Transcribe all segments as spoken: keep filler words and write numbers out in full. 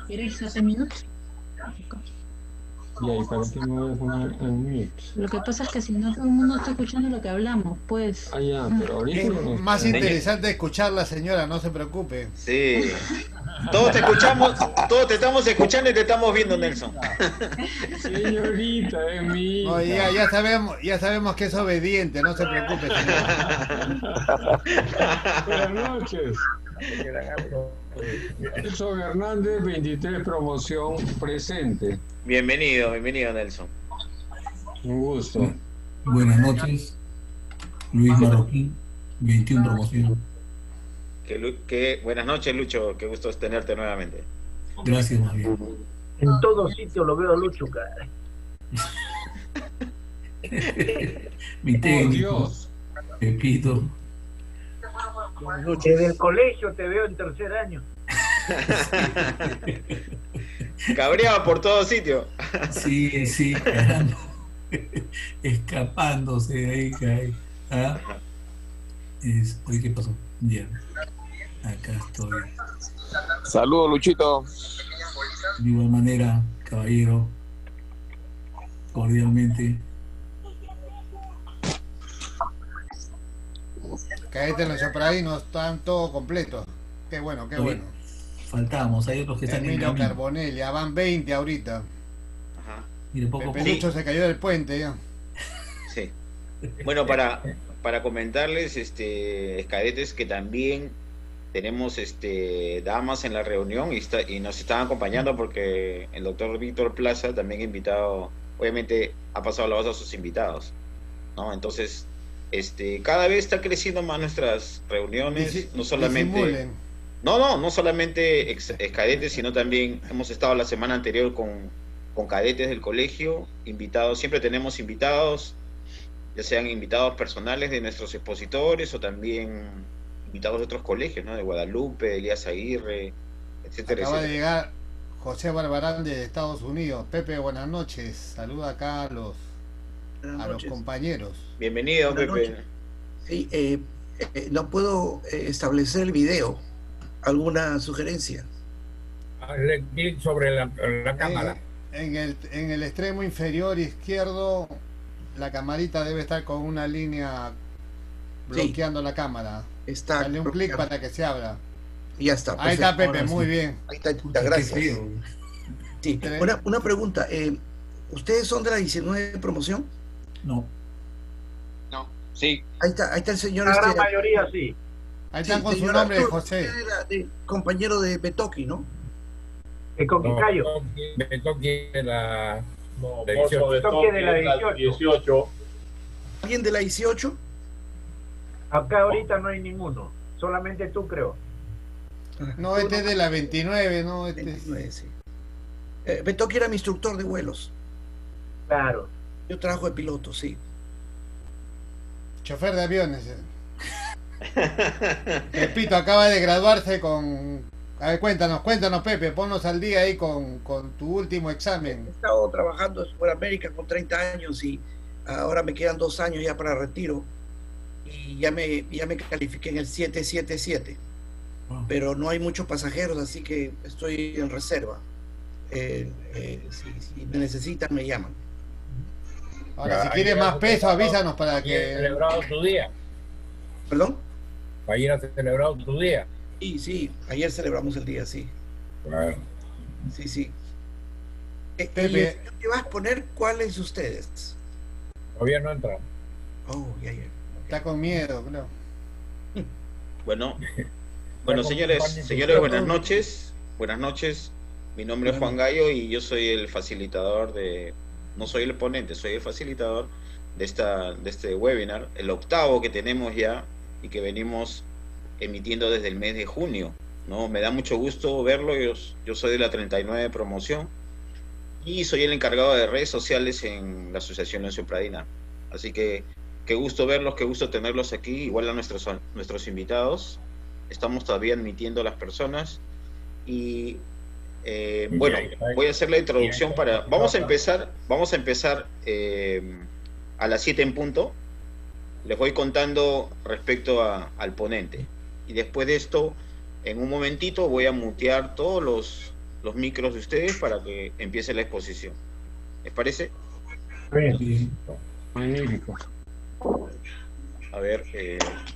¿Quieres hacer minutos? Y ahí para que me voy a poner en mute. Lo que pasa es que si no todo el mundo está escuchando lo que hablamos, pues... Ah, ya, pero ahorita Es ya no más está. interesante escucharla, señora, no se preocupe. Sí. Todos te escuchamos, todos te estamos escuchando y te estamos viendo, Nelson. Señorita, es mi hija. No, ya, ya sabemos, ya sabemos que es obediente, no se preocupe, señora. Buenas noches. Nelson Hernández, veintitrés promoción presente. Bienvenido, bienvenido, Nelson. Un gusto. Buenas noches, Luis Marroquín, veintiuno promoción. Que, Lu- que, buenas noches, Lucho. Qué gusto tenerte nuevamente. Gracias, más bien. En todo sitio lo veo a Lucho, cara. Mi Oh, técnico, Dios. Pepito. Desde el colegio te veo en tercer año. Cabreado por todo sitio. Sí, sí, caramba. Escapándose de ahí, cae. ¿Ah? Es, oye, ¿qué pasó? Ya. Acá estoy. Saludos, Luchito. De igual manera, caballero, cordialmente. Caete en los sopradinos, están todos completos. Qué bueno, qué Oye, bueno. faltamos, hay otros que están en Emilio camino. Carbonell, ya van veinte ahorita. Ajá. Mire, poco a poco. Pepe Lucho se cayó del puente ya. Sí. Bueno, para, para comentarles, este, cadetes, que también tenemos este, damas en la reunión y, está, y nos están acompañando porque el doctor Víctor Plaza también invitado, obviamente ha pasado la voz a sus invitados, ¿no? Entonces, este, cada vez está creciendo más nuestras reuniones, Disi- no solamente... disimulen. No, no, no solamente ex, ex cadetes, sino también hemos estado la semana anterior con, con cadetes del colegio, invitados, siempre tenemos invitados, ya sean invitados personales de nuestros expositores o también invitados de otros colegios, ¿no? De Guadalupe, de Elías Aguirre, etcétera, Acaba de etcétera. llegar José Barbarán de Estados Unidos. Pepe, buenas noches. Saluda acá a los, Buenas a los noches. compañeros. Bienvenido, Buenas Pepe. noches. Sí, eh, eh, no puedo eh, establecer el video. ¿Alguna sugerencia? Hazle clic sobre la, la cámara. Eh, en, el, en el extremo inferior izquierdo, la camarita debe estar con una línea bloqueando la cámara. Está Dale un clic bloqueado. para que se abra. Ya está. Ahí está perfecto. Pepe, Ahora muy sí. bien. Ahí está, Puta, qué gracias. feo. Sí, Tres. una, una pregunta. eh, ¿Ustedes son de la diecinueve promoción? No. No, sí. Ahí está, ahí está el señor. La gran este, mayoría sí. Ahí sí, están con su señor nombre, Arturo, José. usted era de- compañero de Betoki, ¿no? El Conquicayo. Me toque la... No, La Mozo de Toque de la Toque, la dieciocho. dieciocho. ¿Alguien de la dieciocho? Acá ahorita no hay ninguno. Solamente tú, creo. No, este es de la veintinueve, no, este es... veintinueve, sí. Eh, Betoki era mi instructor de vuelos. Claro. Yo trabajo de piloto, sí. chofer de aviones. Pepito acaba de graduarse con... A ver, cuéntanos, cuéntanos, Pepe, ponnos al día ahí con, con tu último He examen. estado trabajando en Sudamérica con treinta años y ahora me quedan dos años ya para retiro. Y ya me, ya me califiqué en el siete siete siete. Wow. Pero no hay muchos pasajeros, así que estoy en reserva. Eh, eh, si, si me necesitan, me llaman. Ahora, si quieres más peso, avísanos para Ayer has que... celebrado tu día. ¿Perdón? Ayer has celebrado tu día. Sí, sí, ayer celebramos el día, sí. Claro. Sí, sí. Eh, Pepe. ¿Y el señor que va a exponer cuáles de ustedes? Todavía no entra. Oh, ya, ya. Está con miedo, claro. Bueno, bueno, señores, señores, buenas noches. Buenas noches. Mi nombre es Juan Gallo y yo soy el facilitador de... No soy el ponente, soy el facilitador de, esta, de este webinar, el octavo que tenemos ya y que venimos emitiendo desde el mes de junio, ¿no? Me da mucho gusto verlo. Yo, yo soy de la treinta y nueve promoción y soy el encargado de redes sociales en la Asociación Leoncio Pradina. Así que qué gusto verlos, qué gusto tenerlos aquí, igual a nuestros, a nuestros invitados. Estamos todavía admitiendo a las personas y eh, bueno, voy a hacer la introducción para... Vamos a empezar, vamos a empezar eh, a las siete en punto. Les voy contando respecto a, al ponente. Y después de esto, en un momentito voy a mutear todos los, los micros de ustedes para que empiece la exposición. ¿Les parece? Sí. Magnífico. A ver. Eh...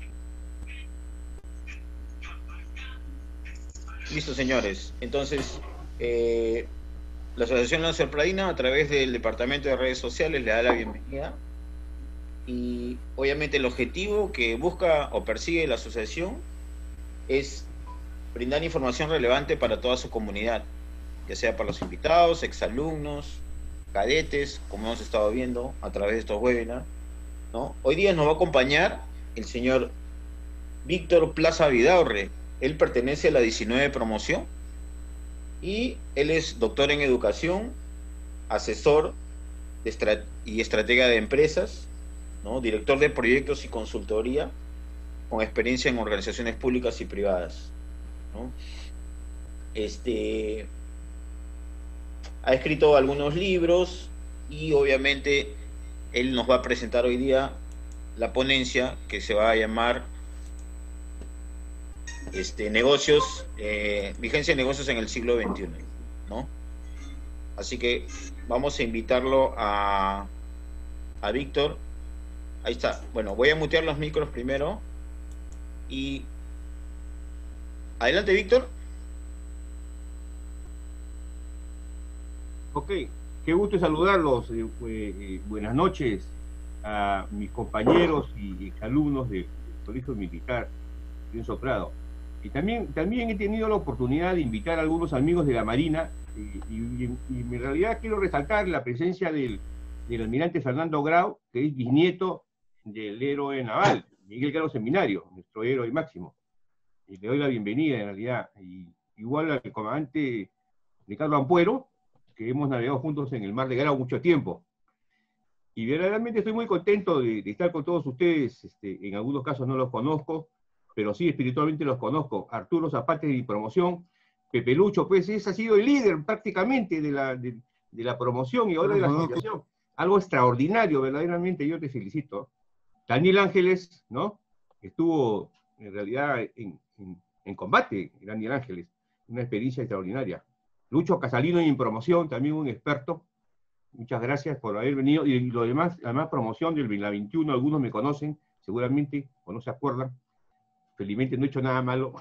Listo, señores. Entonces, eh, la Asociación Lancer Pradina, a través del Departamento de Redes Sociales, le da la bienvenida. Y obviamente el objetivo que busca o persigue la asociación es brindar información relevante para toda su comunidad, ya sea para los invitados, exalumnos, cadetes, como hemos estado viendo a través de estos webinars, ¿no? Hoy día nos va a acompañar el señor Víctor Plaza Vidaurre. Él pertenece a la diecinueve promoción y él es doctor en educación, asesor de estra- y estratega de empresas, ¿no? Director de proyectos y consultoría, con experiencia en organizaciones públicas y privadas, ¿no? Este, ha escrito algunos libros y obviamente él nos va a presentar hoy día la ponencia que se va a llamar este, negocios, eh, vigencia de negocios en el siglo veintiuno, ¿no? Así que vamos a invitarlo a, a Víctor. Ahí está. Bueno, voy a mutear los micros primero. Y adelante, Víctor. Ok, qué gusto saludarlos. Eh, eh, buenas noches a mis compañeros y alumnos del Colegio Militar de Soprado. Y también, también he tenido la oportunidad de invitar a algunos amigos de la Marina, eh, y, y, y en realidad quiero resaltar la presencia del, del almirante Fernando Grau, que es bisnieto del héroe naval, Miguel Grau Seminario, nuestro héroe máximo. Y le doy la bienvenida en realidad. Y, igual al comandante Ricardo Ampuero, que hemos navegado juntos en el mar de Grau mucho tiempo. Y verdaderamente estoy muy contento de, de estar con todos ustedes. Este, en algunos casos no los conozco, pero sí espiritualmente los conozco. Arturo Zapata de mi promoción, Pepe Lucho, pues ese ha sido el líder prácticamente de la, de, de la promoción y ahora de la asociación. Algo extraordinario, verdaderamente, yo te felicito. Daniel Ángeles, ¿no? Estuvo en realidad en, en, en combate, Daniel Ángeles, una experiencia extraordinaria. Lucho Casalino en promoción, también un experto. Muchas gracias por haber venido. Y lo demás, además promoción del la veintiuno, algunos me conocen, seguramente, o no se acuerdan. Felizmente no he hecho nada malo.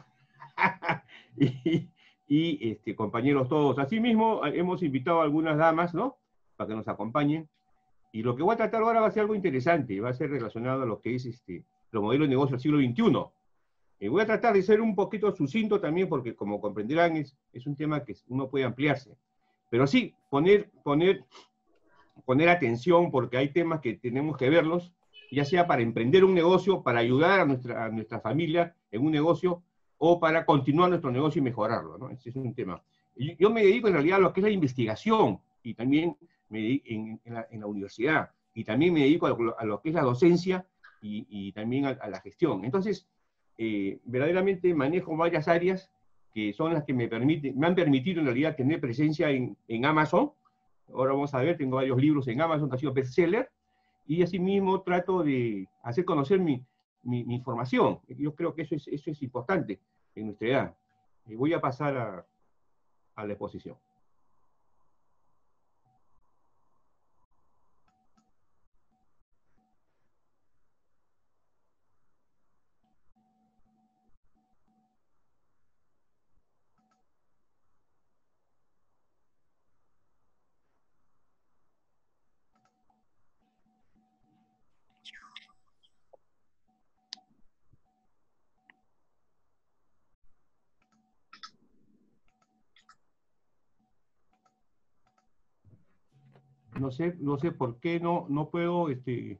y y este, compañeros todos. Asimismo, hemos invitado a algunas damas, ¿no? Para que nos acompañen. Y lo que voy a tratar ahora va a ser algo interesante, va a ser relacionado a lo que es este, los modelos de negocio del siglo veintiuno. Eh, voy a tratar de ser un poquito sucinto también, porque como comprenderán, es, es un tema que uno puede ampliarse. Pero sí, poner, poner, poner atención, porque hay temas que tenemos que verlos, ya sea para emprender un negocio, para ayudar a nuestra, a nuestra familia en un negocio, o para continuar nuestro negocio y mejorarlo, ¿no? Ese es un tema. Y yo me dedico en realidad a lo que es la investigación, y también me dedico en, en, la, en la universidad, y también me dedico a lo, a lo que es la docencia, y, y también a, a la gestión. Entonces, eh, verdaderamente manejo varias áreas que son las que me, permiten, me han permitido en realidad tener presencia en, en Amazon. Ahora vamos a ver, tengo varios libros en Amazon que han sido bestseller, y asimismo trato de hacer conocer mi, mi, mi información. Yo creo que eso es, eso es importante en nuestra edad. Y voy a pasar a, a la exposición. No sé, no sé por qué no, no puedo, este...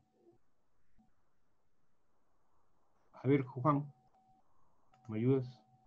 A ver, Juan, ¿me ayudas?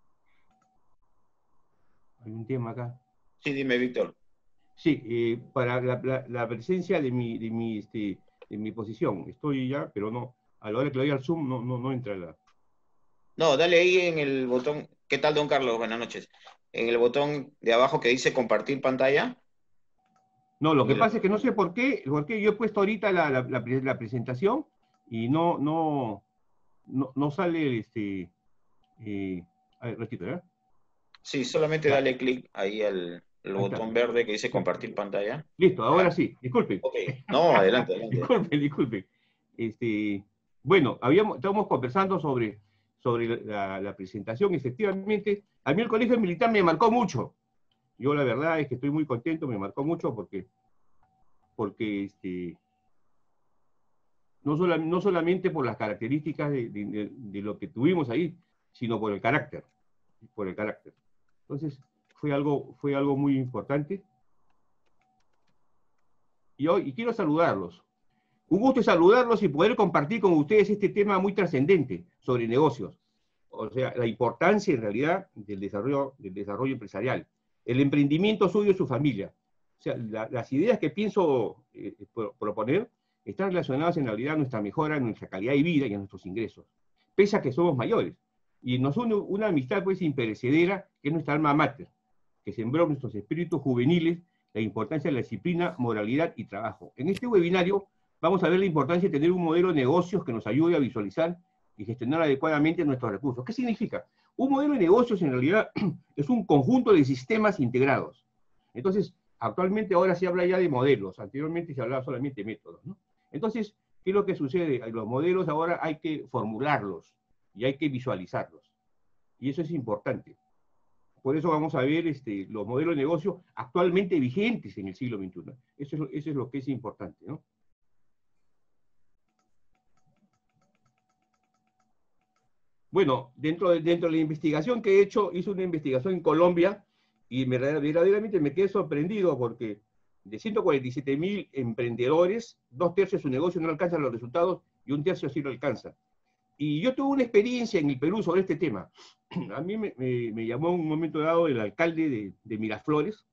Hay un tema acá. Sí, dime, Víctor. Sí, eh, para la, la, la presencia de mi, de, mi, este, de mi posición. Estoy ya, pero no, a la hora que le doy al Zoom no, no, no entra la... No, dale ahí en el botón. ¿Qué tal, don Carlos? Buenas noches. En el botón de abajo que dice compartir pantalla. No, lo que pasa es que no sé por qué, porque yo he puesto ahorita la, la, la, la presentación y no, no, no, no sale este... Eh, a ver, ratito, ¿eh? Sí, solamente dale clic ahí al... el Ahí está. botón verde que dice compartir pantalla. Listo, ahora sí, disculpen. Ok, no, adelante, adelante. Disculpen, disculpen. Este, bueno, habíamos, estábamos conversando sobre, sobre la, la presentación. Efectivamente, a mí el colegio militar me marcó mucho. Yo la verdad es que estoy muy contento, me marcó mucho porque, porque este, no, sola, no solamente por las características de, de, de lo que tuvimos ahí, sino por el carácter, por el carácter. Entonces, fue algo, fue algo muy importante. Y hoy y quiero saludarlos. Un gusto saludarlos y poder compartir con ustedes este tema muy trascendente sobre negocios. O sea, la importancia en realidad del desarrollo, del desarrollo empresarial. El emprendimiento suyo y su familia. O sea, la, las ideas que pienso eh, pro, proponer están relacionadas en realidad a nuestra mejora, a nuestra calidad de vida y a nuestros ingresos. Pese a que somos mayores. Y nos une una amistad pues imperecedera, que es nuestra alma mater, que sembró nuestros espíritus juveniles la importancia de la disciplina, moralidad y trabajo. En este webinario vamos a ver la importancia de tener un modelo de negocios que nos ayude a visualizar y gestionar adecuadamente nuestros recursos. ¿Qué significa? Un modelo de negocios en realidad es un conjunto de sistemas integrados. Entonces, actualmente ahora se habla ya de modelos, anteriormente se hablaba solamente de métodos, ¿no? Entonces, ¿qué es lo que sucede? Los modelos ahora hay que formularlos y hay que visualizarlos. Y eso es importante. Por eso vamos a ver este, los modelos de negocio actualmente vigentes en el siglo veintiuno. Eso es, eso es lo que es importante, ¿no? Bueno, dentro de, dentro de la investigación que he hecho, hice una investigación en Colombia y me, verdaderamente me quedé sorprendido porque de ciento cuarenta y siete mil emprendedores, dos tercios de su negocio no alcanzan los resultados y un tercio sí lo alcanza. Y yo tuve una experiencia en el Perú sobre este tema. A mí me, me, me llamó en un momento dado el alcalde de, de Miraflores,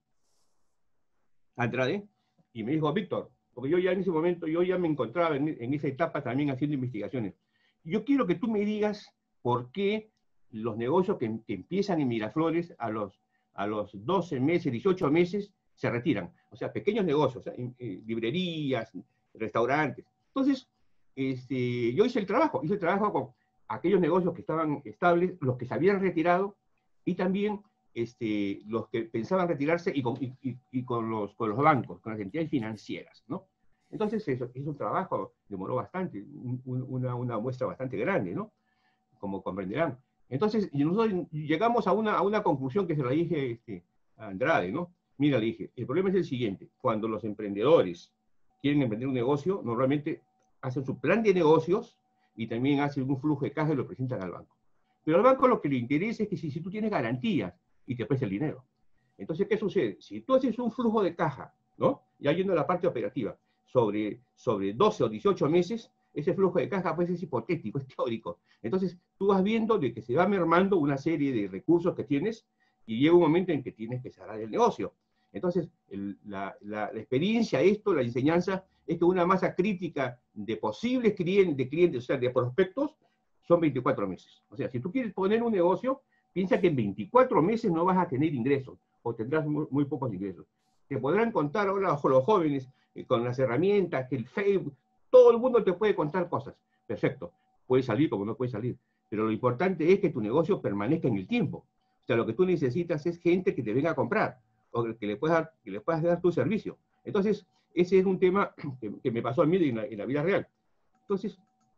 Andrade, y me dijo, Víctor, porque yo ya en ese momento, yo ya me encontraba en, en esa etapa también haciendo investigaciones. Yo quiero que tú me digas por qué los negocios que, que empiezan en Miraflores a los, a los doce meses, dieciocho meses, se retiran. O sea, pequeños negocios, ¿eh? Eh, librerías, restaurantes. Entonces, este, yo hice el trabajo, hice el trabajo con aquellos negocios que estaban estables, los que se habían retirado, y también este, los que pensaban retirarse y con, y, y, y con, los, con los bancos, con las entidades financieras, ¿no? Entonces, eso es un trabajo, demoró bastante, un, una, una muestra bastante grande, ¿no? Como comprenderán. Entonces, y nosotros llegamos a una, a una conclusión que se la dije este, a Andrade, ¿no? Mira, le dije, el problema es el siguiente, cuando los emprendedores quieren emprender un negocio, normalmente hacen su plan de negocios y también hacen un flujo de caja y lo presentan al banco. Pero al banco lo que le interesa es que si, si tú tienes garantías y te presta el dinero. Entonces, ¿qué sucede? Si tú haces un flujo de caja, ¿no? Ya yendo a la parte operativa, sobre, sobre doce o dieciocho meses, ese flujo de caja pues es hipotético, es teórico. Entonces, tú vas viendo de que se va mermando una serie de recursos que tienes y llega un momento en que tienes que cerrar el negocio. Entonces, el, la, la, la experiencia, esto, la enseñanza, es que una masa crítica de posibles clientes, de clientes, o sea, de prospectos, son veinticuatro meses. O sea, si tú quieres poner un negocio, piensa que en veinticuatro meses no vas a tener ingresos, o tendrás muy, muy pocos ingresos. Te podrán contar ahora los jóvenes, eh, con las herramientas, que el Facebook, todo el mundo te puede contar cosas. Perfecto, puede salir como no puede salir. Pero lo importante es que tu negocio permanezca en el tiempo. O sea, lo que tú necesitas es gente que te venga a comprar, o que le puedas dar, que le puedas dar tu servicio. Entonces, ese es un tema que, que me pasó a mí en la, en la vida real. Entonces,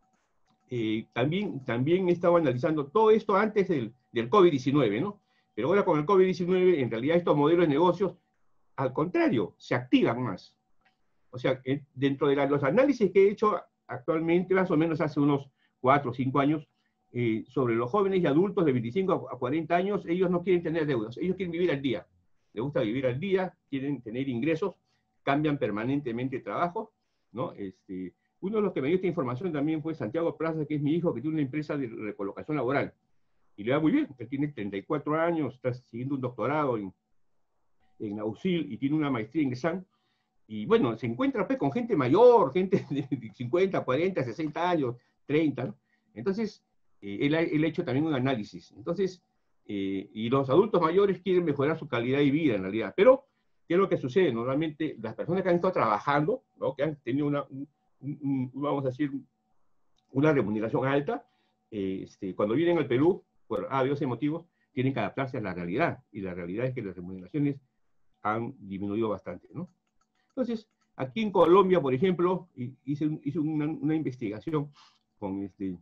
eh, también, también he estado analizando todo esto antes del, del COVID diecinueve, ¿no? Pero ahora con el COVID diecinueve, en realidad estos modelos de negocios, al contrario, se activan más. O sea, eh, dentro de la, los análisis que he hecho actualmente, más o menos hace unos cuatro o cinco años, eh, sobre los jóvenes y adultos de veinticinco a cuarenta años, ellos no quieren tener deudas, ellos quieren vivir al día. Les gusta vivir al día, quieren tener ingresos, cambian permanentemente de trabajo, ¿no? Este, uno de los que me dio esta información también fue Santiago Plaza, que es mi hijo, que tiene una empresa de recolocación laboral. Y le va muy bien, él tiene treinta y cuatro años, está siguiendo un doctorado en, en AUSIL y tiene una maestría en GESAN. Y bueno, se encuentra pues, con gente mayor, gente de cincuenta, cuarenta, sesenta años, treinta, ¿no? Entonces, eh, él, ha, él ha hecho también un análisis. Entonces, eh, y los adultos mayores quieren mejorar su calidad de vida en realidad. Pero, ¿qué es lo que sucede? Normalmente, las personas que han estado trabajando, ¿no? Que han tenido una, un, un, un, vamos a decir, una remuneración alta, eh, este, cuando vienen al Perú, por obvios motivos, tienen que adaptarse a la realidad. Y la realidad es que las remuneraciones han disminuido bastante, ¿no? Entonces, aquí en Colombia, por ejemplo, hice, hice una, una investigación con, este,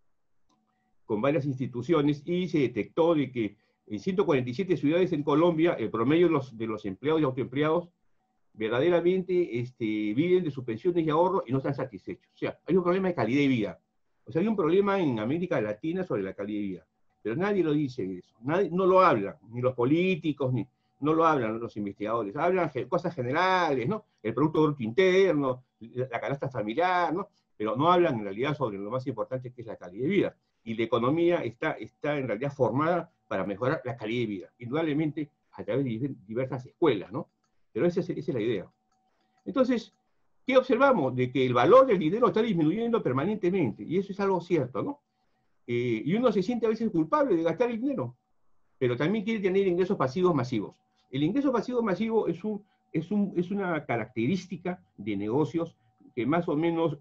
con varias instituciones y se detectó de que en ciento cuarenta y siete ciudades en Colombia, el promedio de los, de los empleados y autoempleados verdaderamente este, viven de sus pensiones y ahorros y no están satisfechos. O sea, hay un problema de calidad de vida. O sea, hay un problema en América Latina sobre la calidad de vida. Pero nadie lo dice eso. Nadie, no lo hablan, ni los políticos, ni no lo hablan los investigadores. Hablan cosas generales, ¿no? El Producto Bruto Interno, la canasta familiar, ¿no? Pero no hablan en realidad sobre lo más importante que es la calidad de vida. Y la economía está, está en realidad formada para mejorar la calidad de vida, indudablemente a través de diversas escuelas, ¿no? Pero esa es, esa es la idea. Entonces, ¿qué observamos? De que el valor del dinero está disminuyendo permanentemente, y eso es algo cierto, ¿no? Eh, y uno se siente a veces culpable de gastar el dinero, pero también quiere tener ingresos pasivos masivos. El ingreso pasivo masivo es, un, es, un, es una característica de negocios que más o menos,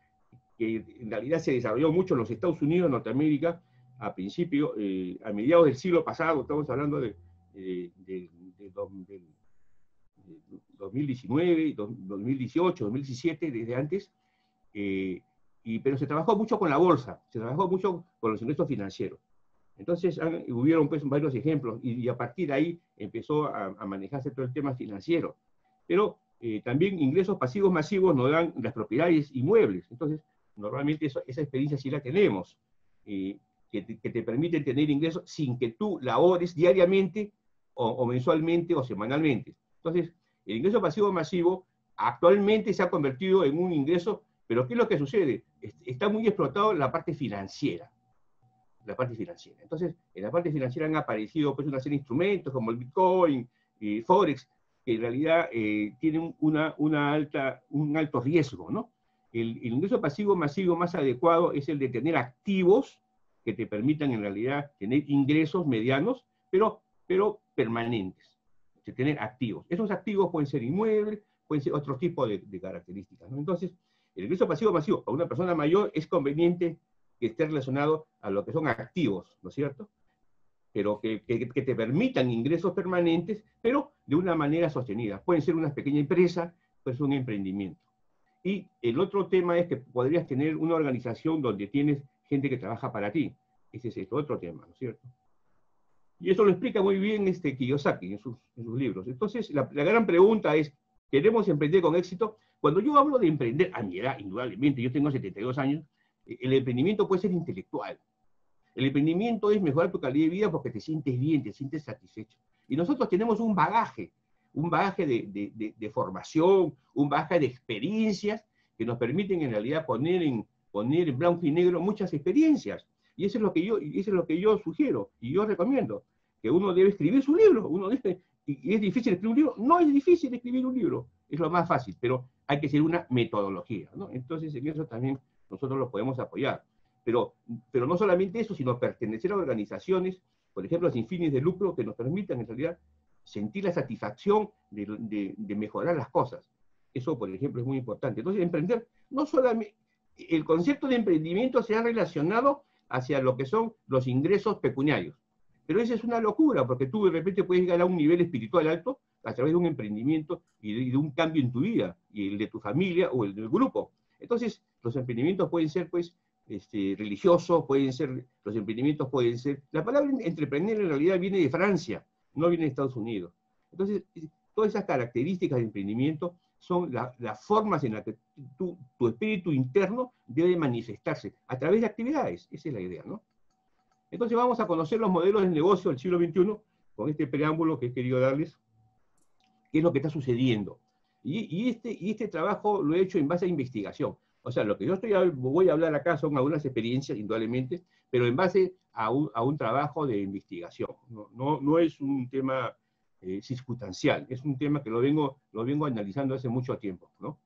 que en realidad se desarrolló mucho en los Estados Unidos, Norteamérica, a principio, eh, a mediados del siglo pasado, estamos hablando de, de, de, de, de, de dos mil diecinueve, dos mil dieciocho, dos mil diecisiete, desde antes, eh, y, pero se trabajó mucho con la bolsa, se trabajó mucho con los ingresos financieros. Entonces han, hubieron pues varios ejemplos, y, y a partir de ahí empezó a, a manejarse todo el tema financiero. Pero eh, también ingresos pasivos masivos nos dan las propiedades inmuebles. Entonces, normalmente eso, esa experiencia sí la tenemos. Eh, Que te, que te permiten tener ingresos sin que tú labores diariamente o, o mensualmente o semanalmente. Entonces, el ingreso pasivo masivo actualmente se ha convertido en un ingreso, pero ¿qué es lo que sucede? Está muy explotado la parte financiera. La parte financiera. Entonces, en la parte financiera han aparecido pues, una serie de instrumentos como el Bitcoin, y Forex, que en realidad eh, tienen una, una alta, un alto riesgo, ¿no? El, el ingreso pasivo masivo más adecuado es el de tener activos que te permitan en realidad tener ingresos medianos, pero, pero permanentes, de tener activos. Esos activos pueden ser inmuebles, pueden ser otro tipo de, de características, ¿no? Entonces, el ingreso pasivo masivo a una persona mayor es conveniente que esté relacionado a lo que son activos, ¿no es cierto? Pero que, que, que te permitan ingresos permanentes, pero de una manera sostenida. Pueden ser una pequeña empresa, puede ser un emprendimiento. Y el otro tema es que podrías tener una organización donde tienes gente que trabaja para ti. Ese es el otro tema, ¿no es cierto? Y eso lo explica muy bien este Kiyosaki en sus, en sus libros. Entonces, la, la gran pregunta es, ¿queremos emprender con éxito? Cuando yo hablo de emprender, a mi edad, indudablemente, yo tengo setenta y dos años, el emprendimiento puede ser intelectual. El emprendimiento es mejorar tu calidad de vida porque te sientes bien, te sientes satisfecho. Y nosotros tenemos un bagaje, un bagaje de, de, de, de formación, un bagaje de experiencias que nos permiten en realidad poner en, poner en blanco y negro muchas experiencias. Y eso es lo que yo, eso es lo que yo sugiero y yo recomiendo, que uno debe escribir su libro. Uno debe, ¿y es difícil escribir un libro? No es difícil escribir un libro, es lo más fácil, pero hay que seguir una metodología, ¿no? Entonces en eso también nosotros lo podemos apoyar. Pero, pero no solamente eso, sino pertenecer a organizaciones, por ejemplo, sin fines de lucro, que nos permitan en realidad sentir la satisfacción de, de, de mejorar las cosas. Eso, por ejemplo, es muy importante. Entonces, emprender, no solamente, el concepto de emprendimiento se ha relacionado hacia lo que son los ingresos pecuniarios. Pero esa es una locura, porque tú de repente puedes llegar a un nivel espiritual alto a través de un emprendimiento y de, y de un cambio en tu vida, y el de tu familia o el del grupo. Entonces, los emprendimientos pueden ser, pues, este, religiosos, pueden ser, los emprendimientos pueden ser... La palabra entreprender en realidad viene de Francia, no viene de Estados Unidos. Entonces, todas esas características de emprendimiento son la, las formas en las que tu, tu espíritu interno debe manifestarse a través de actividades. Esa es la idea, ¿no? Entonces vamos a conocer los modelos de negocio del siglo veintiuno con este preámbulo que he querido darles, qué es lo que está sucediendo. Y, y, este, y este trabajo lo he hecho en base a investigación. O sea, lo que yo estoy, voy a hablar acá son algunas experiencias, indudablemente, pero en base a un, a un trabajo de investigación. No, no, no es un tema eh, circunstancial, es un tema que lo vengo, lo vengo analizando hace mucho tiempo, ¿no?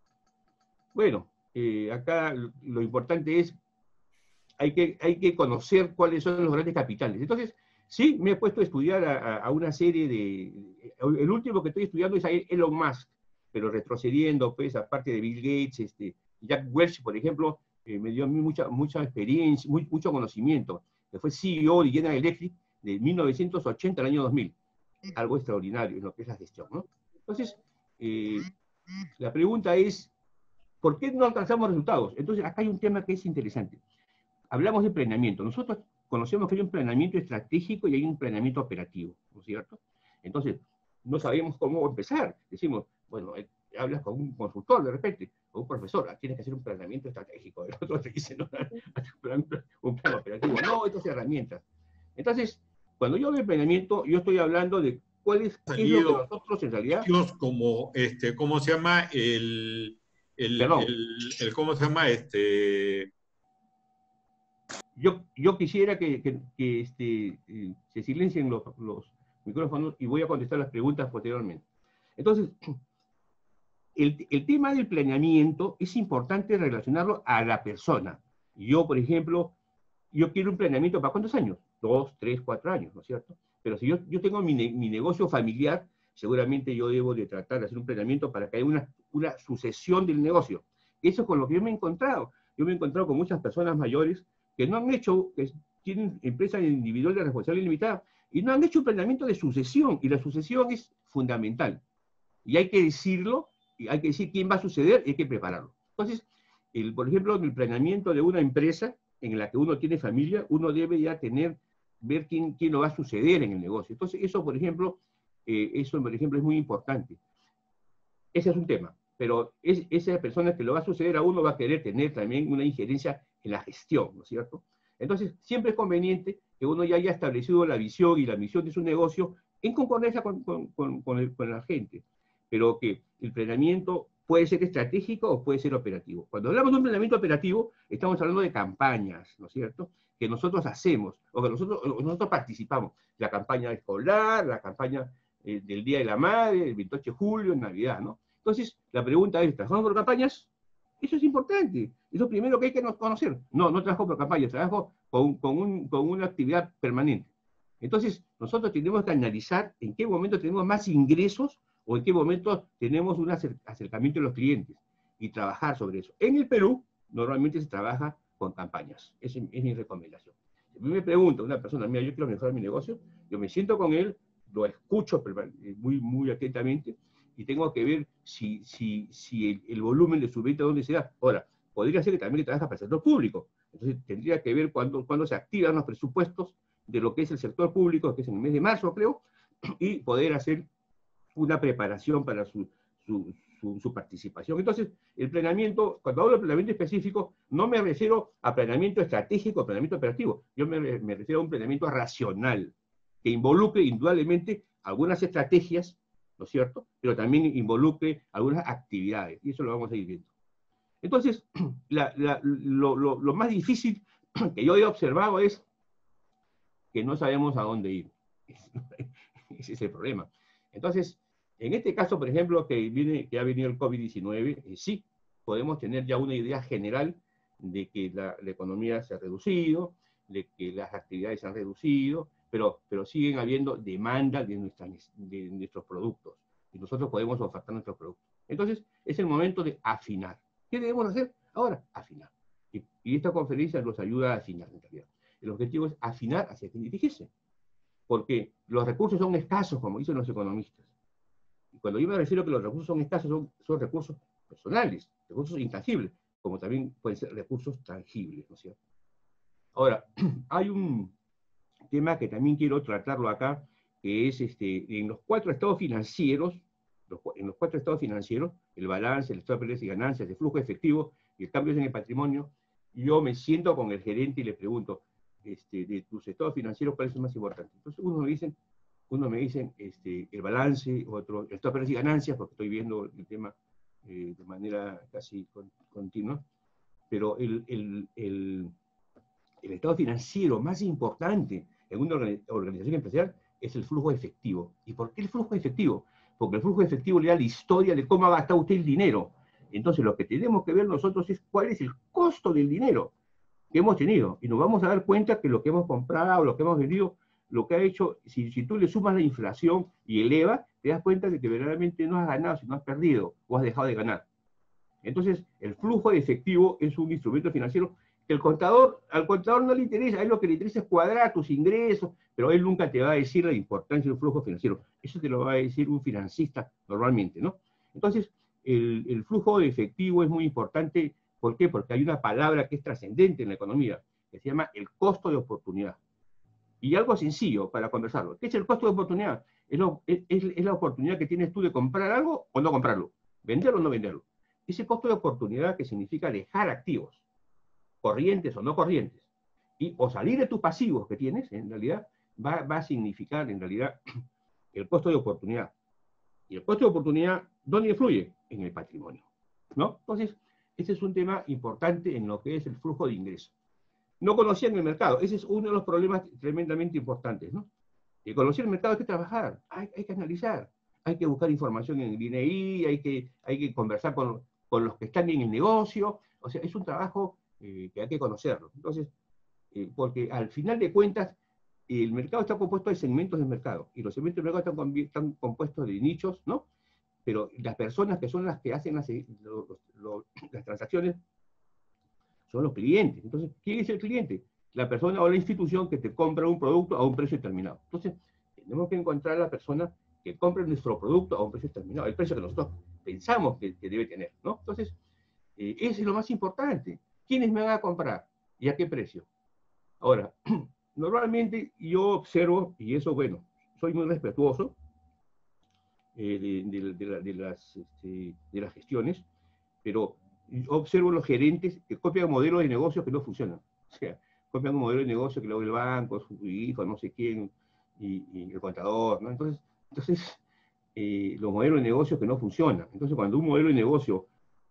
Bueno, eh, acá lo, lo importante es, hay que, hay que conocer cuáles son los grandes capitales. Entonces, sí, me he puesto a estudiar a, a una serie de... El último que estoy estudiando es a Elon Musk, pero retrocediendo, pues, aparte de Bill Gates, este... Jack Welch, por ejemplo, eh, me dio a mí mucha, mucha experiencia, muy, mucho conocimiento, que fue C E O de General Electric de mil novecientos ochenta al año dos mil. algo extraordinario en lo que es la gestión, ¿no? Entonces, eh, la pregunta es, ¿por qué no alcanzamos resultados? Entonces, acá hay un tema que es interesante. Hablamos de planeamiento. Nosotros conocemos que hay un planeamiento estratégico y hay un planeamiento operativo, ¿no es cierto? Entonces, no sabemos cómo empezar. Decimos, bueno, eh, hablas con un consultor de repente, o un profesor, ah, tienes que hacer un planeamiento estratégico. El otro te dice, no, un plan operativo. No, estas herramientas. Entonces, cuando yo hablo de planeamiento, yo estoy hablando de cuál es, qué es lo que nosotros en realidad... Como, este, ¿cómo se llama? El, el, el, el, ¿cómo se llama? Este... Yo, yo quisiera que, que, que este, eh, se silencien los, los micrófonos y voy a contestar las preguntas posteriormente. Entonces, el, el tema del planeamiento es importante relacionarlo a la persona. Yo, por ejemplo, yo quiero un planeamiento para ¿cuántos años? Dos, tres, cuatro años, ¿no es cierto? Pero si yo, yo tengo mi, ne, mi negocio familiar, seguramente yo debo de tratar de hacer un planeamiento para que haya una, una sucesión del negocio. Eso es con lo que yo me he encontrado. Yo me he encontrado con muchas personas mayores que no han hecho, que tienen empresas individuales de responsabilidad limitada, y no han hecho un planeamiento de sucesión, y la sucesión es fundamental. Y hay que decirlo, y hay que decir quién va a suceder, y hay que prepararlo. Entonces, el, por ejemplo, en el planeamiento de una empresa en la que uno tiene familia, uno debe ya tener, ver quién, quién lo va a suceder en el negocio. Entonces, eso, por ejemplo, eh, eso, por ejemplo, es muy importante. Ese es un tema. Pero es, esa persona que lo va a suceder a uno va a querer tener también una injerencia en la gestión, ¿no es cierto? Entonces, siempre es conveniente que uno ya haya establecido la visión y la misión de su negocio en concordancia con, con, con, con, el, con la gente, pero que el planeamiento puede ser estratégico o puede ser operativo. Cuando hablamos de un planeamiento operativo, estamos hablando de campañas, ¿no es cierto?, que nosotros hacemos, o que nosotros, nosotros participamos. La campaña escolar, la campaña eh, del Día de la Madre, el veintiocho de julio, en Navidad, ¿no? Entonces, la pregunta es, ¿trabajamos por campañas? Eso es importante. Es lo primero que hay que conocer. No, no trabajo por campañas, trabajo con, con, un, con una actividad permanente. Entonces, nosotros tenemos que analizar en qué momento tenemos más ingresos o en qué momento tenemos un acercamiento de los clientes y trabajar sobre eso. En el Perú, normalmente se trabaja con campañas. Esa es, es mi recomendación. Si me pregunta una persona, mira, yo quiero mejorar mi negocio, yo me siento con él, lo escucho muy, muy atentamente, y tengo que ver si, si, si el, el volumen de su venta dónde se da. Ahora, podría ser que también que trabaja para el sector público. Entonces, tendría que ver cuándo, cuándo se activan los presupuestos de lo que es el sector público, que es en el mes de marzo, creo, y poder hacer una preparación para su, su, su, su participación. Entonces, el planeamiento, cuando hablo de planeamiento específico, no me refiero a planeamiento estratégico o planeamiento operativo. Yo me, me refiero a un planeamiento racional, que involucre indudablemente algunas estrategias, ¿no es cierto?, pero también involucre algunas actividades, y eso lo vamos a ir viendo. Entonces, la, la, lo, lo, lo más difícil que yo he observado es que no sabemos a dónde ir. Ese es el problema. Entonces, en este caso, por ejemplo, que, viene, que ha venido el COVID diecinueve, eh, sí, podemos tener ya una idea general de que la, la economía se ha reducido, de que las actividades se han reducido, pero, pero siguen habiendo demanda de, nuestra, de nuestros productos, y nosotros podemos ofertar nuestros productos. Entonces, es el momento de afinar. ¿Qué debemos hacer? Ahora, afinar. Y, y esta conferencia nos ayuda a afinar, en realidad. El objetivo es afinar hacia quien dirigirse, porque los recursos son escasos, como dicen los economistas. Y cuando yo me refiero a que los recursos son escasos, son, son recursos personales, recursos intangibles, como también pueden ser recursos tangibles, ¿no es cierto? Ahora, hay un tema que también quiero tratarlo acá, que es este, en los cuatro estados financieros, los, en los cuatro estados financieros, el balance, el estado de pérdidas y ganancias, el flujo efectivo y el cambio en el patrimonio, yo me siento con el gerente y le pregunto, este, de tus estados financieros, ¿cuál es el más importante? Entonces uno me dicen, uno me dicen este, el balance, otro el estado de pérdidas y ganancias, porque estoy viendo el tema eh, de manera casi con, continua, pero el, el, el, el estado financiero más importante en una organización empresarial es el flujo efectivo. ¿Y por qué el flujo efectivo? Porque el flujo efectivo le da la historia de cómo ha gastado usted el dinero. Entonces lo que tenemos que ver nosotros es cuál es el costo del dinero que hemos tenido. Y nos vamos a dar cuenta que lo que hemos comprado, lo que hemos vendido, lo que ha hecho, si, si tú le sumas la inflación y eleva, te das cuenta de que verdaderamente no has ganado, sino has perdido o has dejado de ganar. Entonces, el flujo de efectivo es un instrumento financiero que el contador, al contador no le interesa, a él lo que le interesa es cuadrar tus ingresos, pero él nunca te va a decir la importancia del flujo financiero. Eso te lo va a decir un financista normalmente, ¿no? Entonces, el, el flujo de efectivo es muy importante. ¿Por qué? Porque hay una palabra que es trascendente en la economía, que se llama el costo de oportunidad. Y algo sencillo para conversarlo. ¿Qué es el costo de oportunidad? Es, lo, es, es la oportunidad que tienes tú de comprar algo o no comprarlo, venderlo o no venderlo. Ese costo de oportunidad, que significa dejar activos, corrientes o no corrientes, y, o salir de tus pasivos que tienes, en realidad, va, va a significar, en realidad, el costo de oportunidad. Y el costo de oportunidad, ¿dónde influye? En el patrimonio, ¿no? Entonces, ese es un tema importante en lo que es el flujo de ingresos. No conocían el mercado, ese es uno de los problemas tremendamente importantes, ¿no? Y conocer el mercado hay que trabajar, hay, hay que analizar, hay que buscar información en el I N I, hay que, hay que conversar con, con los que están en el negocio, o sea, es un trabajo eh, que hay que conocerlo. Entonces, eh, porque al final de cuentas, el mercado está compuesto de segmentos del mercado, y los segmentos del mercado están, están compuestos de nichos, ¿no? Pero las personas que son las que hacen las, los, los, las transacciones son los clientes. Entonces, ¿quién es el cliente? La persona o la institución que te compra un producto a un precio determinado. Entonces, tenemos que encontrar a la persona que compre nuestro producto a un precio determinado, el precio que nosotros pensamos que, que debe tener, ¿no? Entonces, eh, ese es lo más importante. ¿Quiénes me van a comprar? ¿Y a qué precio? Ahora, normalmente yo observo, y eso, bueno, soy muy respetuoso eh, de, de, de, la, de, las, este, de las gestiones, pero observo los gerentes que copian modelos de negocios que no funcionan. O sea, copian un modelo de negocio que luego el banco, su hijo, no sé quién, y, y el contador, ¿no? Entonces, entonces eh, los modelos de negocio que no funcionan. Entonces, cuando un modelo de negocio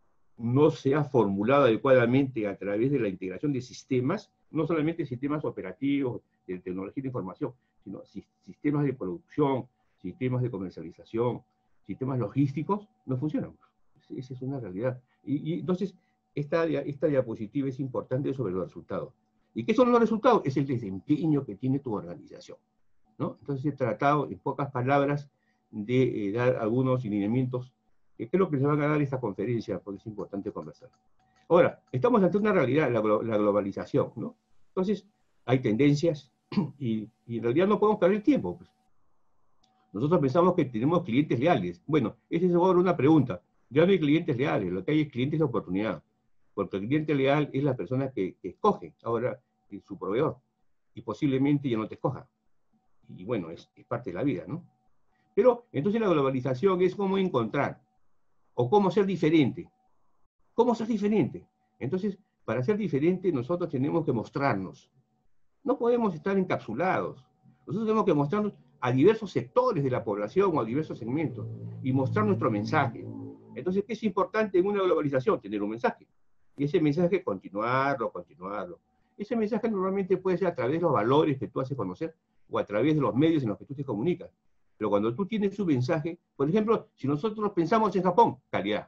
no se ha formulado adecuadamente a través de la integración de sistemas, no solamente sistemas operativos, de tecnología de información, sino sistemas de producción, sistemas de comercialización, sistemas logísticos, no funcionan. Esa es una realidad. Y, y entonces, esta, esta diapositiva es importante sobre los resultados. ¿Y qué son los resultados? Es el desempeño que tiene tu organización, ¿no? Entonces, he tratado, en pocas palabras, de eh, dar algunos lineamientos que creo que se van a dar esta conferencia, porque es importante conversar. Ahora, estamos ante una realidad, la, la globalización, ¿no? Entonces, hay tendencias, y, y en realidad no podemos perder tiempo, pues. Nosotros pensamos que tenemos clientes leales. Bueno, esa es ahora una pregunta. Ya no hay clientes leales, lo que hay es clientes de oportunidad. Porque el cliente leal es la persona que, que escoge ahora eh, su proveedor. Y posiblemente ya no te escoja. Y bueno, es, es parte de la vida, ¿no? Pero entonces la globalización es cómo encontrar, o cómo ser diferente. ¿Cómo ser diferente? Entonces, para ser diferente nosotros tenemos que mostrarnos. No podemos estar encapsulados. Nosotros tenemos que mostrarnos a diversos sectores de la población o a diversos segmentos y mostrar nuestro mensaje. Entonces, ¿qué es importante en una globalización? Tener un mensaje. Y ese mensaje, continuarlo, continuarlo. Ese mensaje normalmente puede ser a través de los valores que tú haces conocer o a través de los medios en los que tú te comunicas. Pero cuando tú tienes un mensaje, por ejemplo, si nosotros pensamos en Japón, calidad.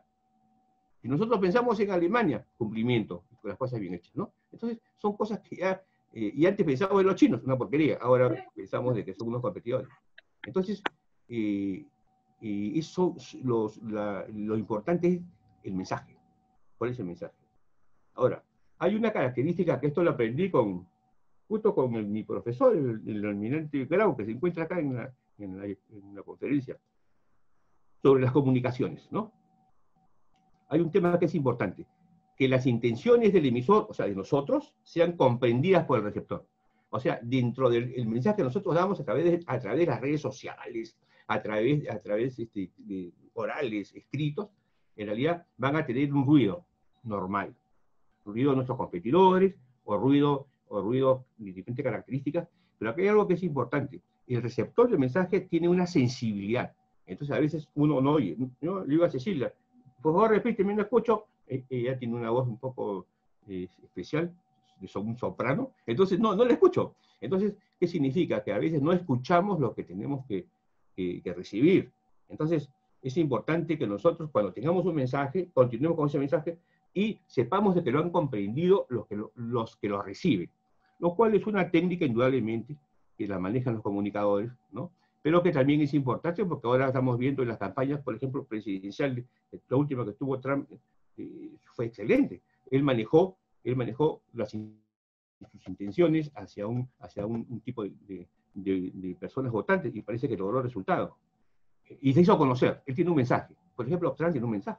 Si nosotros pensamos en Alemania, cumplimiento, con las cosas bien hechas, ¿no? Entonces, son cosas que ya, eh, y antes pensábamos en los chinos, una porquería, ahora pensamos de que son unos competidores. Entonces, eh, y eso, los, la, lo importante es el mensaje. ¿Cuál es el mensaje? Ahora, hay una característica que esto lo aprendí con, justo con el, mi profesor, el, el almirante Grau, que se encuentra acá en la, en, la, en la conferencia, sobre las comunicaciones, ¿no? Hay un tema que es importante, que las intenciones del emisor, o sea, de nosotros, sean comprendidas por el receptor. O sea, dentro del el mensaje que nosotros damos a través de, a través de las redes sociales, a través, a través este, de orales, escritos, en realidad van a tener un ruido normal. Ruido de nuestros competidores, o ruido, o ruido de diferentes características, pero aquí hay algo que es importante. El receptor del mensaje tiene una sensibilidad. Entonces a veces uno no oye. Yo le digo a Cecilia, por favor repíteme, no escucho. Ella tiene una voz un poco eh, especial, de un soprano, entonces no, no la escucho. Entonces, ¿qué significa? Que a veces no escuchamos lo que tenemos que, que, que recibir. Entonces, es importante que nosotros, cuando tengamos un mensaje, continuemos con ese mensaje y sepamos de que lo han comprendido los que lo, los que lo reciben. Lo cual es una técnica, indudablemente, que la manejan los comunicadores, ¿no? Pero que también es importante porque ahora estamos viendo en las campañas, por ejemplo, presidencial, la última que tuvo Trump, eh, fue excelente. Él manejó él manejó las, sus intenciones hacia un, hacia un, un tipo de, de, de, de personas votantes y parece que logró resultados. Y se hizo conocer, él tiene un mensaje. Por ejemplo, Obstrán tiene un mensaje.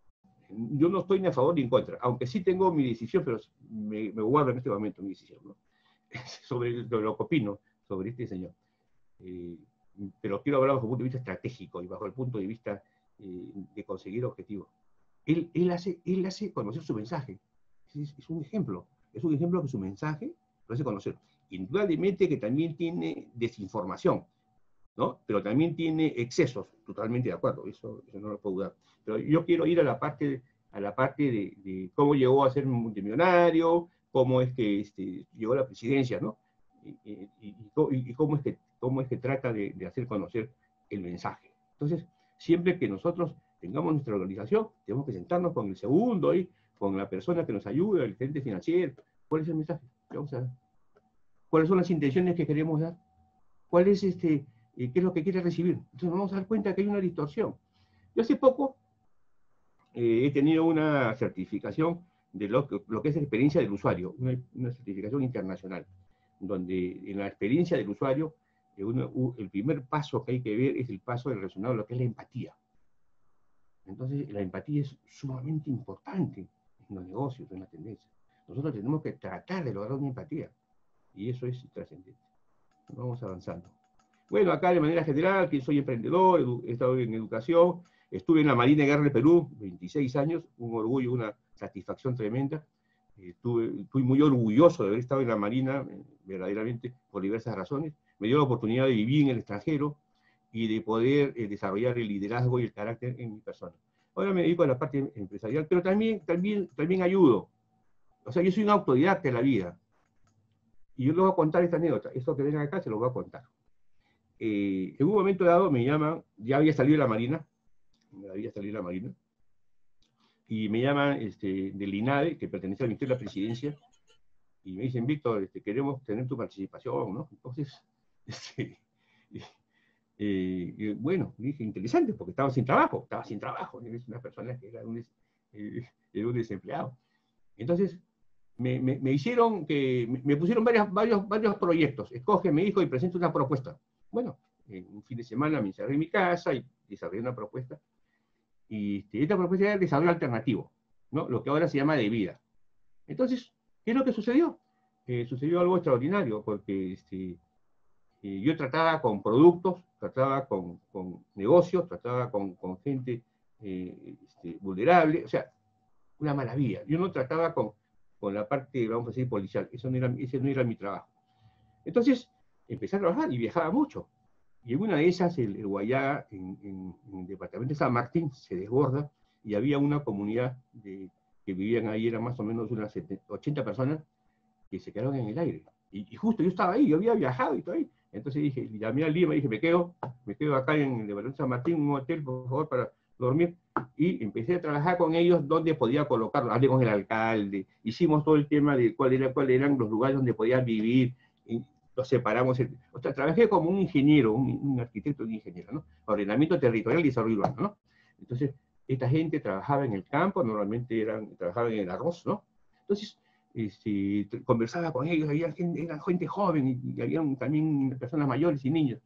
Yo no estoy ni a favor ni en contra, aunque sí tengo mi decisión, pero me, me guardo en este momento mi decisión, ¿no? sobre lo, lo que opino sobre este señor. Eh, pero quiero hablar bajo el punto de vista estratégico y bajo el punto de vista eh, de conseguir objetivos. Él, él, hace, él hace conocer su mensaje. Es, es un ejemplo. Es un ejemplo que su mensaje lo hace conocer. Indudablemente que también tiene desinformación, ¿no? Pero también tiene excesos, totalmente de acuerdo, eso, eso no lo puedo dudar. Pero yo quiero ir a la parte, a la parte de, de cómo llegó a ser multimillonario, cómo es que este, llegó a la presidencia, ¿no? Y, y, y, y cómo, es que, cómo es que trata de, de hacer conocer el mensaje. Entonces, siempre que nosotros tengamos nuestra organización, tenemos que sentarnos con el segundo y con la persona que nos ayuda, el gerente financiero. ¿Cuál es el mensaje? Vamos a ver. ¿Cuáles son las intenciones que queremos dar? ¿Cuál es este, eh, qué es lo que quiere recibir? Entonces nos vamos a dar cuenta que hay una distorsión. Yo hace poco eh, he tenido una certificación de lo que, lo que es la experiencia del usuario, una, una certificación internacional, donde en la experiencia del usuario, eh, uno, uh, el primer paso que hay que ver es el paso relacionado a lo que es la empatía. Entonces, la empatía es sumamente importante en los negocios, en la tendencia. Nosotros tenemos que tratar de lograr una empatía, y eso es trascendente. Vamos avanzando. Bueno, acá de manera general, que soy emprendedor, he estado en educación, estuve en la Marina de Guerra del Perú, veintiséis años, un orgullo, una satisfacción tremenda. Estuve, estoy muy orgulloso de haber estado en la Marina, verdaderamente, por diversas razones. Me dio la oportunidad de vivir en el extranjero y de poder eh, desarrollar el liderazgo y el carácter en mi persona. Ahora me dedico a la parte empresarial, pero también, también, también ayudo. O sea, yo soy una autodidacta de la vida. Y yo les voy a contar esta anécdota. Esto que vengan acá se lo voy a contar. Eh, en un momento dado me llaman, ya había salido de la Marina, había salido de la Marina, y me llaman este, del INADE, que pertenece al Ministerio de la Presidencia, y me dicen, Víctor, este, queremos tener tu participación, ¿no? Entonces, este, eh, eh, bueno, dije, interesante, porque estaba sin trabajo, estaba sin trabajo, es una persona que era un, des, eh, era un desempleado. Entonces, me, me, me hicieron que, me, me pusieron varios, varios, varios proyectos, escoge, me dijo, y presenta una propuesta. Bueno, en un fin de semana me encerré en mi casa y desarrollé una propuesta. Y este, esta propuesta era el desarrollo alternativo, ¿no? Lo que ahora se llama de vida. Entonces, ¿qué es lo que sucedió? Eh, sucedió algo extraordinario, porque este, eh, yo trataba con productos, trataba con, con negocios, trataba con, con gente eh, este, vulnerable, o sea, una maravilla. Yo no trataba con, con la parte, vamos a decir, policial, eso no era, ese no era mi trabajo. Entonces, empecé a trabajar y viajaba mucho. Y en una de esas, el, el Guayá, en, en, en el departamento de San Martín, se desborda, y había una comunidad de, que vivían ahí, eran más o menos unas ochenta personas, que se quedaron en el aire. Y, y justo yo estaba ahí, yo había viajado y todo ahí. Entonces dije, llamé a Lima y dije, me quedo, me quedo acá en el departamento de San Martín, en un hotel, por favor, para dormir. Y empecé a trabajar con ellos donde podía colocarlo. Hablé con el alcalde, hicimos todo el tema de cuáles era, cuál eran los lugares donde podían vivir, y los separamos. O sea, trabajé como un ingeniero, un, un arquitecto y un ingeniero, ¿no? Ordenamiento territorial y desarrollo urbano, ¿no? Entonces, esta gente trabajaba en el campo, normalmente eran, trabajaban en el arroz, ¿no? Entonces, este, conversaba con ellos, había gente, era gente joven, y, y había también personas mayores y niños.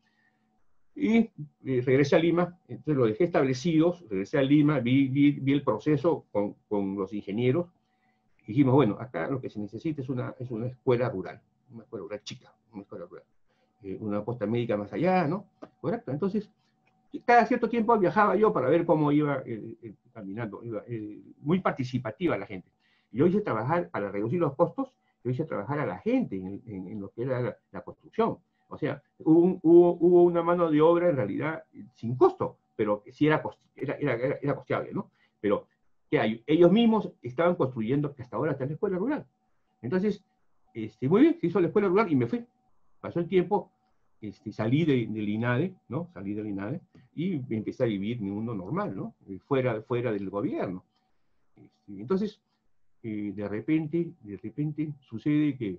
Y eh, regresé a Lima, entonces lo dejé establecidos, regresé a Lima, vi, vi, vi el proceso con, con los ingenieros, y dijimos, bueno, acá lo que se necesita es una, es una escuela rural, una escuela rural chica, una escuela rural, eh, una posta médica más allá, ¿no? Correcto, entonces, cada cierto tiempo viajaba yo para ver cómo iba eh, eh, caminando, iba, eh, muy participativa la gente. Yo hice trabajar, para reducir los costos, yo hice trabajar a la gente en, en, en lo que era la, la construcción. O sea, hubo, un, hubo, hubo una mano de obra en realidad sin costo, pero sí era, cost, era, era, era, era costeable, ¿no? Pero que hay, ellos mismos estaban construyendo, que hasta ahora está en la escuela rural. Entonces, este, muy bien, se hizo la escuela rural y me fui. Pasó el tiempo, este, salí de, del INADE, ¿no? Salí del INADE y empecé a vivir mi mundo normal, ¿no? Fuera, fuera del gobierno. Este, entonces, eh, de repente, de repente sucede que,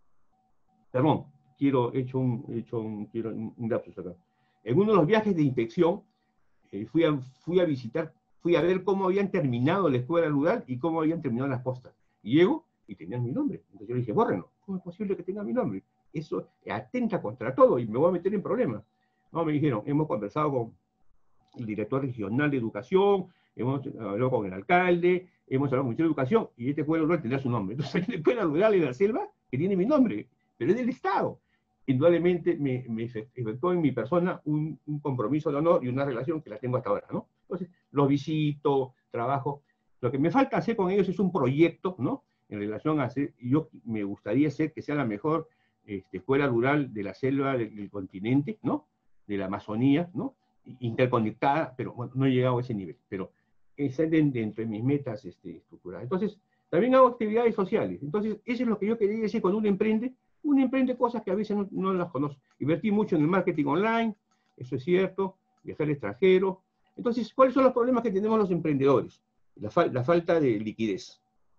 perdón, quiero, he hecho un, he hecho un, quiero un, un lapsus acá. En uno de los viajes de inspección, eh, fui, a, fui a visitar, fui a ver cómo habían terminado la escuela rural y cómo habían terminado las postas. Y llego y tenían mi nombre. Entonces yo le dije, bórrenlo, ¿cómo es posible que tenga mi nombre? Eso atenta contra todo y me voy a meter en problemas. No, me dijeron, hemos conversado con el director regional de educación, hemos hablado con el alcalde, hemos hablado con el Ministerio de Educación, y este escuela rural tendrá su nombre. Entonces hay una escuela rural de la selva que tiene mi nombre, pero es del Estado. Indudablemente me, me efectuó en mi persona un, un compromiso de honor y una relación que la tengo hasta ahora, ¿no? Entonces, los visito, trabajo. Lo que me falta hacer con ellos es un proyecto, ¿no? En relación a hacer, yo me gustaría hacer que sea la mejor este, escuela rural de la selva del, del continente, ¿no? De la Amazonía, ¿no? Interconectada, pero bueno, no he llegado a ese nivel, pero es dentro de mis metas este, estructurales. Entonces, también hago actividades sociales. Entonces, eso es lo que yo quería decir cuando uno emprende. Uno emprende cosas que a veces no, no las conoce. Invertí mucho en el marketing online, eso es cierto, viajar al extranjero. Entonces, ¿cuáles son los problemas que tenemos los emprendedores? La, fal la falta de liquidez.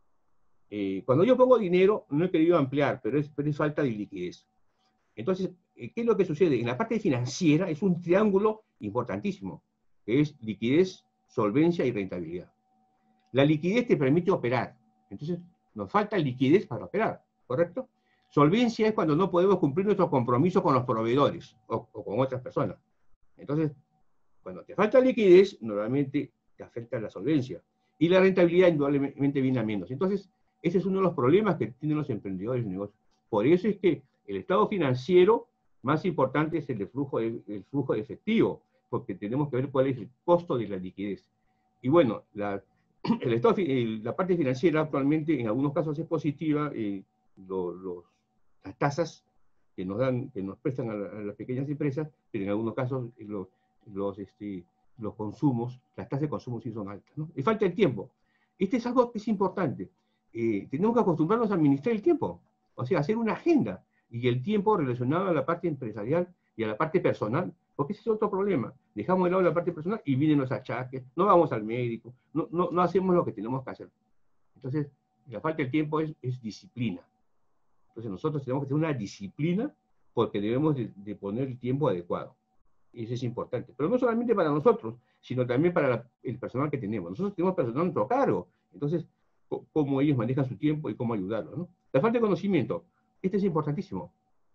Eh, cuando yo pongo dinero, no he querido ampliar, pero es, pero es falta de liquidez. Entonces, ¿qué es lo que sucede? En la parte financiera es un triángulo importantísimo, que es liquidez, solvencia y rentabilidad. La liquidez te permite operar. Entonces, nos falta liquidez para operar, ¿correcto? Solvencia es cuando no podemos cumplir nuestros compromisos con los proveedores o, o con otras personas. Entonces, cuando te falta liquidez, normalmente te afecta la solvencia. Y la rentabilidad indudablemente viene a menos. Entonces, ese es uno de los problemas que tienen los emprendedores de negocios. Por eso es que el estado financiero más importante es el, de flujo, de, el flujo de efectivo, porque tenemos que ver cuál es el costo de la liquidez. Y bueno, la, el estado, el, la parte financiera actualmente en algunos casos es positiva, eh, lo, los, las tasas que nos dan, que nos prestan a, la, a las pequeñas empresas, pero en algunos casos eh, los, los, este, los consumos, las tasas de consumo sí son altas, ¿no? Y falta el tiempo. Este es algo que es importante. Eh, tenemos que acostumbrarnos a administrar el tiempo, o sea, hacer una agenda, y el tiempo relacionado a la parte empresarial y a la parte personal, porque ese es otro problema. Dejamos de lado la parte personal y vienen los achaques, no vamos al médico, no, no, no hacemos lo que tenemos que hacer. Entonces, la falta del tiempo es, es disciplina. Entonces nosotros tenemos que tener una disciplina porque debemos de, de poner el tiempo adecuado. Y eso es importante. Pero no solamente para nosotros, sino también para la, el personal que tenemos. Nosotros tenemos personal a nuestro cargo. Entonces, cómo ellos manejan su tiempo y cómo ayudarlos, ¿no? La falta de conocimiento. Este es importantísimo.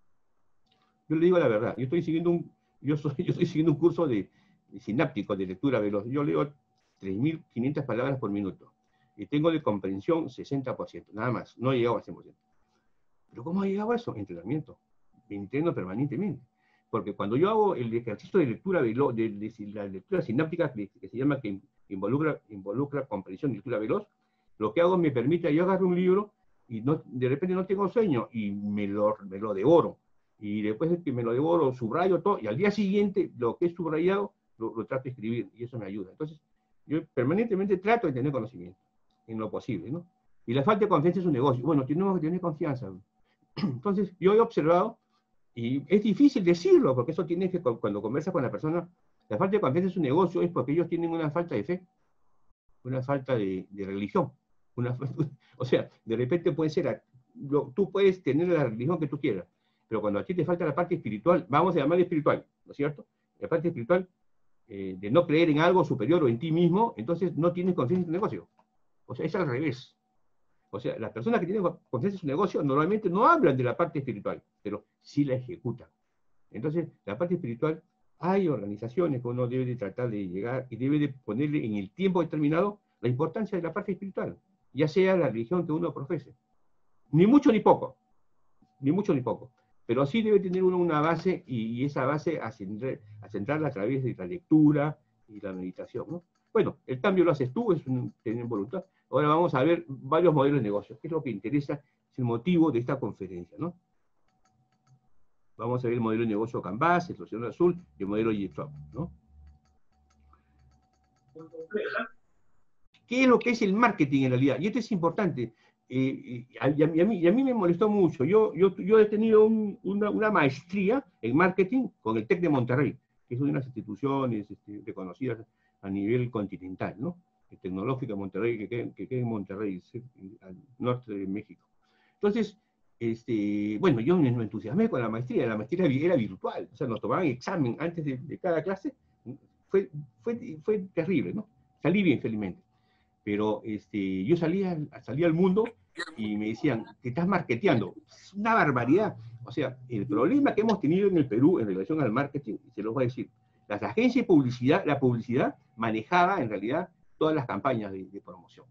Yo le digo la verdad. Yo estoy siguiendo un, yo soy, yo estoy siguiendo un curso de, de sináptico, de lectura veloz. Yo leo tres mil quinientas palabras por minuto. Y tengo de comprensión sesenta por ciento. Nada más. No he llegado al cien por ciento. ¿Pero cómo ha llegado a eso? Entrenamiento. Me entreno permanentemente. Porque cuando yo hago el ejercicio de lectura veloz, de, de, de la lectura sináptica, que, que se llama que involucra, involucra comprensión y lectura veloz, lo que hago me permite, yo agarro un libro y no, de repente no tengo sueño y me lo, me lo devoro. Y después de que me lo devoro, subrayo todo, y al día siguiente lo que he subrayado lo, lo trato de escribir, y eso me ayuda. Entonces, yo permanentemente trato de tener conocimiento, en lo posible, ¿no? Y la falta de confianza es un negocio. Bueno, tenemos que tener confianza. Entonces, yo he observado, y es difícil decirlo, porque eso tienes que, cuando conversas con la persona, la falta de confianza es un negocio, es porque ellos tienen una falta de fe, una falta de, de religión. Una, o sea, de repente puede ser, lo, tú puedes tener la religión que tú quieras, pero cuando a ti te falta la parte espiritual, vamos a llamarla espiritual, ¿no es cierto? La parte espiritual, eh, de no creer en algo superior o en ti mismo, entonces no tienes confianza en tu negocio. O sea, es al revés. O sea, las personas que tienen confianza en su negocio normalmente no hablan de la parte espiritual, pero sí la ejecutan. Entonces, la parte espiritual, hay organizaciones que uno debe de tratar de llegar y debe de ponerle en el tiempo determinado la importancia de la parte espiritual, ya sea la religión que uno profese. Ni mucho ni poco, ni mucho ni poco, pero sí debe tener uno una base y, y esa base a, centrar, a centrarla a través de la lectura y la meditación, ¿no? Bueno, el cambio lo haces tú, es un, tener voluntad. Ahora vamos a ver varios modelos de negocio, que es lo que interesa, es el motivo de esta conferencia, ¿no? Vamos a ver el modelo de negocio Canvas, el Océano Azul y el modelo G-Trap, ¿no? ¿Qué es lo que es el marketing en realidad? Y esto es importante. Eh, y, a, y, a mí, y a mí me molestó mucho. Yo, yo, yo he tenido un, una, una maestría en marketing con el TEC de Monterrey, que es una de las instituciones este, reconocidas a nivel continental, ¿no? El Tecnológico de Monterrey, que queda, que queda en Monterrey, al norte de México. Entonces, este, bueno, yo me entusiasmé con la maestría. La maestría era virtual, o sea, nos tomaban examen antes de, de cada clase. Fue, fue, fue terrible, ¿no? Salí bien, felizmente. Pero este, yo salí al, salí al mundo y me decían, te estás marketeando. Es una barbaridad. O sea, el problema que hemos tenido en el Perú en relación al marketing, se los voy a decir, las agencias de publicidad, la publicidad manejaba en realidad todas las campañas de, de promoción.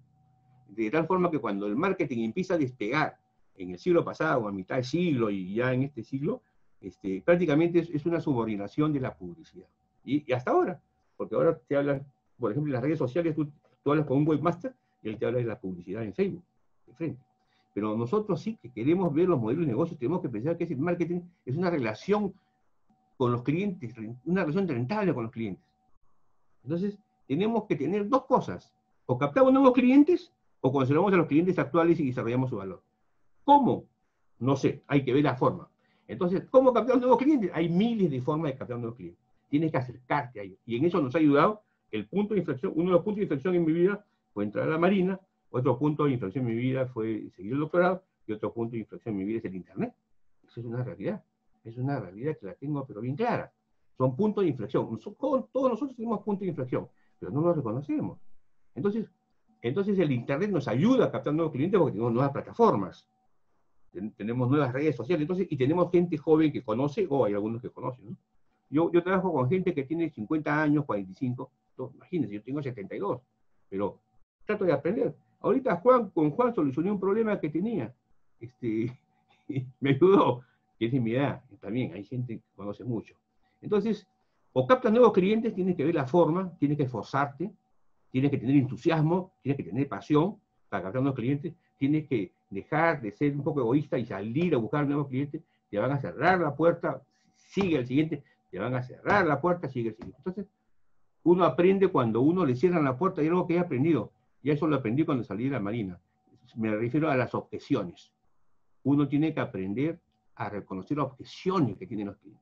De tal forma que cuando el marketing empieza a despegar en el siglo pasado, a mitad del siglo y ya en este siglo, este, prácticamente es, es una subordinación de la publicidad. Y, y hasta ahora, porque ahora te hablan, por ejemplo, en las redes sociales, tú, tú hablas con un webmaster y él te habla de la publicidad en Facebook, de frente. Pero nosotros sí que queremos ver los modelos de negocio, tenemos que pensar que ese marketing es una relación con los clientes, una relación rentable con los clientes. Entonces, tenemos que tener dos cosas, o captamos nuevos clientes, o conservamos a los clientes actuales y desarrollamos su valor. ¿Cómo? No sé, hay que ver la forma. Entonces, ¿cómo captar nuevos clientes? Hay miles de formas de captar nuevos clientes. Tienes que acercarte a ellos. Y en eso nos ha ayudado el punto de inflexión. Uno de los puntos de inflexión en mi vida fue entrar a la Marina, otro punto de inflexión en mi vida fue seguir el doctorado, y otro punto de inflexión en mi vida es el Internet. Eso es una realidad. Es una realidad que la tengo pero bien clara. Son puntos de inflexión. Todos nosotros tenemos puntos de inflexión, pero no los reconocemos. Entonces, entonces el Internet nos ayuda a captar nuevos clientes porque tenemos nuevas plataformas. Tenemos nuevas redes sociales, entonces, y tenemos gente joven que conoce, o hay algunos que conocen, ¿no? Yo, yo trabajo con gente que tiene cincuenta años, cuarenta y cinco, no, imagínense, yo tengo setenta y dos, pero trato de aprender. Ahorita Juan, con Juan solucioné un problema que tenía, este, me ayudó, que es de mi edad, también hay gente que conoce mucho. Entonces, o captas nuevos clientes, tienes que ver la forma, tienes que esforzarte, tienes que tener entusiasmo, tienes que tener pasión para captar nuevos clientes, tienes que dejar de ser un poco egoísta y salir a buscar nuevos clientes, te van a cerrar la puerta, sigue el siguiente, te van a cerrar la puerta, sigue el siguiente. Entonces, uno aprende cuando uno le cierran la puerta, y algo que he aprendido, y eso lo aprendí cuando salí de la Marina, me refiero a las objeciones. Uno tiene que aprender a reconocer las objeciones que tienen los clientes.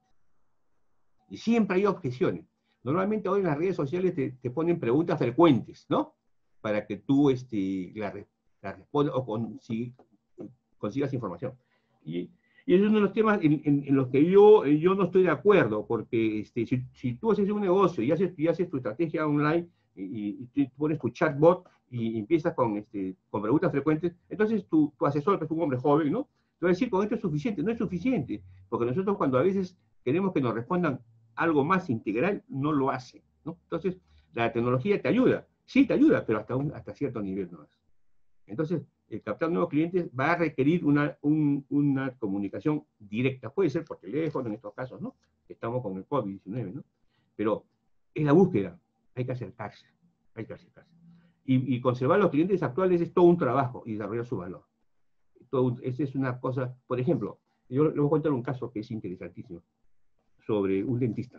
Y siempre hay objeciones. Normalmente hoy en las redes sociales te, te ponen preguntas frecuentes, ¿no? Para que tú este, la, la respondas o consi, consigas información. Y, y es uno de los temas en, en, en los que yo, yo no estoy de acuerdo, porque este, si, si tú haces un negocio y haces, y haces tu estrategia online, y, y, y pones tu chatbot y empiezas con, este, con preguntas frecuentes, entonces tu, tu asesor, que es un hombre joven, ¿no? Te va a decir, con esto es suficiente. No es suficiente, porque nosotros cuando a veces queremos que nos respondan algo más integral, no lo hace, ¿no? Entonces, la tecnología te ayuda, sí te ayuda, pero hasta, un, hasta cierto nivel no es. Entonces, el captar nuevos clientes va a requerir una, un, una comunicación directa, puede ser por teléfono en estos casos, ¿no? Estamos con el COVID diecinueve, ¿no? Pero es la búsqueda, hay que acercarse, hay que acercarse. Y, y conservar los clientes actuales es todo un trabajo y desarrollar su valor. Todo, esa es una cosa, por ejemplo, yo les voy a contar un caso que es interesantísimo, sobre un dentista.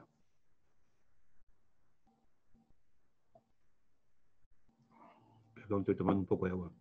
Perdón, estoy tomando un poco de agua.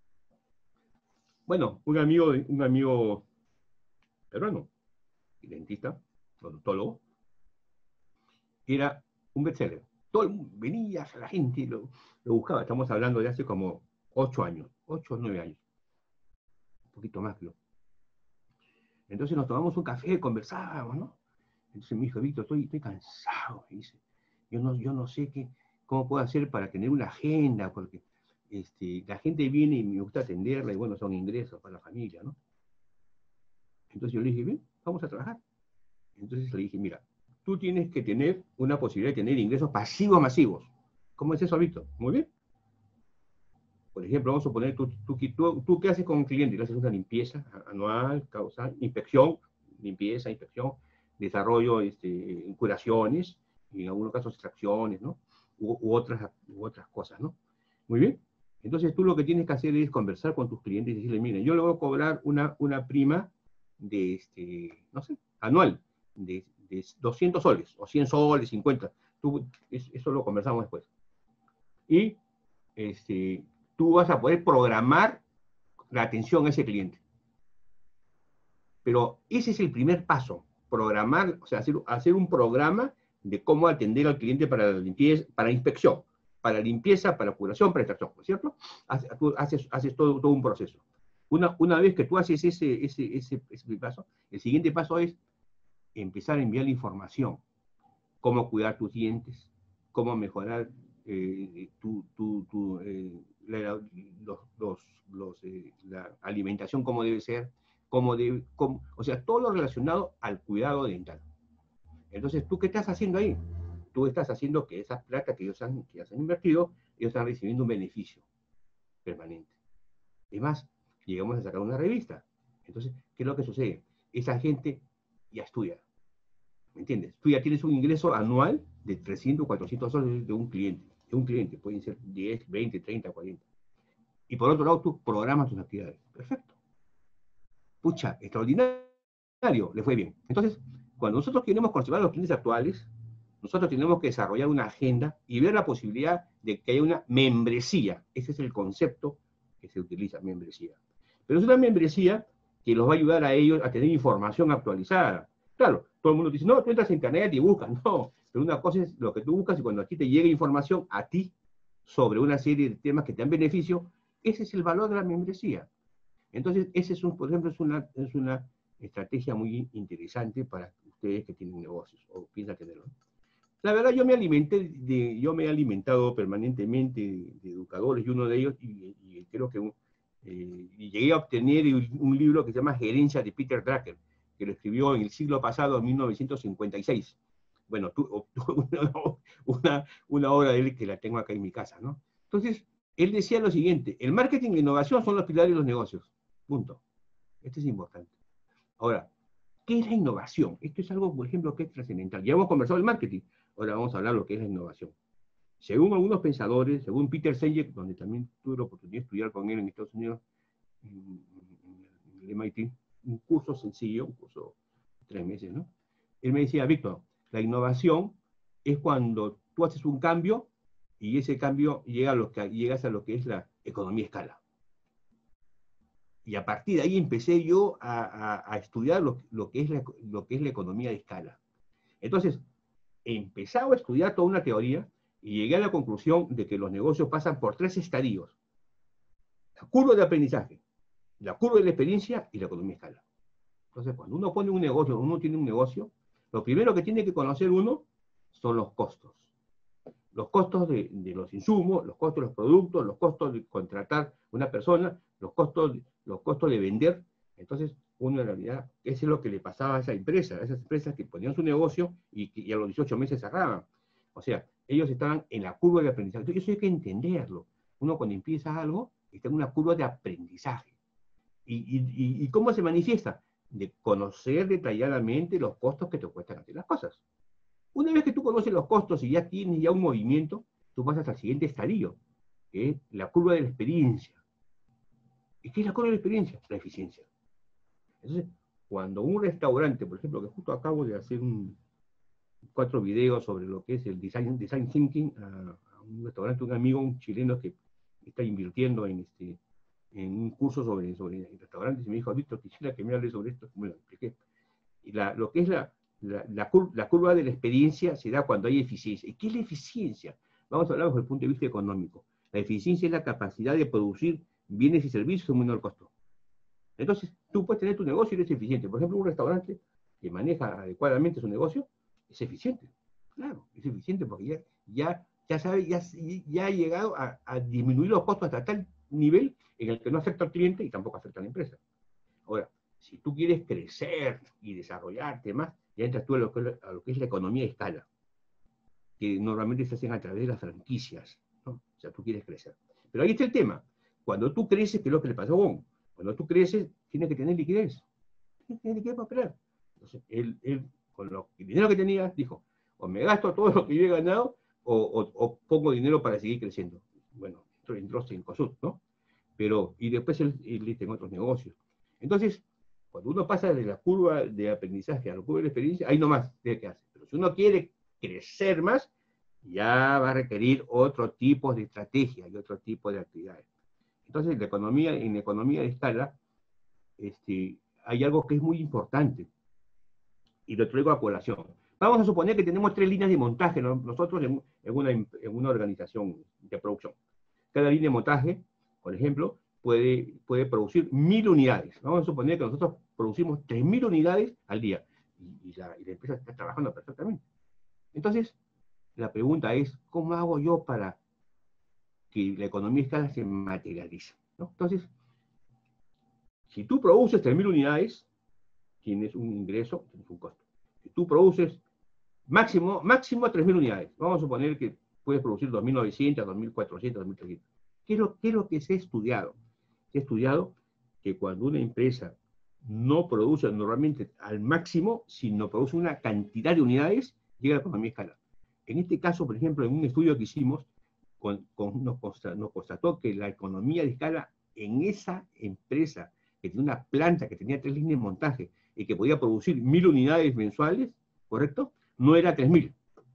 Bueno, un amigo, un amigo peruano, dentista, odontólogo, era un bestseller. Todo el mundo venía, la gente lo, lo buscaba. Estamos hablando de hace como ocho años, ocho o nueve años. Un poquito más, creo. Entonces nos tomamos un café, conversábamos, ¿no? Entonces me dijo, Víctor, estoy, estoy cansado, me dice. Yo no, yo no sé qué, cómo puedo hacer para tener una agenda, porque este, la gente viene y me gusta atenderla, y bueno, son ingresos para la familia, ¿no? Entonces yo le dije, bien, vamos a trabajar. Entonces le dije, mira, tú tienes que tener una posibilidad de tener ingresos pasivos masivos. ¿Cómo es eso, Víctor? Muy bien. Por ejemplo, vamos a suponer, tú, tú, tú, tú ¿qué haces con un cliente? Le haces una limpieza anual, causal, inspección, limpieza, inspección, desarrollo, este, curaciones, y en algunos casos extracciones, ¿no? U, u, otras, u otras cosas, ¿no? Muy bien. Entonces tú lo que tienes que hacer es conversar con tus clientes y decirle, mire, yo le voy a cobrar una, una prima de, este, no sé, anual, de, de doscientos soles, o cien soles, cincuenta. Tú, es, eso lo conversamos después. Y este, tú vas a poder programar la atención a ese cliente. Pero ese es el primer paso. Programar, o sea, hacer, hacer un programa de cómo atender al cliente para la limpieza, para inspección, para limpieza, para curación, para extracción, ¿no es cierto? Haces, haces, haces todo, todo un proceso. Una, una vez que tú haces ese, ese, ese, ese paso, el siguiente paso es empezar a enviar información. Cómo cuidar tus dientes, cómo mejorar eh, tu, tu, tu, eh, la, los, los, los, eh, la alimentación como debe ser, como debe, como, o sea, todo lo relacionado al cuidado dental. Entonces, ¿tú qué estás haciendo ahí? Tú estás haciendo que esas plata que ellos han, que ellos han invertido, ellos están recibiendo un beneficio permanente. Además, llegamos a sacar una revista. Entonces, ¿qué es lo que sucede? Esa gente ya estudia. ¿Me entiendes? Tú ya tienes un ingreso anual de trescientos, cuatrocientos soles de un cliente. De un cliente, pueden ser diez, veinte, treinta, cuarenta. Y por otro lado, tú programas tus actividades. Perfecto. Pucha, extraordinario, le fue bien. Entonces, cuando nosotros queremos conservar a los clientes actuales, nosotros tenemos que desarrollar una agenda y ver la posibilidad de que haya una membresía. Ese es el concepto que se utiliza, membresía. Pero es una membresía que los va a ayudar a ellos a tener información actualizada. Claro, todo el mundo dice, no, tú entras a internet y buscas. No, pero una cosa es lo que tú buscas y cuando a ti te llega información a ti sobre una serie de temas que te dan beneficio, ese es el valor de la membresía. Entonces, ese es un, por ejemplo, es una, es una estrategia muy interesante para ustedes que tienen negocios o piensan tenerlo. La verdad, yo me alimenté, de, yo me he alimentado permanentemente de, de educadores y uno de ellos, y, y creo que un, eh, y llegué a obtener un libro que se llama Gerencia de Peter Drucker, que lo escribió en el siglo pasado, en mil novecientos cincuenta y seis. Bueno, tu, una, una, una obra de él que la tengo acá en mi casa, ¿no? Entonces, él decía lo siguiente: el marketing y la innovación son los pilares de los negocios. Punto. Esto es importante. Ahora, ¿qué es la innovación? Esto es algo, por ejemplo, que es trascendental. Ya hemos conversado del marketing, ahora vamos a hablar de lo que es la innovación. Según algunos pensadores, según Peter Senge, donde también tuve la oportunidad de estudiar con él en Estados Unidos, en, en el M I T, un curso sencillo, un curso de tres meses, ¿no? Él me decía, Víctor, la innovación es cuando tú haces un cambio y ese cambio llega a lo que, llegas a lo que es la economía a escala. Y a partir de ahí empecé yo a, a, a estudiar lo, lo, que es la, lo que es la economía de escala. Entonces, he empezado a estudiar toda una teoría y llegué a la conclusión de que los negocios pasan por tres estadios: la curva de aprendizaje, la curva de la experiencia y la economía de escala. Entonces, cuando uno pone un negocio, uno tiene un negocio, lo primero que tiene que conocer uno son los costos. Los costos de, de los insumos, los costos de los productos, los costos de contratar una persona, los costos, los costos de vender. Entonces, uno en realidad, eso es lo que le pasaba a esa empresa, a esas empresas que ponían su negocio y, y a los dieciocho meses cerraban. O sea, ellos estaban en la curva de aprendizaje. Entonces, eso hay que entenderlo. Uno cuando empieza algo, está en una curva de aprendizaje. ¿Y, y, y cómo se manifiesta? De conocer detalladamente los costos que te cuestan hacer las cosas. Una vez que tú conoces los costos y ya tienes ya un movimiento, tú pasas al siguiente estadio, que es la curva de la experiencia. ¿Y qué es la curva de la experiencia? La eficiencia. Entonces, cuando un restaurante, por ejemplo, que justo acabo de hacer un, cuatro videos sobre lo que es el design, design thinking, a, a un restaurante, un amigo, un chileno que está invirtiendo en, este, en un curso sobre, sobre restaurantes, y me dijo, Víctor, quisiera que me hable sobre esto. Bueno, expliqué. Y la, lo que es la, la, la, cur, la curva de la experiencia se da cuando hay eficiencia. ¿Y qué es la eficiencia? Vamos a hablar desde el punto de vista económico. La eficiencia es la capacidad de producir bienes y servicios a un menor costo. Entonces, tú puedes tener tu negocio y eres eficiente. Por ejemplo, un restaurante que maneja adecuadamente su negocio es eficiente. Claro, es eficiente porque ya, ya, ya sabe, ya, ya ha llegado a, a disminuir los costos hasta tal nivel en el que no afecta al cliente y tampoco afecta a la empresa. Ahora, si tú quieres crecer y desarrollarte más, ya entras tú a lo que, a lo que es la economía de escala, que normalmente se hacen a través de las franquicias, ¿no? O sea, tú quieres crecer. Pero ahí está el tema. Cuando tú creces, ¿qué es lo que le pasó a Bon? Cuando tú creces, tienes que tener liquidez. Tienes que tener liquidez para operar. Entonces, él, él con lo, el dinero que tenía, dijo, o me gasto todo lo que yo he ganado, o, o, o pongo dinero para seguir creciendo. Bueno, entró, entró en Cosut, ¿no? Pero, y después él, él está en otros negocios. Entonces, cuando uno pasa de la curva de aprendizaje a la curva de experiencia, ahí nomás tiene que hacer. Pero si uno quiere crecer más, ya va a requerir otro tipo de estrategia y otro tipo de actividades. Entonces, la economía, en la economía de escala, este, hay algo que es muy importante, y lo traigo a colación. Vamos a suponer que tenemos tres líneas de montaje, ¿no? Nosotros en, en, una, en una organización de producción. Cada línea de montaje, por ejemplo, puede, puede producir mil unidades. Vamos a suponer que nosotros producimos tres mil unidades al día, y, y, la, y la empresa está trabajando perfectamente. Entonces, la pregunta es, ¿cómo hago yo para que la economía de escala se materializa, ¿no? Entonces, si tú produces tres mil unidades, tienes un ingreso, tienes un costo. Si tú produces máximo, máximo tres mil unidades, vamos a suponer que puedes producir dos mil novecientas, dos mil cuatrocientas, dos mil trescientas. ¿Qué es, lo, ¿Qué es lo que se ha estudiado? Se ha estudiado que cuando una empresa no produce normalmente al máximo, sino produce una cantidad de unidades, llega a la economía de escala. En este caso, por ejemplo, en un estudio que hicimos, con, con, nos, constató, nos constató que la economía de escala en esa empresa, que tenía una planta que tenía tres líneas de montaje y que podía producir mil unidades mensuales, ¿correcto? No era tres mil.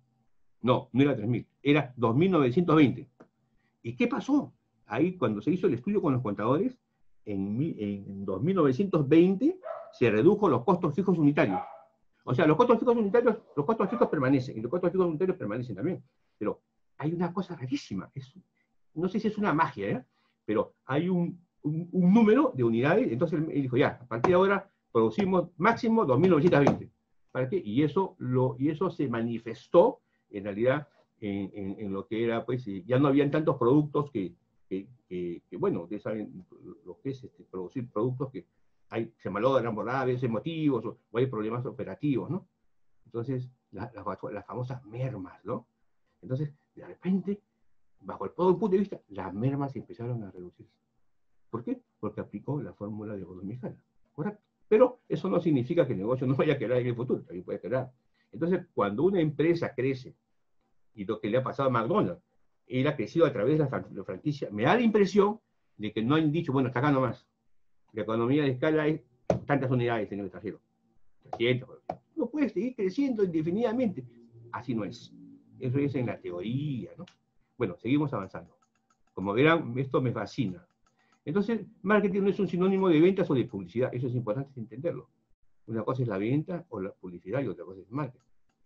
No, no era tres mil. Era dos mil novecientos veinte. ¿Y qué pasó? Ahí, cuando se hizo el estudio con los contadores, en, en dos mil novecientos veinte se redujo los costos fijos unitarios. O sea, los costos fijos unitarios, los costos fijos permanecen, y los costos fijos unitarios permanecen también. Pero hay una cosa rarísima. Es, no sé si es una magia, ¿eh? Pero hay un, un, un número de unidades, entonces él dijo, ya, a partir de ahora producimos máximo dos mil novecientos veinte. ¿Para qué? Y eso, lo, y eso se manifestó, en realidad, en, en, en lo que era, pues, ya no habían tantos productos que, que, que, que bueno, ustedes saben lo que es este, producir productos que hay, se malogran por A, veces motivos, o, o hay problemas operativos, ¿no? Entonces, la, la, las famosas mermas, ¿no? Entonces, de repente, bajo todo el punto de vista, las mermas empezaron a reducirse. ¿Por qué? Porque aplicó la fórmula de economía de escala, ¿correcto? Pero eso no significa que el negocio no vaya a quedar en el futuro, también puede quedar. Entonces, cuando una empresa crece, y lo que le ha pasado a McDonald's, él ha crecido a través de la, la franquicia, me da la impresión de que no han dicho, bueno, hasta acá nomás. La economía de escala es tantas unidades en el extranjero. trescientas. No puede seguir creciendo indefinidamente. Así no es. Eso es en la teoría, ¿no? Bueno, seguimos avanzando. Como verán, esto me fascina. Entonces, marketing no es un sinónimo de ventas o de publicidad. Eso es importante entenderlo. Una cosa es la venta o la publicidad y otra cosa es el marketing.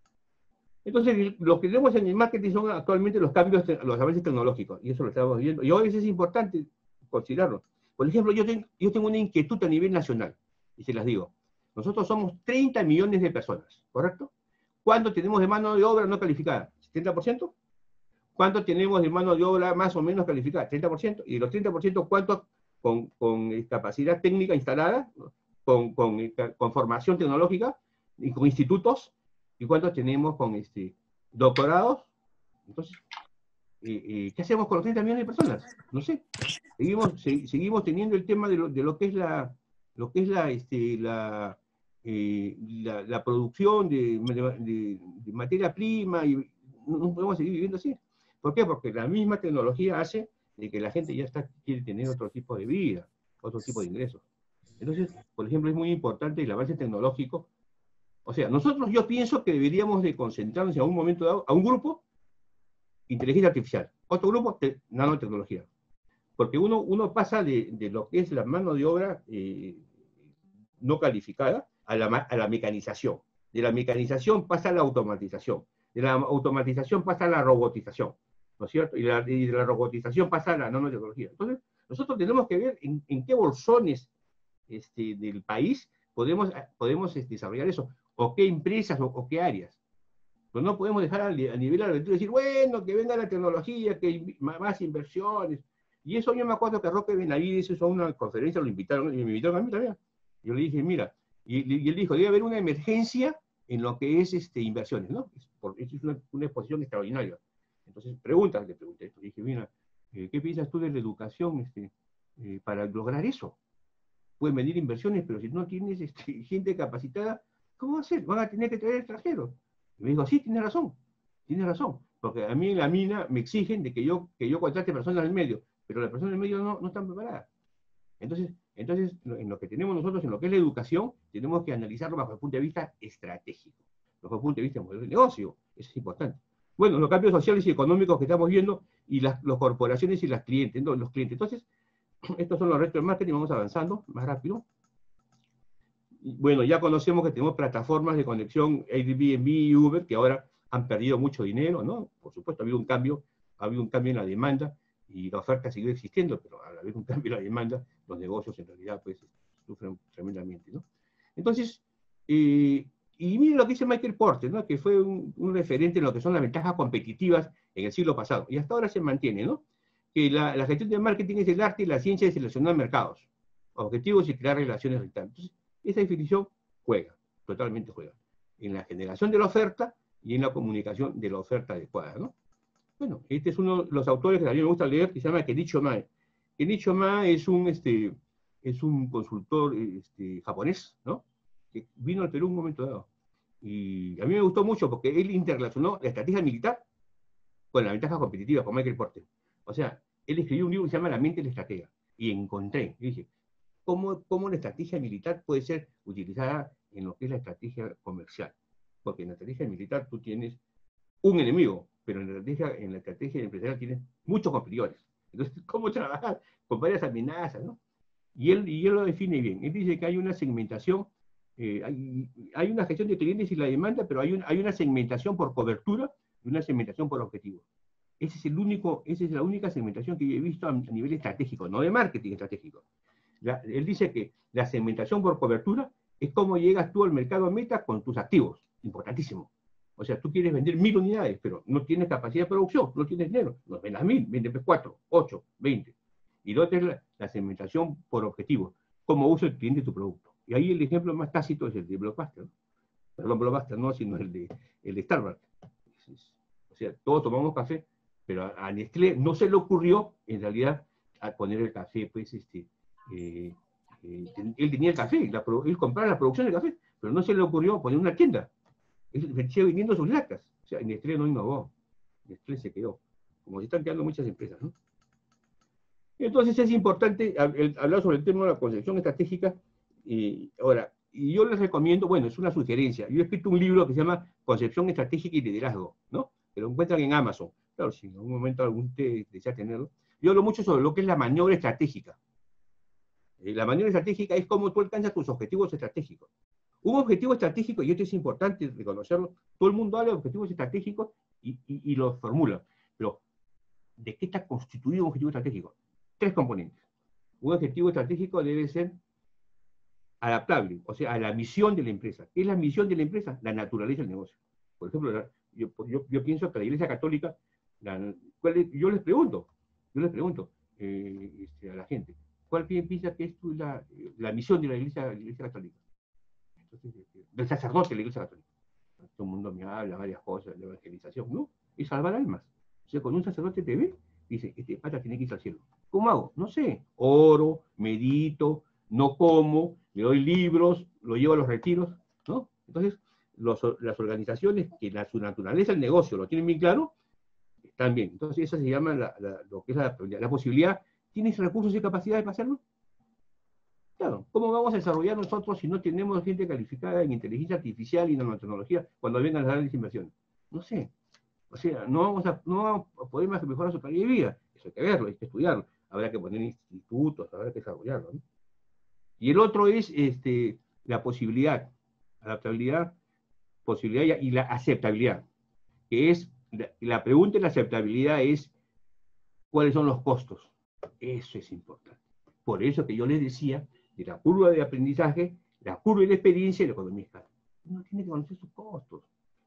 Entonces, lo que vemos en el marketing son actualmente los cambios, los avances tecnológicos. Y eso lo estamos viendo. Y hoy es importante considerarlo. Por ejemplo, yo, ten, yo tengo una inquietud a nivel nacional. Y se las digo. Nosotros somos treinta millones de personas, ¿correcto? ¿Cuánto tenemos de mano de obra no calificada? ¿setenta por ciento? ¿Cuánto tenemos de mano de obra más o menos calificada? treinta por ciento. Y de los treinta por ciento, ¿cuántos con, con capacidad técnica instalada, con, con, con formación tecnológica y con institutos? ¿Y cuántos tenemos con este, doctorados? Entonces, eh, eh, ¿qué hacemos con los treinta millones de personas? No sé. Seguimos, se, seguimos teniendo el tema de lo, de lo que es la, lo que es la, este, la, eh, la, la producción de, de, de materia prima, y no, no podemos seguir viviendo así. ¿Por qué? Porque la misma tecnología hace de que la gente ya está, quiere tener otro tipo de vida, otro tipo de ingresos. Entonces, por ejemplo, es muy importante el avance tecnológico. O sea, nosotros, yo pienso que deberíamos de concentrarnos en un momento dado a un grupo, inteligencia artificial, otro grupo, te, nanotecnología. Porque uno, uno pasa de, de lo que es la mano de obra eh, no calificada a la, a la mecanización. De la mecanización pasa a la automatización. De la automatización pasa a la robotización, ¿no es cierto? Y, la, y de la robotización pasa a la nanotecnología. Entonces, nosotros tenemos que ver en, en qué bolsones este, del país podemos, podemos este, desarrollar eso, o qué empresas, o, o qué áreas. Pero no podemos dejar a, a nivel arbitrario decir, bueno, que venga la tecnología, que más inversiones. Y eso yo me acuerdo que Roque Benavides hizo una conferencia, lo invitaron, y me invitaron a mí también. Yo le dije, mira, y, y él dijo, debe haber una emergencia en lo que es este, inversiones, ¿no? Es, por, es una, una exposición extraordinaria. Entonces, preguntas, le pregunté esto. Le dije, mira, eh, ¿qué piensas tú de la educación este, eh, para lograr eso? Pueden venir inversiones, pero si no tienes este, gente capacitada, ¿cómo va a ser? Van a tener que traer extranjeros. Y me dijo, sí, tiene razón, tiene razón. Porque a mí en la mina me exigen de que yo, que yo contrate personas del medio, pero las personas del medio no, no están preparadas. Entonces, entonces, en lo que tenemos nosotros, en lo que es la educación, tenemos que analizarlo bajo el punto de vista estratégico, bajo el punto de vista del modelo de negocio. Eso es importante. Bueno, los cambios sociales y económicos que estamos viendo, y las, las corporaciones y las clientes, ¿no? los clientes. Entonces, estos son los retos del marketing, vamos avanzando más rápido. Bueno, ya conocemos que tenemos plataformas de conexión Airbnb y Uber, que ahora han perdido mucho dinero, ¿no? Por supuesto, ha habido un cambio, ha habido un cambio en la demanda, y la oferta sigue existiendo, pero al haber un cambio en la demanda, los negocios en realidad pues sufren tremendamente, ¿no? Entonces, eh, y miren lo que dice Michael Porter, ¿no? Que fue un, un referente en lo que son las ventajas competitivas en el siglo pasado, y hasta ahora se mantiene, ¿no? que la, la gestión de marketing es el arte y la ciencia de seleccionar mercados, objetivos y crear relaciones rentables. Entonces, esa definición juega, totalmente juega, en la generación de la oferta y en la comunicación de la oferta adecuada, ¿no? Bueno, este es uno de los autores que a mí me gusta leer, que se llama Kenichi Mae. Kenichi Mae es un, este, es un consultor este, japonés, ¿no? Que vino al Perú en un momento dado. Y a mí me gustó mucho porque él interrelacionó la estrategia militar con la ventaja competitiva, con Michael Porter. O sea, él escribió un libro que se llama La mente del estratega. Y encontré, y dije, ¿cómo, ¿cómo la estrategia militar puede ser utilizada en lo que es la estrategia comercial? Porque en la estrategia militar tú tienes un enemigo, pero en la estrategia, en la estrategia empresarial tienes muchos competidores. Entonces, ¿cómo trabajar con varias amenazas, ¿no? Y él, y él lo define bien. Él dice que hay una segmentación, eh, hay, hay una gestión de clientes y la demanda, pero hay, un, hay una segmentación por cobertura y una segmentación por objetivo. Ese es el único, esa es la única segmentación que yo he visto a, a nivel estratégico, no de marketing estratégico. La, él dice que la segmentación por cobertura es cómo llegas tú al mercado meta con tus activos. Importantísimo. O sea, tú quieres vender mil unidades, pero no tienes capacidad de producción, no tienes dinero. No vendas mil, vendes cuatro, ocho, veinte. Y lo otro es la, la segmentación por objetivo. Cómo usa el cliente tu producto. Y ahí el ejemplo más tácito es el de Blockbuster, ¿no? Perdón, Blockbuster no, sino el de, el de Starbucks. O sea, todos tomamos café, pero a, a Nestlé no se le ocurrió, en realidad, a poner el café, pues, este, eh, eh, él tenía el café, la, él compraba la producción de café, pero no se le ocurrió poner una tienda. Él venía vendiendo sus latas. O sea, Nestlé no innovó. Nestlé se quedó. Como se están quedando muchas empresas, ¿no? Entonces es importante hablar sobre el tema de la concepción estratégica. Y ahora, y yo les recomiendo, bueno, es una sugerencia. Yo he escrito un libro que se llama Concepción Estratégica y Liderazgo, ¿no? Que lo encuentran en Amazon. Claro, si en algún momento algún te desea tenerlo. Yo hablo mucho sobre lo que es la maniobra estratégica. Eh, la maniobra estratégica es cómo tú alcanzas tus objetivos estratégicos. Un objetivo estratégico, y esto es importante reconocerlo, todo el mundo habla de objetivos estratégicos y, y, y los formula. Pero, ¿de qué está constituido un objetivo estratégico? Tres componentes. Un objetivo estratégico debe ser adaptable, o sea, a la misión de la empresa. ¿Qué es la misión de la empresa? La naturaleza del negocio. Por ejemplo, la, yo, yo, yo pienso que la Iglesia Católica, la, ¿cuál es? yo les pregunto, yo les pregunto eh, este, a la gente, ¿cuál piensa que es la, la misión de la Iglesia, la Iglesia Católica? Entonces, del sacerdote de la Iglesia Católica. Todo el mundo me habla varias cosas de evangelización, ¿no? Es salvar almas. O sea, cuando un sacerdote te ve, dice, este pata tiene que ir al cielo. ¿Cómo hago? No sé. Oro, medito, no como, le doy libros, lo llevo a los retiros, ¿no? Entonces, los, las organizaciones que la, su naturaleza, el negocio, lo tienen bien claro, están bien. Entonces, esa se llama la, la, lo que es la, la posibilidad. ¿Tienes recursos y capacidades para hacerlo? Claro, ¿cómo vamos a desarrollar nosotros si no tenemos gente calificada en inteligencia artificial y nanotecnología cuando vengan las grandes inversiones? No sé. O sea, no vamos a, no vamos a poder más mejorar su calidad de vida. Eso hay que verlo, hay que estudiarlo. Habrá que poner institutos, habrá que desarrollarlo, ¿no? Y el otro es este, la posibilidad, adaptabilidad, posibilidad y la aceptabilidad. Que es, la, la pregunta de la aceptabilidad es, ¿cuáles son los costos? Eso es importante. Por eso que yo les decía, de la curva de aprendizaje, la curva de la experiencia y la economía de escala. Uno tiene que conocer sus costos.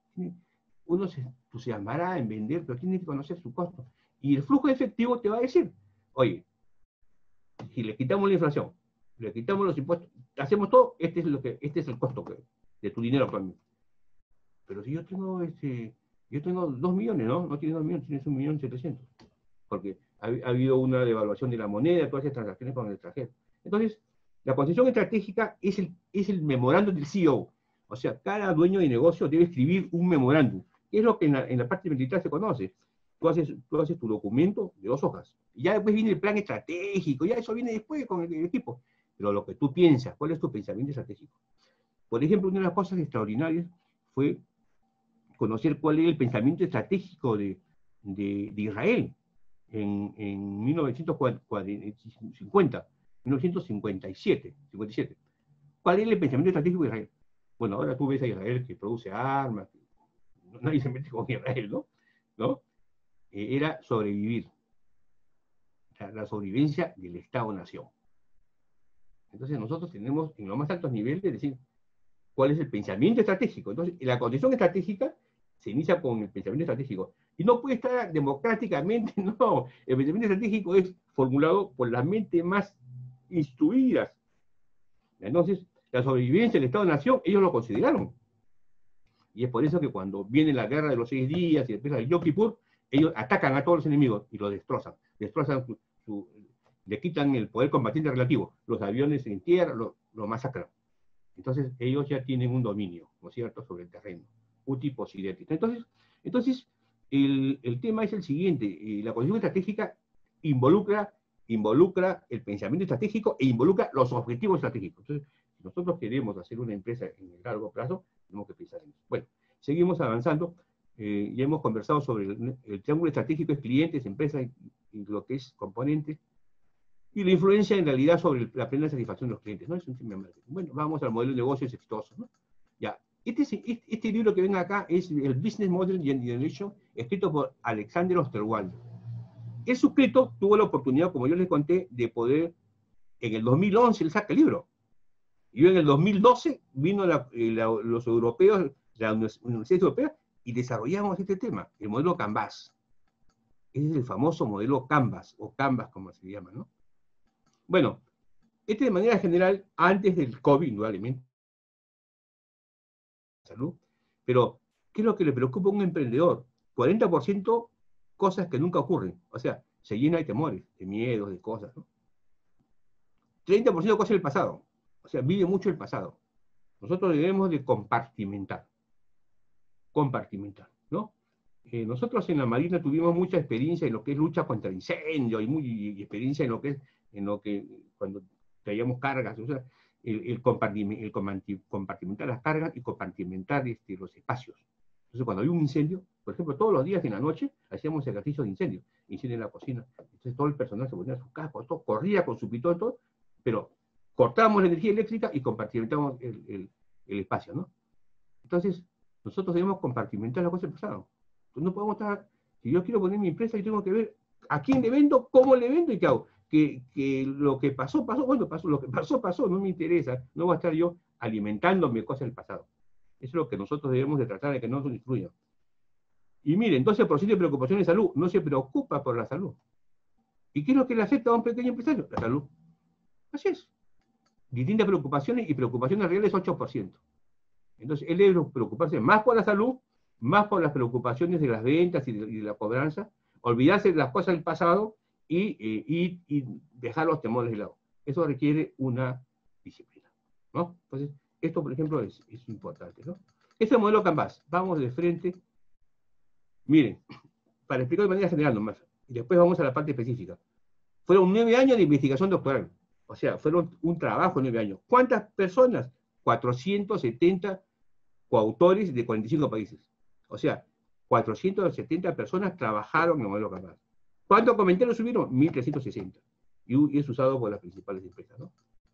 Uno se entusiasmará en vender, pero tiene que conocer su costo. Y el flujo efectivo te va a decir, oye, si le quitamos la inflación, le quitamos los impuestos, hacemos todo, este es, lo que, este es el costo que, de tu dinero actualmente. Pero si yo tengo, este, yo tengo dos millones, ¿no? No tienes dos millones, tienes un millón setecientos. Porque ha, ha habido una devaluación de la moneda, todas esas transacciones con el extranjero. Entonces, la concepción estratégica es el, es el memorándum del C E O. O sea, cada dueño de negocio debe escribir un memorándum. Es lo que en la, en la parte militar se conoce. Tú haces, tú haces tu documento de dos hojas. Y ya después viene el plan estratégico. Ya eso viene después con el, el equipo. Pero lo que tú piensas, ¿cuál es tu pensamiento estratégico? Por ejemplo, una de las cosas extraordinarias fue conocer cuál era el pensamiento estratégico de, de, de Israel en, en mil novecientos cincuenta. mil novecientos cincuenta y siete, cincuenta y siete. ¿Cuál es el pensamiento estratégico de Israel? Bueno, ahora tú ves a Israel que produce armas, que nadie se mete con Israel, ¿no? ¿No? Eh, era sobrevivir. O sea, la sobrevivencia del Estado-Nación. Entonces nosotros tenemos en los más altos niveles de decir cuál es el pensamiento estratégico. Entonces, la condición estratégica se inicia con el pensamiento estratégico. Y no puede estar democráticamente, no. El pensamiento estratégico es formulado por las mentes más instruidas. Entonces, la sobrevivencia del Estado-Nación, ellos lo consideraron. Y es por eso que cuando viene la guerra de los seis días y empieza el Yom Kippur, ellos atacan a todos los enemigos y los destrozan. Destrozan su, su, le quitan el poder combatiente relativo. Los aviones en tierra lo, lo masacran. Entonces, ellos ya tienen un dominio, ¿no es cierto?, sobre el terreno. Uti possidetis. Entonces, entonces el, el tema es el siguiente. Eh, la concepción estratégica involucra, involucra el pensamiento estratégico e involucra los objetivos estratégicos. Entonces, si nosotros queremos hacer una empresa en el largo plazo, tenemos que pensar en eso. Bueno, seguimos avanzando. Eh, ya hemos conversado sobre el, el triángulo estratégico, es clientes, empresas y, y lo que es componentes. Y la influencia en realidad sobre el, la plena satisfacción de los clientes, ¿no? Es un tema de marketing. Bueno, vamos al modelo de negocios exitoso, ¿no? Ya. Este, este, este libro que ven acá es el Business Model Generation, escrito por Alexander Osterwalder. El suscrito tuvo la oportunidad, como yo les conté, de poder, en el dos mil once, él saca el libro. Y en el dos mil doce vino la, la, los europeos, la Universidad Europea, y desarrollamos este tema, el modelo Canvas. Ese es el famoso modelo Canvas, o Canvas como se llama, ¿no? Bueno, este de manera general, antes del COVID, indudablemente, salud, pero ¿qué es lo que le preocupa a un emprendedor? cuarenta por ciento cosas que nunca ocurren, o sea, se llena de temores, de miedos, de cosas, ¿no? treinta por ciento cosas del pasado, o sea, vive mucho el pasado. Nosotros debemos de compartimentar, compartimentar, ¿no? Eh, nosotros en la Marina tuvimos mucha experiencia en lo que es lucha contra incendios, y, muy, y experiencia en lo que es, en lo que, cuando traíamos cargas, o sea, el, el, compartiment, el compartimentar las cargas y compartimentar este, los espacios. Entonces, cuando había un incendio, por ejemplo, todos los días en la noche hacíamos ejercicios de incendio, incendio en la cocina. Entonces, todo el personal se ponía sus cascos, todo, corría con su pitón, todo, pero cortábamos la energía eléctrica y compartimentábamos el, el, el espacio, ¿no? Entonces, nosotros debemos compartimentar las cosas del pasado. Entonces, no podemos estar, si yo quiero poner mi empresa, yo tengo que ver a quién le vendo, cómo le vendo y qué hago. Que, que lo que pasó, pasó, bueno, pasó, lo que pasó, pasó, no me interesa, no voy a estar yo alimentándome cosas del pasado. Eso es lo que nosotros debemos de tratar de que no nos destruyan. Y miren, entonces el proceso de preocupación de salud no se preocupa por la salud. ¿Y qué es lo que le afecta a un pequeño empresario? La salud. Así es. Distintas preocupaciones y preocupaciones reales ocho por ciento. Entonces él debe preocuparse más por la salud, más por las preocupaciones de las ventas y de, y de la cobranza, olvidarse de las cosas del pasado, Y, eh, y, y dejar los temores de lado. Eso requiere una disciplina, ¿no? Entonces, esto, por ejemplo, es, es importante, ¿no? Este modelo Canvas, vamos de frente. Miren, para explicar de manera general nomás, y después vamos a la parte específica. Fueron nueve años de investigación doctoral, o sea, fueron un trabajo de nueve años. ¿Cuántas personas? cuatrocientos setenta coautores de cuarenta y cinco países. O sea, cuatrocientas setenta personas trabajaron en el modelo Canvas. ¿Cuántos comentarios subieron? mil trescientos sesenta. Y es usado por las principales empresas, ¿no?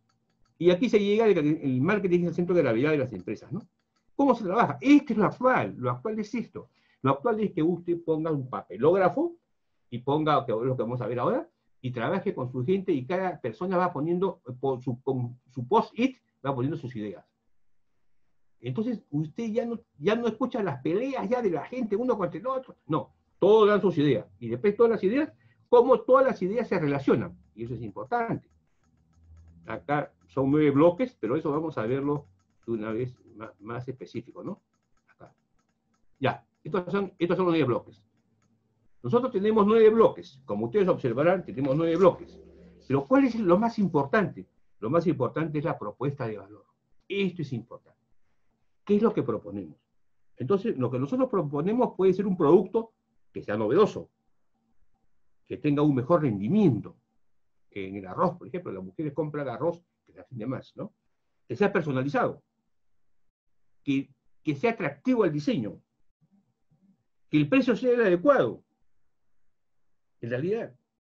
Y aquí se llega, el marketing es el centro de gravedad de las empresas, ¿no? ¿Cómo se trabaja? Esto es lo actual. Lo actual es esto. Lo actual es que usted ponga un papelógrafo y ponga, que es lo que vamos a ver ahora, y trabaje con su gente y cada persona va poniendo, por su, con su post-it, va poniendo sus ideas. Entonces, usted ya no, ya no escucha las peleas ya de la gente uno contra el otro. No. Todos dan sus ideas. Y después todas las ideas, cómo todas las ideas se relacionan. Y eso es importante. Acá son nueve bloques, pero eso vamos a verlo de una vez más, más específico, ¿no? Acá. Ya, estos son, estos son los nueve bloques. Nosotros tenemos nueve bloques. Como ustedes observarán, tenemos nueve bloques. Pero ¿cuál es lo más importante? Lo más importante es la propuesta de valor. Esto es importante. ¿Qué es lo que proponemos? Entonces, lo que nosotros proponemos puede ser un producto que sea novedoso, que tenga un mejor rendimiento. En el arroz, por ejemplo, las mujeres compran arroz que les rinde más, ¿no? Que sea personalizado, que, que sea atractivo al diseño, que el precio sea el adecuado. En realidad,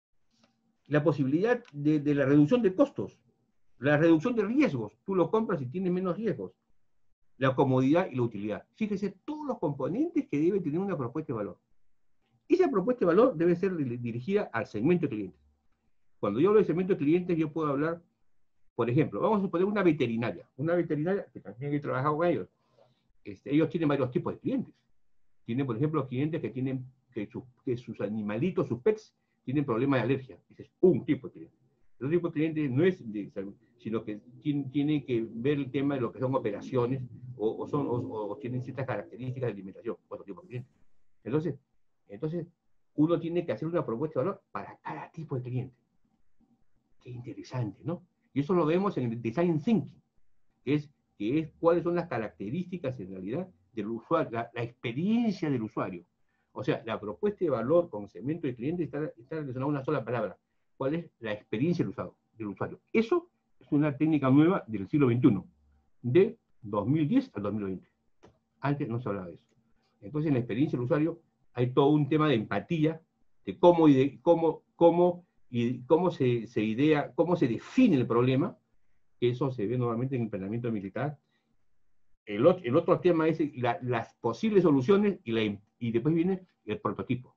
la posibilidad de, de la reducción de costos, la reducción de riesgos, tú lo compras y tienes menos riesgos, la comodidad y la utilidad. Fíjese todos los componentes que debe tener una propuesta de valor. Esa propuesta de valor debe ser dirigida al segmento de clientes. Cuando yo hablo de segmento de clientes, yo puedo hablar, por ejemplo, vamos a suponer una veterinaria. Una veterinaria, que también he trabajado con ellos. Este, ellos tienen varios tipos de clientes. Tiene, por ejemplo, clientes que tienen, que, sus, que sus animalitos, sus pets, tienen problemas de alergia. Ese es un tipo de cliente. El otro tipo de cliente no es de salud, sino que tiene, tiene que ver el tema de lo que son operaciones o, o, son, o, o tienen ciertas características de alimentación, otro tipo de cliente. Entonces, entonces, uno tiene que hacer una propuesta de valor para cada tipo de cliente. Qué interesante, ¿no? Y eso lo vemos en el Design Thinking, que es, que es cuáles son las características en realidad del usuario, la, la experiencia del usuario. O sea, la propuesta de valor con segmento de cliente está, está relacionada a una sola palabra. ¿Cuál es la experiencia del usuario, del usuario? Eso es una técnica nueva del siglo veintiuno, de dos mil diez al dos mil veinte. Antes no se hablaba de eso. Entonces, en la experiencia del usuario hay todo un tema de empatía, de cómo, y de, cómo, cómo, y cómo se, se idea, cómo se define el problema, que eso se ve nuevamente en el planeamiento militar. El, el otro tema es la, las posibles soluciones y, la, y después viene el prototipo.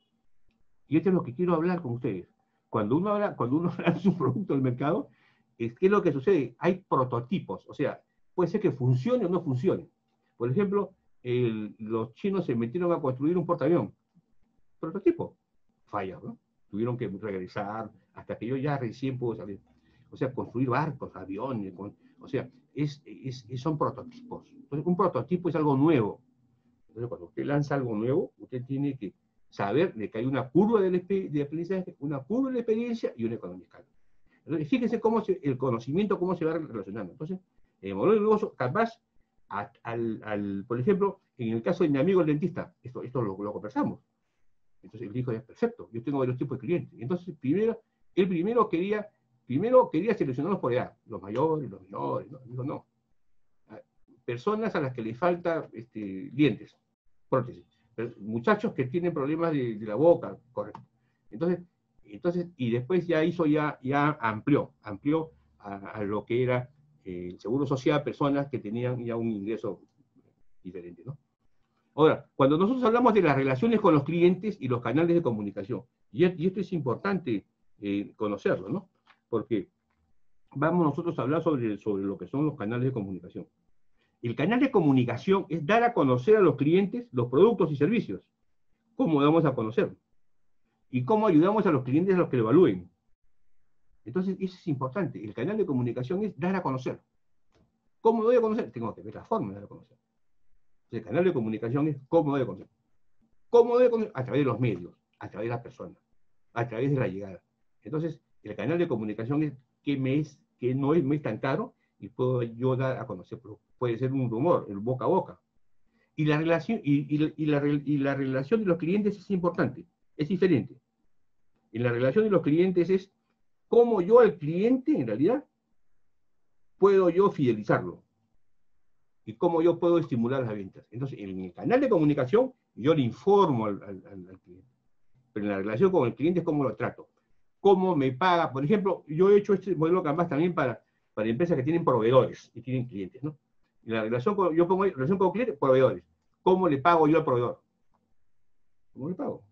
Y esto es lo que quiero hablar con ustedes. Cuando uno habla, cuando uno lanza un producto al mercado, es que es lo que sucede. Hay prototipos, o sea, puede ser que funcione o no funcione. Por ejemplo, el, los chinos se metieron a construir un portaavión. Prototipo. Falla, ¿no? Tuvieron que regresar hasta que yo ya recién puedo salir. O sea, construir barcos, aviones, con, o sea, es, es, es, son prototipos. Entonces, un prototipo es algo nuevo. Entonces, cuando usted lanza algo nuevo, usted tiene que saber de que hay una curva de, de aprendizaje, una curva de experiencia y una economía de escala. Entonces, fíjense cómo se, el conocimiento, cómo se va relacionando. Entonces, el modelo de negocio, capaz, a, al, al, por ejemplo, en el caso de mi amigo el dentista, esto, esto lo, lo conversamos. Entonces, él dijo, ya, perfecto, yo tengo varios tipos de clientes. Entonces, primero, él primero quería, primero quería seleccionarlos por edad, los mayores, los menores, ¿no? Dijo, no. Personas a las que les falta este, dientes, prótesis. Muchachos que tienen problemas de, de la boca, correcto. Entonces, entonces, y después ya hizo, ya, ya amplió, amplió a, a lo que era eh, el seguro social, personas que tenían ya un ingreso diferente, ¿no? Ahora, cuando nosotros hablamos de las relaciones con los clientes y los canales de comunicación, y, y esto es importante eh, conocerlo, ¿no? Porque vamos nosotros a hablar sobre, sobre lo que son los canales de comunicación. El canal de comunicación es dar a conocer a los clientes los productos y servicios. ¿Cómo damos a conocer? Y cómo ayudamos a los clientes a los que lo evalúen. Entonces, eso es importante. El canal de comunicación es dar a conocer. ¿Cómo doy a conocer? Tengo que ver la forma de dar a conocer. El canal de comunicación es cómo doy a conocer. ¿Cómo doy a conocer? A través de los medios, a través de las personas, a través de la llegada. Entonces, el canal de comunicación es que, me es, que no es, me es tan caro y puedo yo dar a conocer. Puede ser un rumor, el boca a boca. Y la relación, y, y, y, la, y la relación de los clientes es importante, es diferente. En la relación de los clientes es cómo yo al cliente, en realidad, puedo yo fidelizarlo. Y cómo yo puedo estimular las ventas. Entonces, en el canal de comunicación, yo le informo al, al, al cliente. Pero en la relación con el cliente es cómo lo trato. Cómo me paga. Por ejemplo, yo he hecho este modelo Canvas también para, para empresas que tienen proveedores y tienen clientes, ¿no? En la relación con, yo pongo relación con clientes, proveedores. ¿Cómo le pago yo al proveedor? ¿Cómo le pago?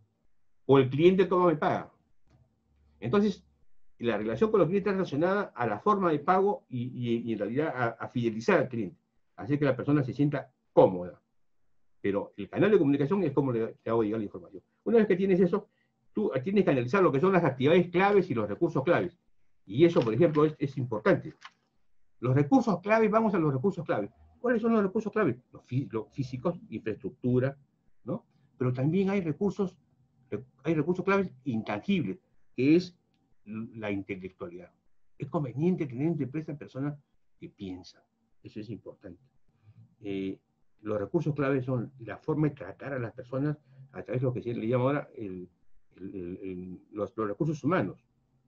O el cliente, ¿cómo me paga? Entonces, la relación con los clientes está relacionada a la forma de pago y, y, y en realidad a, a fidelizar al cliente. Hacer que la persona se sienta cómoda. Pero el canal de comunicación es cómo le, le hago llegar la información. Una vez que tienes eso, tú tienes que analizar lo que son las actividades claves y los recursos claves. Y eso, por ejemplo, es, es importante. Los recursos claves, vamos a los recursos claves. ¿Cuáles son los recursos claves? Los, fí los físicos, infraestructura, ¿no? Pero también hay recursos, hay recursos claves intangibles, que es la intelectualidad. Es conveniente tener en tu empresa personas que piensan. Eso es importante. Eh, los recursos claves son la forma de tratar a las personas a través de lo que se le llama ahora el, el, el, el, los, los recursos humanos.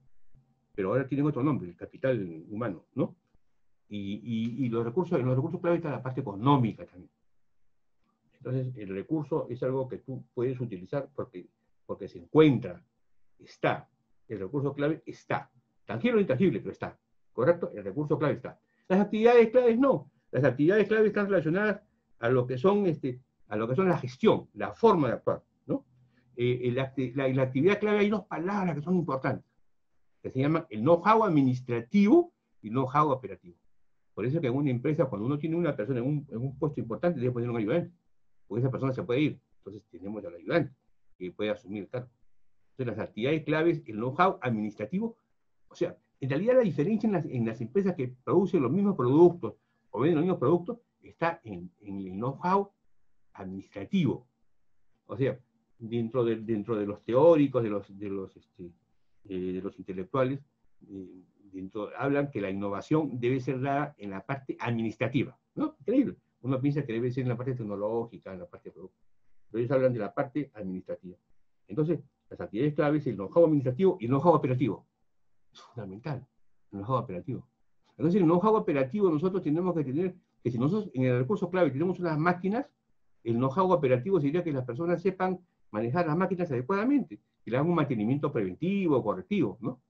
Pero ahora tienen otro nombre, el capital humano, ¿no? Y, y, y los recursos, en los recursos clave está la parte económica también. Entonces, el recurso es algo que tú puedes utilizar porque, porque se encuentra, está. El recurso clave está. Tangible o intangible, pero está. ¿Correcto? El recurso clave está. Las actividades claves no. Las actividades claves están relacionadas a lo que son, este, a lo que son la gestión, la forma de actuar, ¿no? Eh, la, la, la actividad clave hay dos palabras que son importantes, que se llaman el know-how administrativo y el know-how operativo. Por eso que en una empresa, cuando uno tiene una persona en un, en un puesto importante, debe poner un ayudante. porque esa persona se puede ir. Entonces tenemos al ayudante, que puede asumir el cargo. Entonces las actividades claves, el know-how administrativo, o sea, en realidad la diferencia en las, en las empresas que producen los mismos productos, o venden los mismos productos, está en, en el know-how administrativo. O sea, dentro de, dentro de los teóricos, de los, de los, este, eh, de los intelectuales, eh, dentro, hablan que la innovación debe ser dada en la parte administrativa, ¿no? Increíble. Uno piensa que debe ser en la parte tecnológica, en la parte de producto. Pero ellos hablan de la parte administrativa. Entonces, las actividades claves, el know-how administrativo y el know-how operativo. Es fundamental, el know-how operativo. Entonces, el know-how operativo nosotros tenemos que tener, que si nosotros en el recurso clave tenemos unas máquinas, el know-how operativo sería que las personas sepan manejar las máquinas adecuadamente, que le hagan un mantenimiento preventivo, correctivo, ¿no?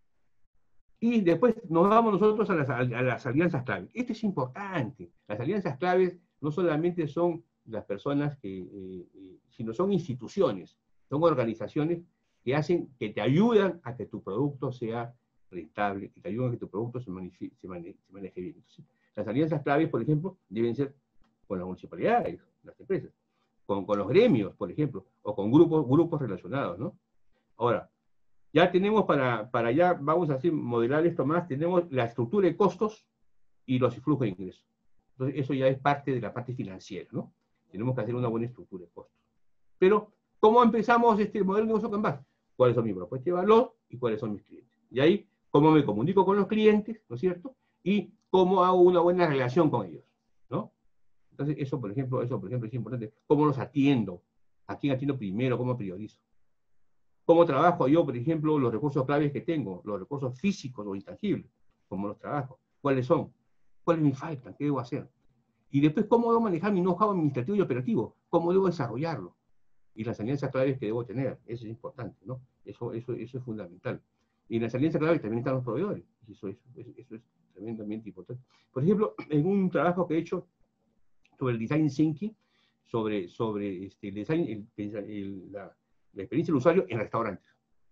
Y después nos vamos nosotros a las, a las alianzas claves. Esto es importante. Las alianzas claves no solamente son las personas que, eh, eh, sino son instituciones, son organizaciones que hacen, que te ayudan a que tu producto sea rentable, que te ayudan a que tu producto se, maneje, se, maneje, se maneje bien. Entonces, las alianzas claves, por ejemplo, deben ser con las municipalidades, las empresas, con, con los gremios, por ejemplo, o con grupos, grupos relacionados, ¿no? Ahora, ya tenemos para, para ya, vamos a hacer, modelar esto más, tenemos la estructura de costos y los flujos de ingresos. Entonces, eso ya es parte de la parte financiera, ¿no? Tenemos que hacer una buena estructura de costos. Pero, ¿cómo empezamos este modelo de negocio Canvas? ¿Cuáles son mis propuestas de valor y cuáles son mis clientes? Y ahí, ¿cómo me comunico con los clientes, ¿no es cierto? Y cómo hago una buena relación con ellos, ¿no? Entonces, eso, por ejemplo, eso, por ejemplo, es importante. ¿Cómo los atiendo? ¿A quién atiendo primero? ¿Cómo priorizo? ¿Cómo trabajo yo, por ejemplo, los recursos claves que tengo? Los recursos físicos o intangibles. ¿Cómo los trabajo? ¿Cuáles son? ¿Cuáles me faltan? ¿Qué debo hacer? Y después, ¿cómo debo manejar mi know-how administrativo y operativo? ¿Cómo debo desarrollarlo? Y las alianzas claves que debo tener. Eso es importante, ¿no? Eso, eso, eso es fundamental. Y en las alianzas claves también están los proveedores. Eso, eso, eso es tremendamente importante. Por ejemplo, en un trabajo que he hecho sobre el design thinking, sobre, sobre este, el design, el, el, la, la experiencia del usuario en restaurantes.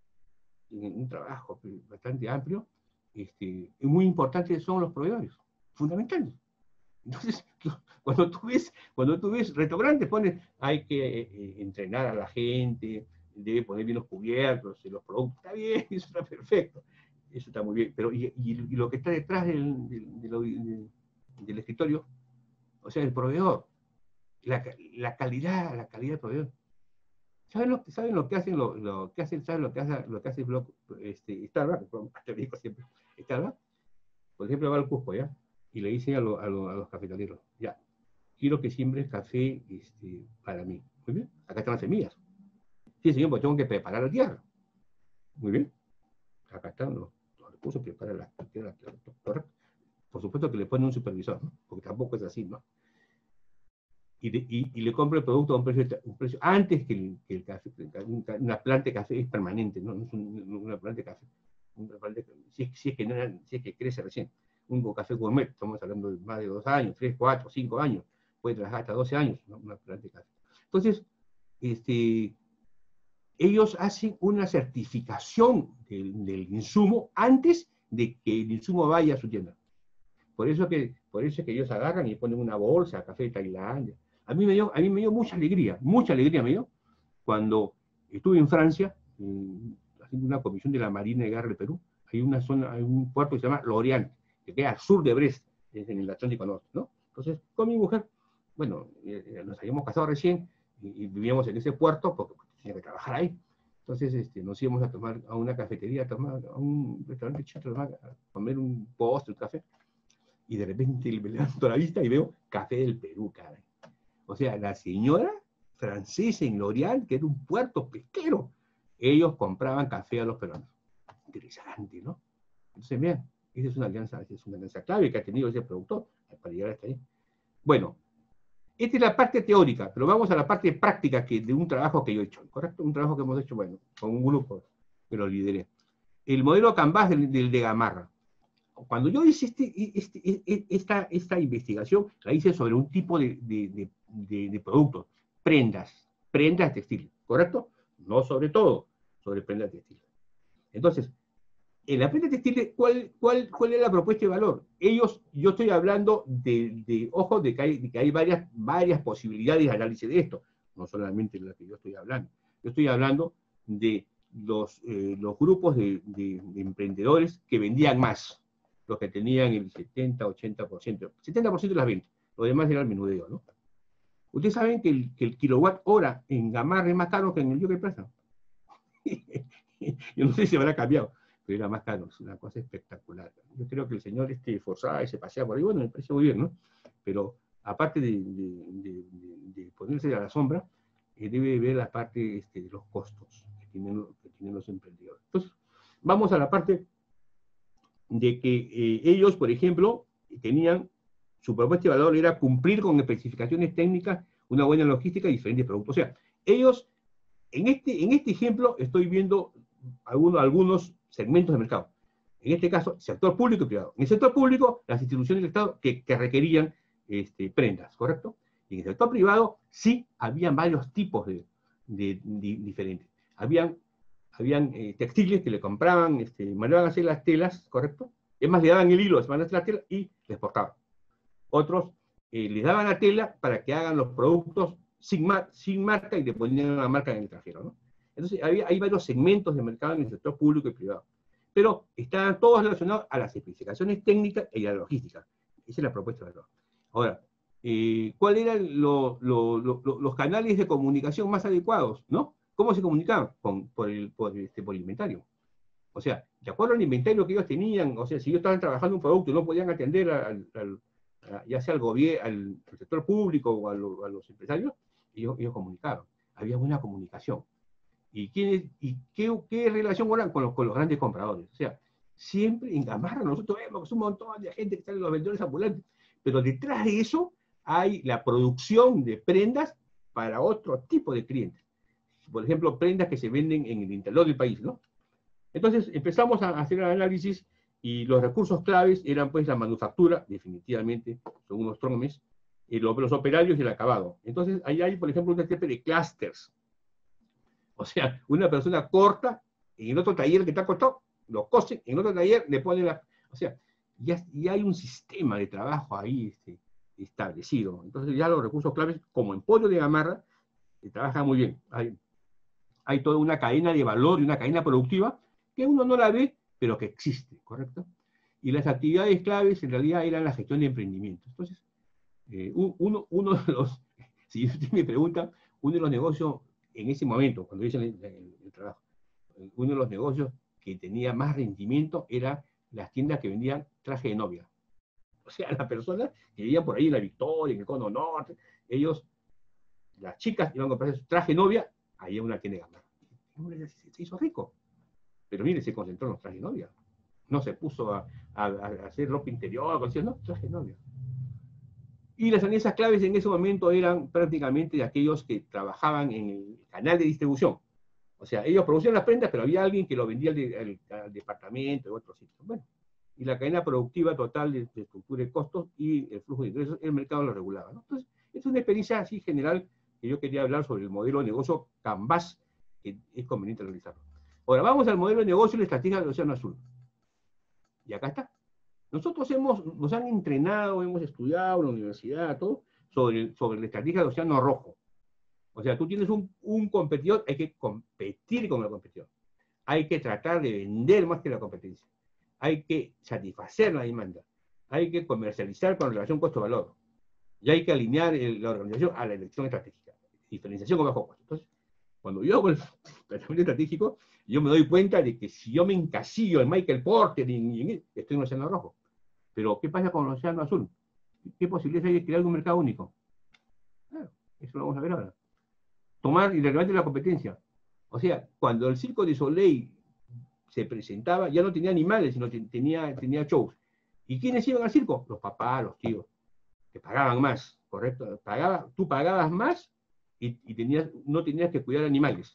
En un trabajo bastante amplio, este, muy importantes son los proveedores, fundamentales. Entonces, cuando tú ves, cuando tú ves restaurantes, pones, hay que eh, entrenar a la gente, debe poner bien los cubiertos, los productos, está bien, eso está perfecto, eso está muy bien, pero y, y, y lo que está detrás del, del, del, del escritorio, o sea, el proveedor, la, la calidad, la calidad del proveedor. ¿Saben lo, ¿saben lo que hacen lo, lo que hacen, ¿saben lo que hace lo que hace blog, este, Starbucks? Te digo siempre, Starbucks, por ejemplo, va al Cusco, ¿ya? Y le dice a, lo, a, lo, a los cafetaleros, ya, quiero que siembres café este, para mí. Muy bien, acá están las semillas. Sí, señor, pues tengo que preparar la tierra. Muy bien, acá están los, los recursos, preparar la tierra. Correcto. Por supuesto que le ponen un supervisor, ¿no? Porque tampoco es así, ¿no? Y, de, y, y le compra el producto a un precio, un precio antes que el, que el café. Una planta de café es permanente, no, no es un, una planta de café. Una planta de, si, es, si, es que no, si es que crece recién. Un café gourmet, estamos hablando de más de dos años, tres, cuatro, cinco años, puede trabajar hasta doce años, ¿no? Una planta de café. Entonces, este, ellos hacen una certificación del, del insumo antes de que el insumo vaya a su tienda. Por eso, que, por eso es que ellos agarran y ponen una bolsa, café de Tailandia. A mí me dio, a mí me dio mucha alegría, mucha alegría me dio, cuando estuve en Francia, eh, haciendo una comisión de la Marina de Guerra del Perú. Hay una zona, hay un puerto que se llama Lorient, que queda al sur de Brest, en el Atlántico Norte, ¿no? Entonces, con mi mujer, bueno, eh, nos habíamos casado recién, y, y vivíamos en ese puerto, porque tenía que trabajar ahí. Entonces, este, nos íbamos a tomar a una cafetería, a, tomar, a un restaurante chato, a comer un postre, un café, y de repente me levanto la vista y veo café del Perú, caray. O sea, la señora francesa en L'Oréal, que era un puerto pesquero, ellos compraban café a los peruanos. Interesante, ¿no? Entonces, vean, esa es una alianza, esa es una alianza clave que ha tenido ese productor para llegar hasta ahí. Bueno, esta es la parte teórica, pero vamos a la parte práctica que, de un trabajo que yo he hecho, ¿correcto? Un trabajo que hemos hecho, bueno, con un grupo que lo lideré. El modelo Canvas del, del de Gamarra. Cuando yo hice este, este, esta, esta investigación, la hice sobre un tipo de, de, de, de, de productos, prendas, prendas textiles, ¿correcto? No sobre todo, sobre prendas textiles. Entonces, en la prenda textil, ¿cuál, cuál, ¿cuál es la propuesta de valor? Ellos, yo estoy hablando de, de ojo, de que hay, de que hay varias, varias posibilidades de análisis de esto, no solamente la que yo estoy hablando. Yo estoy hablando de los, eh, los grupos de, de, de emprendedores que vendían más, los que tenían el setenta, ochenta por ciento, setenta por ciento de las ventas, lo demás era el menudeo, ¿no? Ustedes saben que el, que el kilowatt hora en Gamarra es más caro que en el Yoke Plaza. Yo no sé si habrá cambiado, pero era más caro, es una cosa espectacular. Yo creo que el señor este forzaba y se paseaba por ahí, bueno, me parece muy bien, ¿no? Pero aparte de, de, de, de, de ponerse a la sombra, eh, debe ver la parte este, de los costos que tienen, que tienen los emprendedores. Entonces, vamos a la parte de que eh, ellos, por ejemplo, tenían, su propuesta de valor era cumplir con especificaciones técnicas, una buena logística y diferentes productos. O sea, ellos, en este, en este ejemplo, estoy viendo algunos, algunos segmentos de mercado. En este caso, sector público y privado. En el sector público, las instituciones del Estado que, que requerían este, prendas, ¿correcto? Y en el sector privado, sí, habían varios tipos de, de, de diferentes. Habían, habían eh, textiles que le compraban, este, mandaban a hacer las telas, ¿correcto? Es más, le daban el hilo, les mandaban a hacer la tela y les exportaban. Otros eh, les daban la tela para que hagan los productos sin, mar, sin marca y le ponían una marca en el extranjero, ¿no? Entonces, había, hay varios segmentos de mercado en el sector público y privado. Pero estaban todos relacionados a las especificaciones técnicas y a la logística. Esa es la propuesta de valor. Ahora, eh, ¿cuáles eran lo, lo, lo, lo, los canales de comunicación más adecuados, ¿no? ¿Cómo se comunicaban? Con, por, el, por, este, por el inventario. O sea, de acuerdo al inventario que ellos tenían, o sea, si ellos estaban trabajando un producto y no podían atender al, al, a, ya sea al gobierno, al, al sector público o a, lo, a los empresarios, ellos, ellos comunicaban. Había buena comunicación. ¿Y, quién, y qué, qué relación eran con los, con los grandes compradores? O sea, siempre en Gamarra nosotros vemos un montón de gente que están en los vendedores ambulantes, pero detrás de eso hay la producción de prendas para otro tipo de clientes. Por ejemplo, prendas que se venden en el interior del país, ¿no? Entonces empezamos a hacer el análisis y los recursos claves eran pues la manufactura, definitivamente, según los Tromes, y los, los operarios y el acabado. Entonces ahí hay, por ejemplo, una especie de clusters. O sea, una persona corta, en el otro taller que está cortado, lo cose, en el otro taller le pone la... O sea, ya, ya hay un sistema de trabajo ahí este, establecido. Entonces ya los recursos claves, como en Pollo de Gamarra, se trabajan muy bien. Hay, hay toda una cadena de valor y una cadena productiva que uno no la ve, pero que existe, ¿correcto? Y las actividades claves en realidad eran la gestión de emprendimiento. Entonces, eh, uno, uno de los, si usted me pregunta, uno de los negocios en ese momento, cuando hice el, el, el trabajo, uno de los negocios que tenía más rendimiento era las tiendas que vendían traje de novia. O sea, las personas que vivían por ahí en la Victoria, en el Cono Norte, ellos, las chicas iban a comprar su traje de novia, ahí en una tienda de Gamarra. Se hizo rico. Pero mire, se concentró en los trajes de novia. No se puso a, a, a hacer ropa interior, no, traje de novia. Y las alianzas claves en ese momento eran prácticamente de aquellos que trabajaban en el canal de distribución. O sea, ellos producían las prendas, pero había alguien que lo vendía al, de, al, al departamento o otros sitios. Bueno, y la cadena productiva total de, de estructura de costos y el flujo de ingresos, el mercado lo regulaba, ¿no? Entonces, es una experiencia así general que yo quería hablar sobre el modelo de negocio Canvas, que es conveniente realizarlo. Ahora, vamos al modelo de negocio y la estrategia del Océano Azul. Y acá está. Nosotros hemos, nos han entrenado, hemos estudiado en la universidad, todo, sobre, sobre la estrategia del Océano Rojo. O sea, tú tienes un, un competidor, hay que competir con el competidor. Hay que tratar de vender más que la competencia. Hay que satisfacer la demanda. Hay que comercializar con relación costo-valor. Y hay que alinear el, la organización a la elección estratégica. Diferenciación con bajo costo. Entonces, cuando yo hago el planteamiento estratégico, yo me doy cuenta de que si yo me encasillo en Michael Porter, y, y, estoy en el Océano Rojo. Pero, ¿qué pasa con el Océano Azul? ¿Qué posibilidades hay de crear un mercado único? Claro, eso lo vamos a ver ahora. Tomar irrelevante la competencia. O sea, cuando el Circo de Soleil se presentaba, ya no tenía animales, sino tenía, tenía shows. ¿Y quiénes iban al circo? Los papás, los tíos, que pagaban más, ¿correcto? Pagaba, tú pagabas más y, y tenías, no tenías que cuidar animales.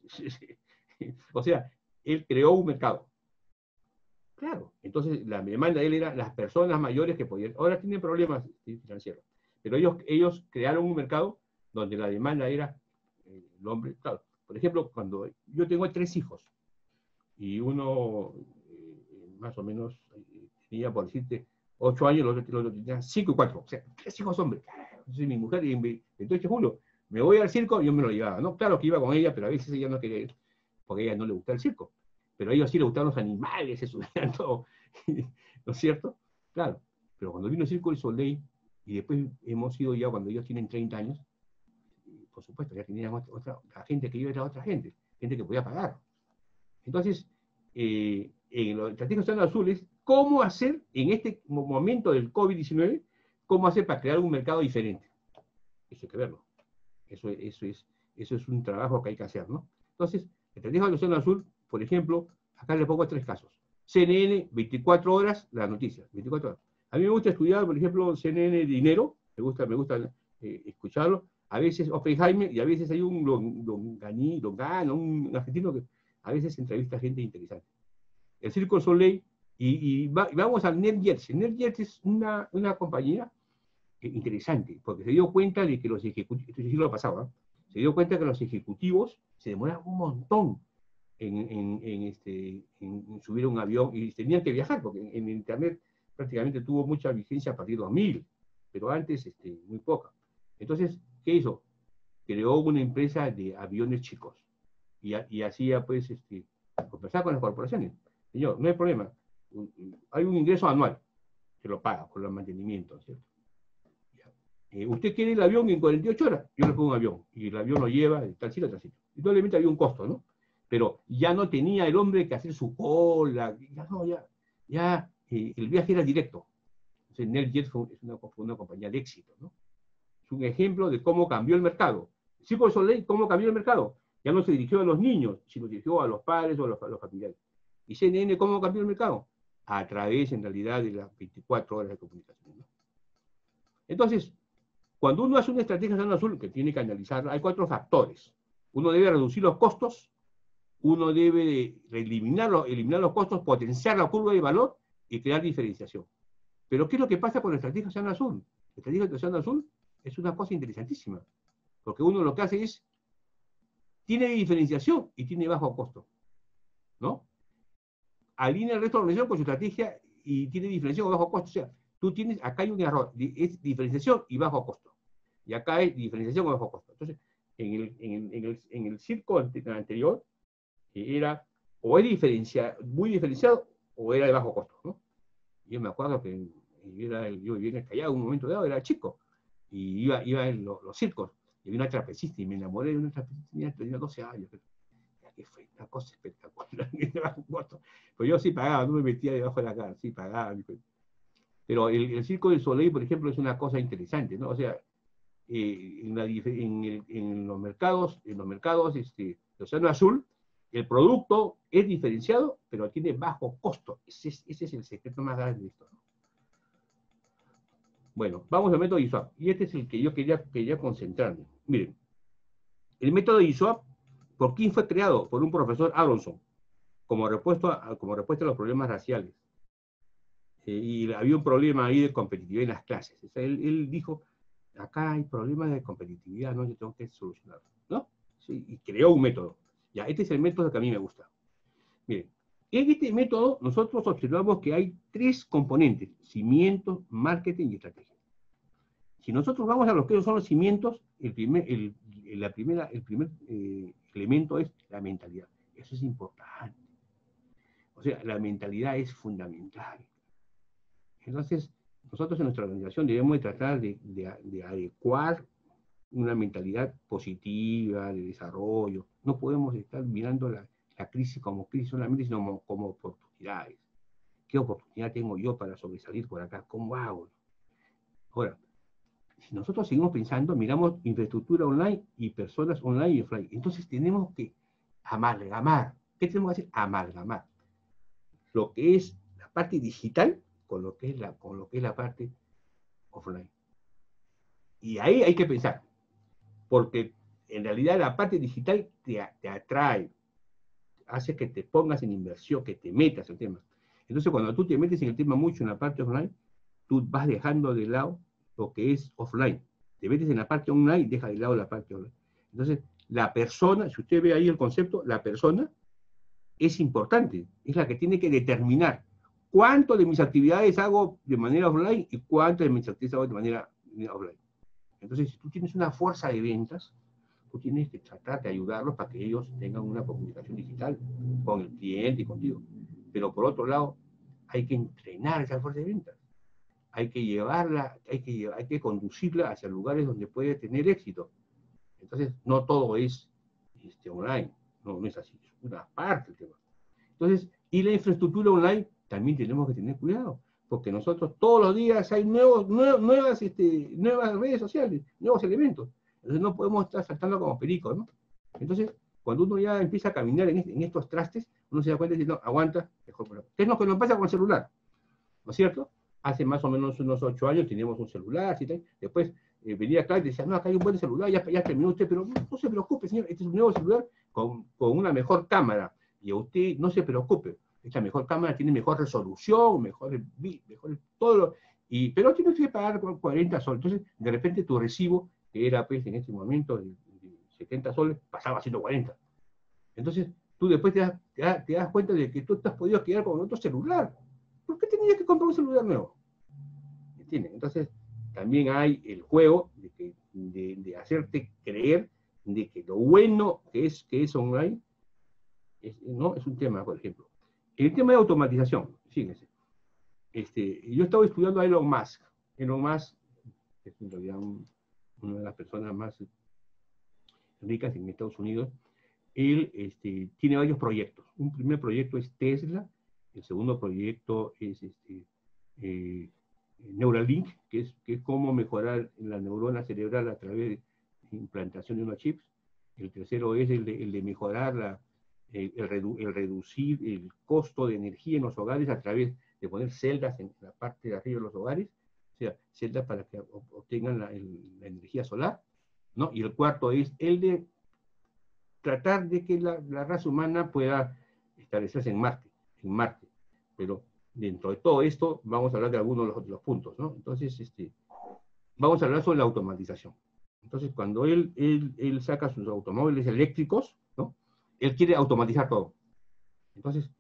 O sea, él creó un mercado. Claro, entonces la demanda de él era las personas mayores que podían, ahora tienen problemas financieros, pero ellos, ellos crearon un mercado donde la demanda era eh, el hombre, claro. Por ejemplo, cuando yo tengo tres hijos, y uno, eh, más o menos, eh, tenía, por decirte, ocho años, los otros lo tenían cinco y cuatro. O sea, tres hijos hombres. Entonces mi mujer, el veintiocho de julio, me voy al circo, yo me lo llevaba, ¿no? Claro que iba con ella, pero a veces ella no quería ir, porque a ella no le gustaba el circo. Pero a ellos sí le gustaban los animales, se subían todo, ¿no es cierto? Claro, pero cuando vino el Circo del Soleil, y después hemos ido ya cuando ellos tienen treinta años, por supuesto, ya tenían otra, otra la gente que iba era otra gente, gente que podía pagar. Entonces, eh, en los estratégicos azules, ¿cómo hacer en este momento del COVID diecinueve, cómo hacer para crear un mercado diferente? Eso hay que verlo. Eso, eso, es, eso es un trabajo que hay que hacer, ¿no? Entonces, estrategia del Océano Azul, por ejemplo, acá le pongo tres casos. C N N, veinticuatro horas, las noticias, veinticuatro horas. A mí me gusta estudiar, por ejemplo, C N N Dinero, me gusta, me gusta eh, escucharlo. A veces Oppenheimer, y a veces hay un Longaní, Longano, un argentino que a veces entrevista a gente interesante. El Circo del Soleil, y, y, va, y vamos al NetJets. NetJets es una, una compañía interesante, porque se dio cuenta de que los ejecutivos, esto sí lo pasaba, ¿eh? Se dio cuenta que los ejecutivos se demoraban un montón en, en, en, este, en, en subir a un avión, y tenían que viajar, porque en, en Internet prácticamente tuvo mucha vigencia a partir de dos mil, pero antes este, muy poca. Entonces, ¿qué hizo? Creó una empresa de aviones chicos, y, y hacía, pues, este, conversar con las corporaciones. Señor, no hay problema, hay un ingreso anual, se lo paga por el mantenimiento, ¿cierto? Eh, usted quiere el avión en cuarenta y ocho horas, yo le pongo un avión, y el avión lo lleva de tal sitio a tal sitio. Y obviamente había un costo, ¿no? Pero ya no tenía el hombre que hacer su cola, ya no, ya, ya eh, el viaje era directo. Entonces, NetJets fue una, fue una compañía de éxito, ¿no? Es un ejemplo de cómo cambió el mercado. El Circo del Soleil, ¿cómo cambió el mercado? Ya no se dirigió a los niños, sino se dirigió a los padres o a los, a los familiares. ¿Y C N N cómo cambió el mercado? A través, en realidad, de las veinticuatro horas de comunicación, ¿no? Entonces, cuando uno hace una estrategia de Océano Azul, que tiene que analizar, hay cuatro factores. Uno debe reducir los costos, uno debe eliminar los, eliminar los costos, potenciar la curva de valor y crear diferenciación. Pero ¿qué es lo que pasa con la estrategia de Océano Azul? La estrategia de Océano Azul es una cosa interesantísima, porque uno lo que hace es, tiene diferenciación y tiene bajo costo, ¿no? Alinea el resto de la organización con su estrategia y tiene diferenciación o bajo costo. O sea, tú tienes, acá hay un error, es diferenciación y bajo costo. Y acá hay diferenciación o bajo costo. Entonces, en el, en el, en el, en el circo anterior, era o es diferencia, muy diferenciado o era de bajo costo, ¿no? Yo me acuerdo que era el, yo vivía en el Callao en un momento dado, era chico, y iba, iba en los, los circos, y había una trapecista, y me enamoré de una trapecista, tenía doce años, ya que fue una cosa espectacular, pero yo sí pagaba, no me metía debajo de la cara, sí pagaba. Pero el, el Circo del Soleil, por ejemplo, es una cosa interesante, ¿no? O sea, eh, en, la, en, el, en los mercados, en los mercados este, de Océano Azul, el producto es diferenciado, pero tiene bajo costo. Ese es, ese es el secreto más grande de esto, ¿no? Bueno, vamos al método I S O A P. Y este es el que yo quería, quería concentrarme. Miren, el método I S O A P, ¿por quién fue creado? Por un profesor Aronson, como respuesta a, como respuesta a los problemas raciales. Eh, y había un problema ahí de competitividad en las clases. O sea, él, él dijo, acá hay problemas de competitividad, ¿no? Yo tengo que solucionarlo, ¿no? Sí, y creó un método. Ya, este es el método que a mí me gusta. Miren, en este método nosotros observamos que hay tres componentes: cimientos, marketing y estrategia. Si nosotros vamos a lo que son los cimientos, el primer, el, la primera, el primer eh, elemento es la mentalidad. Eso es importante. O sea, la mentalidad es fundamental. Entonces, nosotros en nuestra organización debemos de tratar de, de, de adecuar una mentalidad positiva, de desarrollo. No podemos estar mirando la, la crisis como crisis solamente, sino como, como oportunidades. ¿Qué oportunidad tengo yo para sobresalir por acá? ¿Cómo hago? Ahora, si nosotros seguimos pensando, miramos infraestructura online y personas online y offline, entonces tenemos que amalgamar. ¿Qué tenemos que hacer? Amalgamar lo que es la parte digital con lo que es la, con lo que es la parte offline. Y ahí hay que pensar, porque en realidad la parte digital te, te atrae, hace que te pongas en inversión, que te metas en el tema. Entonces, cuando tú te metes en el tema mucho en la parte offline, tú vas dejando de lado lo que es offline. Te metes en la parte online, deja de lado la parte offline. Entonces, la persona, si usted ve ahí el concepto, la persona es importante, es la que tiene que determinar cuánto de mis actividades hago de manera offline y cuánto de mis actividades hago de manera offline. Entonces, si tú tienes una fuerza de ventas, tú tienes que tratar de ayudarlos para que ellos tengan una comunicación digital con el cliente y contigo. Pero por otro lado, hay que entrenar esa fuerza de ventas. Hay que llevarla, hay que, llevar, hay que conducirla hacia lugares donde puede tener éxito. Entonces, no todo es este, online. No, no es así. Es una parte del tema. Entonces, y la infraestructura online también tenemos que tener cuidado. Porque nosotros todos los días hay nuevos, nuevos, nuevas, este, nuevas redes sociales, nuevos elementos. Entonces no podemos estar saltando como pericos, ¿no? Entonces, cuando uno ya empieza a caminar en, en estos trastes, uno se da cuenta y dice, no, aguanta, mejor por ahí. ¿Qué es lo que nos pasa con el celular? ¿No es cierto? Hace más o menos unos ocho años teníamos un celular, ¿sí? Después eh, venía acá y decía, no, acá hay un buen celular, ya, ya terminó usted, pero no, no se preocupe, señor, este es un nuevo celular con, con una mejor cámara. Y a usted no se preocupe, esta mejor cámara tiene mejor resolución, mejor, mejor todo, lo, y, pero tienes que pagar cuarenta soles. Entonces, de repente tu recibo, que era pues en ese momento de, de setenta soles, pasaba a ciento cuarenta. Entonces, tú después te das, te, das, te das cuenta de que tú te has podido quedar con otro celular. ¿Por qué tenías que comprar un celular nuevo? ¿Entiendes? Entonces, también hay el juego de, que, de, de hacerte creer de que lo bueno que es, que es online, es, no es un tema, por ejemplo. El tema de automatización, fíjense. Este, yo estaba estudiando a Elon Musk. Elon Musk es en realidad un, una de las personas más ricas en Estados Unidos. Él este, tiene varios proyectos. Un primer proyecto es Tesla, el segundo proyecto es este, eh, Neuralink, que es, que es cómo mejorar la neurona cerebral a través de implantación de unos chips. El tercero es el de, el de mejorar la El, el, redu el reducir el costo de energía en los hogares a través de poner celdas en la parte de arriba de los hogares, o sea, celdas para que obtengan la, el, la energía solar, ¿no? Y el cuarto es el de tratar de que la, la raza humana pueda establecerse en Marte, en Marte. Pero dentro de todo esto vamos a hablar de algunos de los, de los puntos, ¿no? Entonces, este, vamos a hablar sobre la automatización. Entonces, cuando él, él, él saca sus automóviles eléctricos, ¿no? Él quiere automatizar todo. Entonces,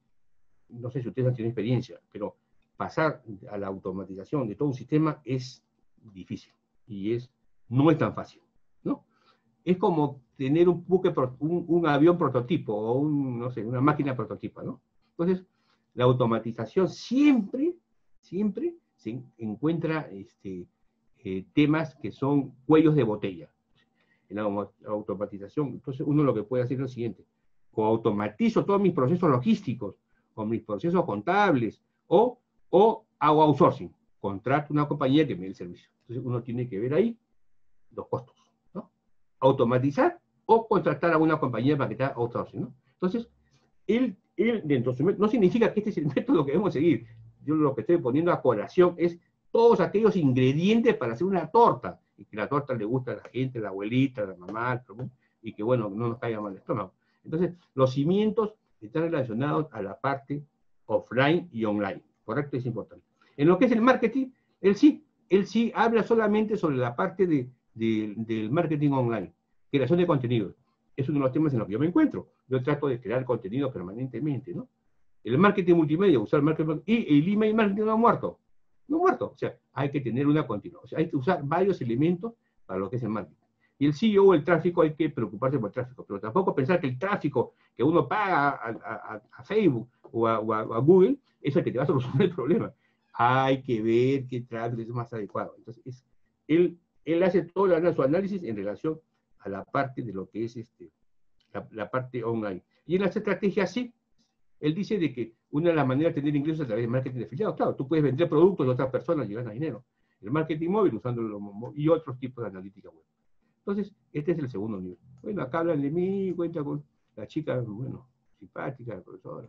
no sé si ustedes han tenido experiencia, pero pasar a la automatización de todo un sistema es difícil y es, no es tan fácil, ¿no? Es como tener un buque, un, un avión prototipo o un, no sé, una máquina prototipo, ¿no? Entonces, la automatización siempre, siempre se encuentra este, eh, temas que son cuellos de botella. En la automatización, entonces uno lo que puede hacer es lo siguiente: o automatizo todos mis procesos logísticos, o mis procesos contables, o, o hago outsourcing, contrato una compañía que me dé el servicio. Entonces uno tiene que ver ahí los costos, ¿no? Automatizar o contratar a una compañía para que te haga outsourcing, ¿no? Entonces, él, él dentro de su método, no significa que este es el método que debemos seguir. Yo lo que estoy poniendo a colación es todos aquellos ingredientes para hacer una torta, y que la torta le gusta a la gente, a la abuelita, a la mamá, y que, bueno, no nos caiga mal el estómago. Entonces, los cimientos están relacionados a la parte offline y online, ¿correcto? Es importante. En lo que es el marketing, él sí, él sí habla solamente sobre la parte de, de, del marketing online, creación de contenidos. Es uno de los temas en los que yo me encuentro. Yo trato de crear contenido permanentemente, ¿no? El marketing multimedia, usar marketing, y el email marketing no ha muerto. No ha muerto. O sea, hay que tener una continuidad. O sea, hay que usar varios elementos para lo que es el marketing. Y el C E O, el tráfico, hay que preocuparse por el tráfico, pero tampoco pensar que el tráfico que uno paga a, a, a Facebook o a, o a Google es el que te va a solucionar el problema. Hay que ver qué tráfico es más adecuado. Entonces, es, él, él hace todo su análisis en relación a la parte de lo que es este, la, la parte online. Y en las estrategias, sí, él dice de que una de las maneras de tener ingresos es a través de marketing de afiliados. Claro, tú puedes vender productos de otras personas y ganas dinero. El marketing móvil usando y otros tipos de analítica web. Entonces, este es el segundo nivel. Bueno, acá hablan de mí, cuenta con la chica, bueno, simpática, la profesora.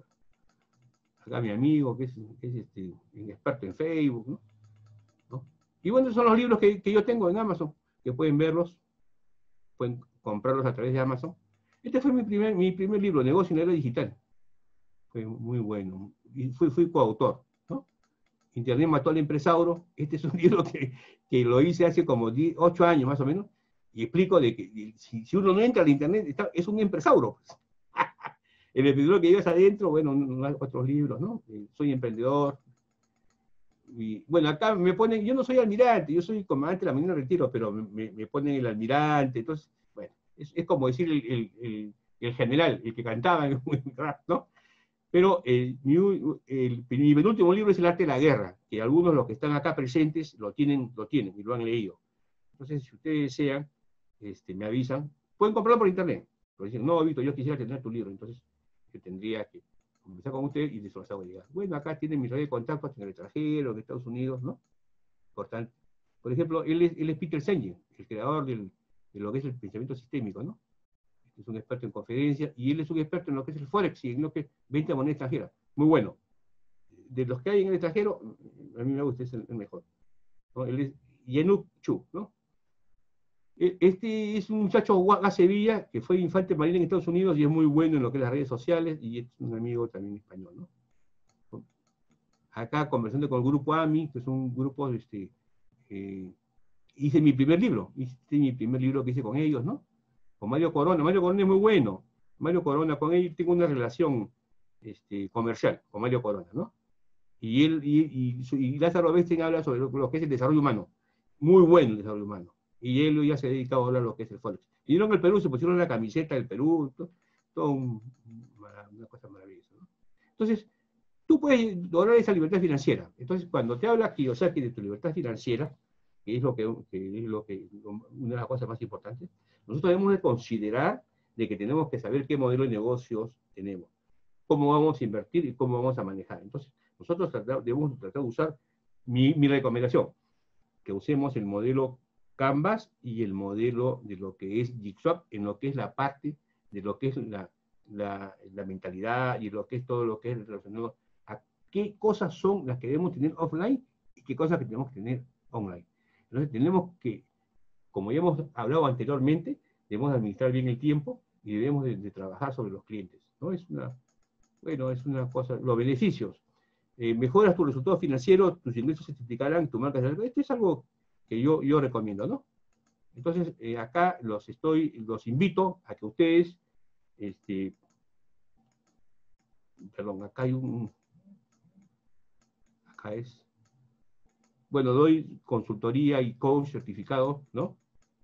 Acá mi amigo, que es, que es este, experto en Facebook, ¿no? ¿no? Y bueno, esos son los libros que, que yo tengo en Amazon, que pueden verlos, pueden comprarlos a través de Amazon. Este fue mi primer, mi primer libro, Negocio en la Era Digital. Fue muy bueno. Y fui, fui coautor, ¿no? Internet mató al empresario. Este es un libro que, que lo hice hace como ocho años más o menos. Y explico de que si, si uno no entra al internet, está, es un empresauro. El emprendedor que llevas adentro, bueno, otros libros, ¿no? Eh, soy emprendedor, y, bueno, acá me ponen, yo no soy almirante, yo soy comandante de la Marina de Retiro, pero me, me ponen el almirante, entonces, bueno, es, es como decir el, el, el, el general, el que cantaba en un rap, ¿no? Pero el, mi, el, mi penúltimo libro es El arte de la guerra, que algunos de los que están acá presentes lo tienen, lo tienen y lo han leído. Entonces, si ustedes desean, este, me avisan, pueden comprarlo por internet. Pero dicen, no, Víctor, yo quisiera tener tu libro, entonces yo tendría que conversar con usted y les los hago llegar. Bueno, acá tienen mi red de contactos en el extranjero, en Estados Unidos, ¿no? Importante. Por ejemplo, él es, él es Peter Senge, el creador del, de lo que es el pensamiento sistémico, ¿no? Es un experto en conferencias, y él es un experto en lo que es el Forex y en lo que es venta de moneda extranjera. Muy bueno. De los que hay en el extranjero, a mí me gusta, es el, el mejor, ¿no? Él es Yenuk Chu, ¿no? Este es un muchacho Guaga Sevilla, que fue infante marina en Estados Unidos y es muy bueno en lo que es las redes sociales, y es un amigo también español, ¿no? Acá conversando con el grupo A M I, que es un grupo, este, eh, hice mi primer libro, hice mi primer libro que hice con ellos, ¿no? Con Mario Corona. Mario Corona es muy bueno. Mario Corona, con él tengo una relación este, comercial, con Mario Corona, ¿no? Y él, y, y, y Lázaro Bestein habla sobre lo, lo que es el desarrollo humano. Muy bueno el desarrollo humano. Y él ya se ha dedicado a hablar de lo que es el Forex. Vinieron al Perú, se pusieron la camiseta del Perú, todo, todo un, una cosa maravillosa, ¿no? Entonces, tú puedes lograr esa libertad financiera. Entonces, cuando te habla Kiyosaki de tu libertad financiera, que es lo que, que es lo que una de las cosas más importantes, nosotros debemos de considerar de que tenemos que saber qué modelo de negocios tenemos, cómo vamos a invertir y cómo vamos a manejar. Entonces, nosotros tratar, debemos tratar de usar mi, mi recomendación, que usemos el modelo Canvas y el modelo de lo que es Jigsaw, en lo que es la parte de lo que es la, la, la mentalidad y lo que es todo lo que es relacionado a qué cosas son las que debemos tener offline y qué cosas que tenemos que tener online. Entonces tenemos que, como ya hemos hablado anteriormente, debemos administrar bien el tiempo y debemos de, de trabajar sobre los clientes, ¿no? Es una, bueno, es una cosa, los beneficios. Eh, mejoras tu resultado financiero, tus ingresos se triplicarán, tu marca se... Esto es algo que yo, yo recomiendo, ¿no? Entonces, eh, acá los estoy, los invito a que ustedes, este, perdón, acá hay un, acá es, bueno, doy consultoría y coach certificado, ¿no?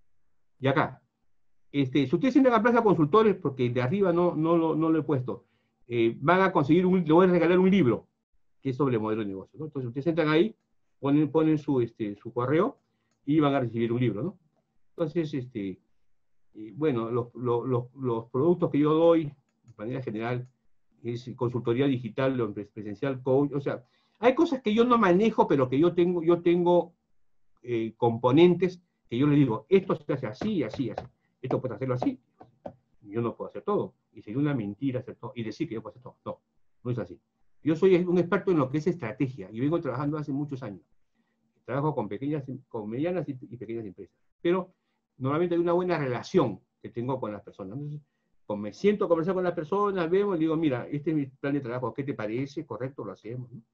Y acá, este, si ustedes entran a Plaza Consultores, porque de arriba no, no, lo, no lo he puesto, eh, van a conseguir, un, le voy a regalar un libro, que es sobre modelo de negocio, ¿no? Entonces, ustedes entran ahí, ponen, ponen su, este, su correo, y van a recibir un libro, ¿no? Entonces, este, eh, bueno, los, los, los, los productos que yo doy, de manera general, es consultoría digital, lo presencial, coach, o sea, hay cosas que yo no manejo, pero que yo tengo, yo tengo eh, componentes que yo les digo, esto se hace así, así, así, esto puedes hacerlo así, yo no puedo hacer todo, y sería una mentira hacer todo, y decir que yo puedo hacer todo, no, no es así. Yo soy un experto en lo que es estrategia, y vengo trabajando hace muchos años. Trabajo con pequeñas, con medianas y, y pequeñas empresas. Pero normalmente hay una buena relación que tengo con las personas. Entonces, como me siento a conversar con las personas, vemos y digo, mira, este es mi plan de trabajo, ¿qué te parece? Correcto, lo hacemos, ¿no?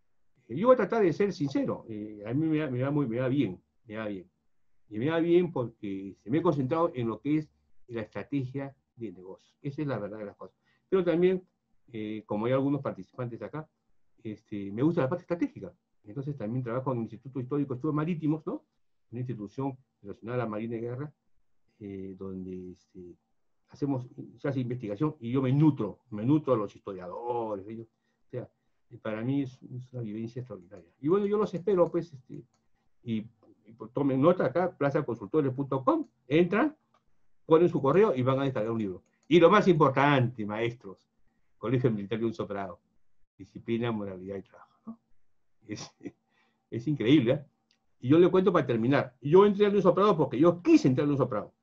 Yo voy a tratar de ser sincero. Eh, a mí me va, me, va muy, me va bien, me va bien. Y me va bien porque se me he concentrado en lo que es la estrategia de negocio. Esa es la verdad de las cosas. Pero también, eh, como hay algunos participantes acá, este, me gusta la parte estratégica. Entonces también trabajo en el Instituto Histórico de Estudios Marítimos, ¿no? Una institución relacionada a la Marina de Guerra, eh, donde este, hacemos, se hace investigación y yo me nutro, me nutro a los historiadores, ellos, o sea, para mí es, es una vivencia extraordinaria. Y bueno, yo los espero, pues, este, y, y tomen nota acá, plaza consultores punto com, entran, ponen su correo y van a descargar un libro. Y lo más importante, maestros, Colegio Militar de un Soprado, disciplina, moralidad y trabajo, ¿no? Es, es increíble, ¿eh? Y yo le cuento para terminar. Yo entré al Soprado porque yo quise entrar al Soprado.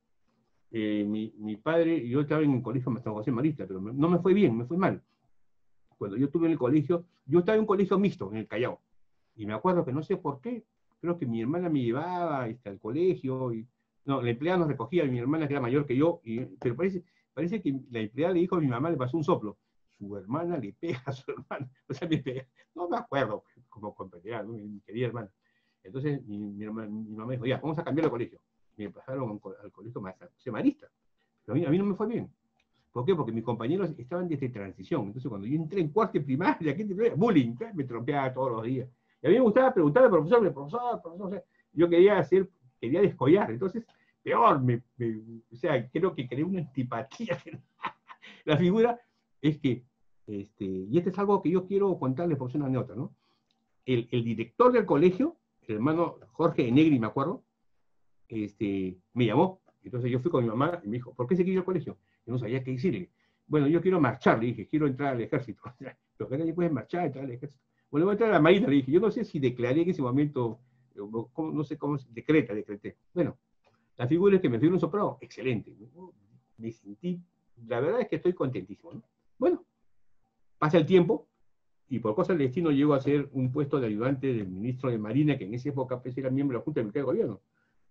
Eh, mi, mi padre, yo estaba en el colegio San José Marista, pero me, no me fue bien, me fue mal. Cuando yo estuve en el colegio, yo estaba en un colegio mixto, en el Callao. Y me acuerdo que no sé por qué, creo que mi hermana me llevaba este, al colegio, y, no, la empleada nos recogía, y mi hermana que era mayor que yo, y, pero parece, parece que la empleada le dijo a mi mamá, le pasó un soplo. Su hermana le pega a su hermana, o sea, me pega, no me acuerdo, como compañera, ¿no? Mi querida hermana. Entonces mi, mi, hermana, mi mamá dijo, ya, vamos a cambiar de colegio. Me pasaron al colegio semarista. Pero a mí, a mí no me fue bien. ¿Por qué? Porque mis compañeros estaban desde transición. Entonces cuando yo entré en cuarto y primaria, quinto y primaria, bullying, me trompeaba todos los días. Y a mí me gustaba preguntarle al profesor, el profesor, profesor, o sea, yo quería hacer, quería descollar, entonces, peor, me, me, o sea, creo que creé una antipatía. La figura es que, este, y esto es algo que yo quiero contarles por una anécdota, ¿no? El, el director del colegio, el hermano Jorge Negri, me acuerdo, este, me llamó, entonces yo fui con mi mamá y me dijo, ¿por qué se quiere ir al colegio? Yo no sabía qué decirle. Bueno, yo quiero marchar, le dije, quiero entrar al ejército. Los que nadie pueden marchar, entrar al ejército. Bueno, voy a entrar a la marina, le dije, yo no sé si declaré en ese momento, no sé cómo se decreta, decreté. Bueno, la figura es que me fui un soprano, excelente. Me sentí, la verdad es que estoy contentísimo, ¿no? Bueno, pasa el tiempo, y por cosas del destino llego a ser un puesto de ayudante del ministro de Marina, que en esa época pues, era miembro de la Junta Militar de Gobierno.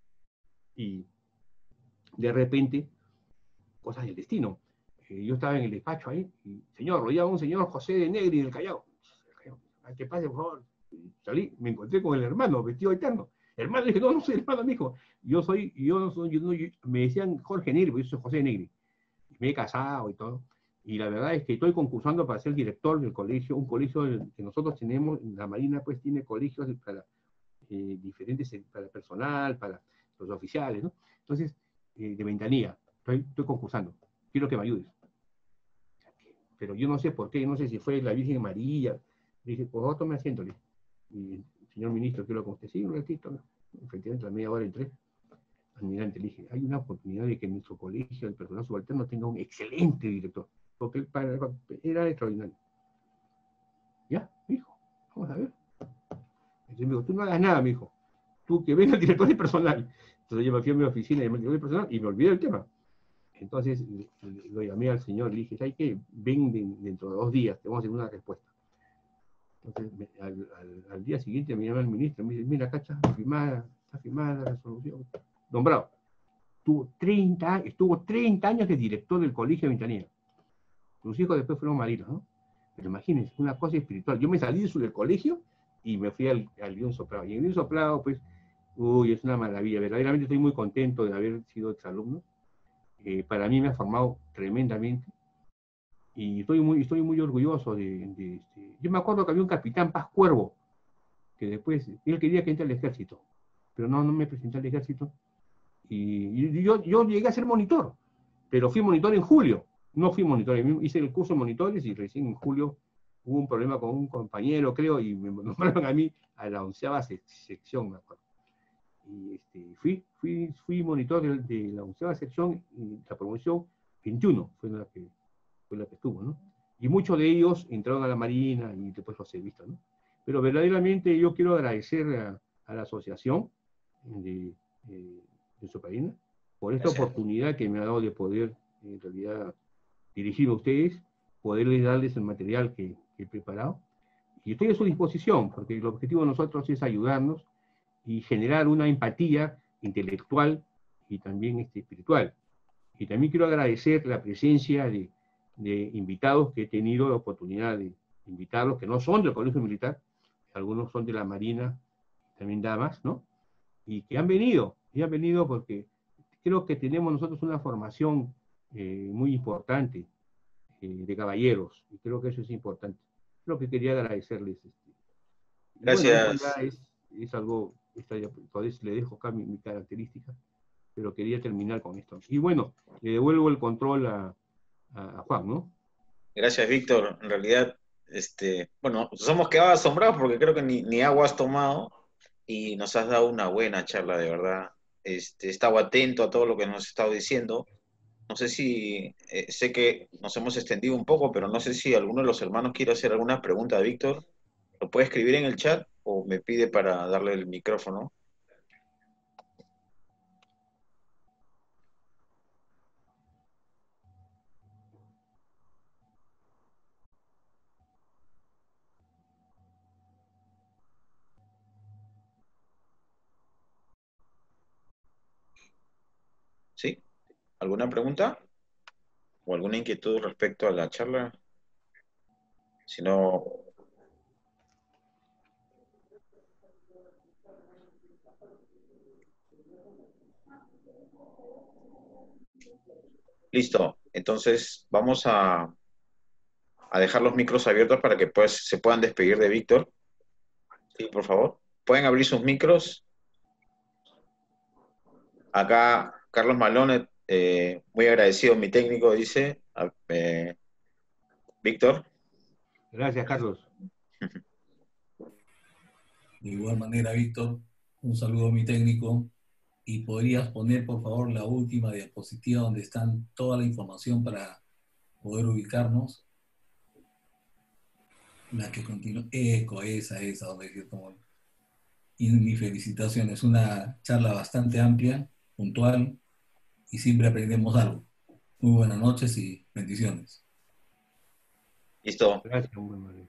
Y de repente, cosas del destino. Eh, yo estaba en el despacho ahí, y señor, lo llama un señor José de Negri del Callao. ¿Qué pase, por favor? Salí, me encontré con el hermano, vestido eterno. Hermano, le dije, no, no soy hermano, me dijo. Yo soy, yo no soy, yo no, yo, me decían Jorge Negri, porque yo soy José Negri. Me he casado y todo. Y la verdad es que estoy concursando para ser director del colegio, un colegio que nosotros tenemos, la Marina pues tiene colegios para eh, diferentes, para personal, para los oficiales, ¿no? Entonces, eh, de ventanilla, estoy, estoy concursando, quiero que me ayudes. Pero yo no sé por qué, no sé si fue la Virgen María. Le dije, por favor, tome asiento. Y, señor ministro, quiero con usted. Sí, un ratito. Efectivamente, a la media hora entré. Almirante, le dije, hay una oportunidad de que en nuestro colegio el personal subalterno tenga un excelente director, porque era extraordinario. Ya, me dijo, vamos a ver. Entonces me dijo, tú no hagas nada, me dijo. Tú que venga el director de personal. Entonces yo me fui a mi oficina y llamé al director de personal y me olvidé del tema. Entonces lo llamé al señor, le dije, ¿sabes qué? Ven de, dentro de dos días, te vamos a hacer una respuesta. Entonces me, al, al, al día siguiente me llama el ministro, me dice, mira, cacha, está firmada, está firmada la resolución. Nombrado. Tuvo treinta, estuvo treinta años de director del colegio de Ventanilla. Sus hijos después fueron marinos, ¿no? Pero imagínense, una cosa espiritual. Yo me salí de su, del colegio y me fui al, al León Soplado. Y en el León Soplado, pues, uy, es una maravilla. Verdaderamente estoy muy contento de haber sido exalumno. Eh, para mí me ha formado tremendamente. Y estoy muy, estoy muy orgulloso de, de este. Yo me acuerdo que había un capitán Paz Cuervo, que después, él quería que entre al ejército, pero no, no me presenté al ejército. Y, y yo, yo llegué a ser monitor, pero fui monitor en julio. No fui monitor, hice el curso de monitores y recién en julio hubo un problema con un compañero, creo, y me nombraron a mí a la onceava sección, me acuerdo. Y este, fui, fui, fui monitor de, de la onceava sección, y la promoción veintiuno fue la que, fue la que estuvo, ¿no? Y muchos de ellos entraron a la Marina y después los he visto, ¿no? Pero verdaderamente yo quiero agradecer a, a la asociación de, de, de Soprano por esta Gracias. oportunidad que me ha dado de poder, en realidad, dirigirme a ustedes, poderles darles el material que, que he preparado. Y estoy a su disposición, porque el objetivo de nosotros es ayudarnos y generar una empatía intelectual y también este, espiritual. Y también quiero agradecer la presencia de, de invitados que he tenido la oportunidad de invitarlos, que no son del Colegio Militar, algunos son de la Marina, también damas, ¿no? Y que han venido, y han venido porque creo que tenemos nosotros una formación eh, muy importante eh, de caballeros, y creo que eso es importante. Lo que quería agradecerles. Este. Gracias. Bueno, ya es, es algo, esta ya, todavía le dejo acá mi, mi característica, pero quería terminar con esto. Y bueno, le devuelvo el control a, a, a Juan, ¿no? Gracias, Víctor. En realidad, este, bueno, nos hemos quedado asombrados porque creo que ni, ni agua has tomado y nos has dado una buena charla, de verdad. Este, he estado atento a todo lo que nos has estado diciendo. No sé si, eh, sé que nos hemos extendido un poco, pero no sé si alguno de los hermanos quiere hacer alguna pregunta a Víctor. ¿Lo puede escribir en el chat o me pide para darle el micrófono? ¿Sí? ¿Alguna pregunta? ¿O alguna inquietud respecto a la charla? Si no... Listo. Entonces vamos a, a dejar los micros abiertos para que pues, se puedan despedir de Víctor. Sí, por favor. ¿Pueden abrir sus micros? Acá, Carlos Malone, eh, muy agradecido, mi técnico, dice. Eh, Víctor. Gracias, Carlos. De igual manera, Víctor, un saludo a mi técnico. Y podrías poner, por favor, la última diapositiva donde están toda la información para poder ubicarnos. La que continúa. Eco, esa, esa, donde dice como... Y mis felicitaciones. Una charla bastante amplia, puntual, y siempre aprendemos algo. Muy buenas noches y bendiciones. Listo. Gracias, muy María.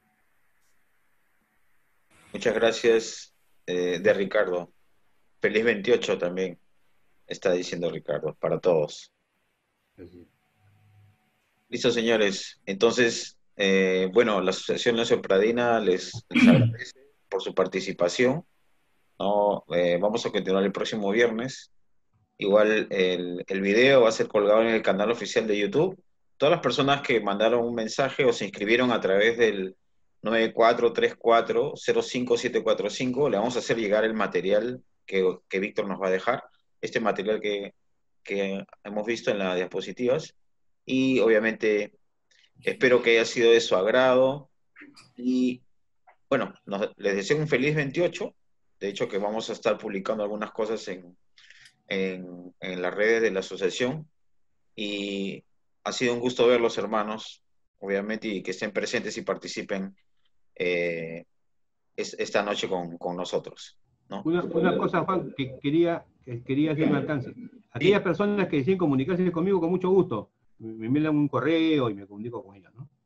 Muchas gracias, eh, de Ricardo. Feliz veintiocho también, está diciendo Ricardo, para todos. Gracias. Listo, señores. Entonces, eh, bueno, la Asociación Leoncio Pradina les, les agradece por su participación. ¿No? Eh, vamos a continuar el próximo viernes. Igual el, el video va a ser colgado en el canal oficial de YouTube. Todas las personas que mandaron un mensaje o se inscribieron a través del nueve cuatro tres cuatro cero cinco siete cuatro cinco, le vamos a hacer llegar el material que, que Víctor nos va a dejar, este material que, que hemos visto en las diapositivas, y obviamente espero que haya sido de su agrado, y bueno, nos, les deseo un feliz veintiocho, de hecho que vamos a estar publicando algunas cosas en, en, en las redes de la asociación, y ha sido un gusto verlos, hermanos, obviamente, y que estén presentes y participen eh, es, esta noche con, con nosotros, ¿no? Una, una cosa, Juan, que quería, que quería hacer un alcance. Aquellas personas que deciden comunicarse conmigo, con mucho gusto, me, me envían un correo y me comunico con ellas, ¿no?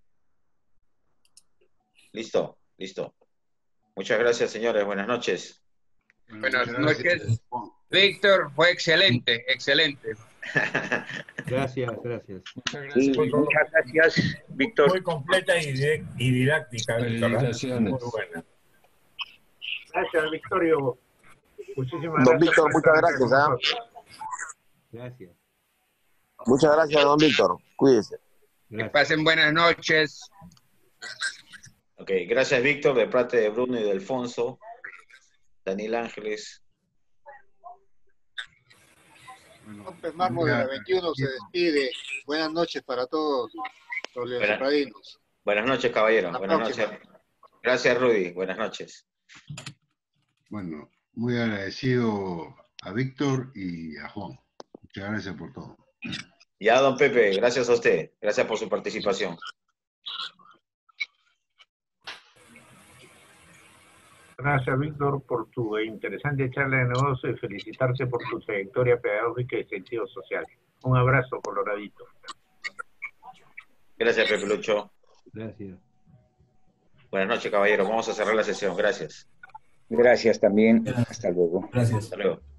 Listo, listo. Muchas gracias, señores. Buenas noches. Buenas noches. Víctor, fue excelente, excelente. Gracias, gracias. Muchas gracias. Muy, muchas gracias, Víctor. Muy completa y, direct, y didáctica, Víctor. Felicitaciones. Muy buena. Gracias, Victorio. Muchísimas Don gracias. Víctor, por muchas estar gracias. con ¿ah? nosotros. Gracias. Muchas gracias, don Víctor. Cuídese. Gracias. Que pasen buenas noches. Ok, gracias, Víctor, de parte de Bruno y de Alfonso. Daniel Ángeles. López Marmo de la veintiuno se despide. Buenas noches para todos los leoncipradinos. Buenas noches, caballero. Hasta Buenas próxima. noches. Gracias, Rudy. Buenas noches. Bueno, muy agradecido a Víctor y a Juan. Muchas gracias por todo. Ya, don Pepe, gracias a usted. Gracias por su participación. Gracias, Víctor, por tu interesante charla de negocio y felicitarte por tu trayectoria pedagógica y sentido social. Un abrazo, coloradito. Gracias, Pepe Lucho. Gracias. Buenas noches, caballero. Vamos a cerrar la sesión. Gracias. Gracias también. Hasta luego. Gracias. Hasta luego.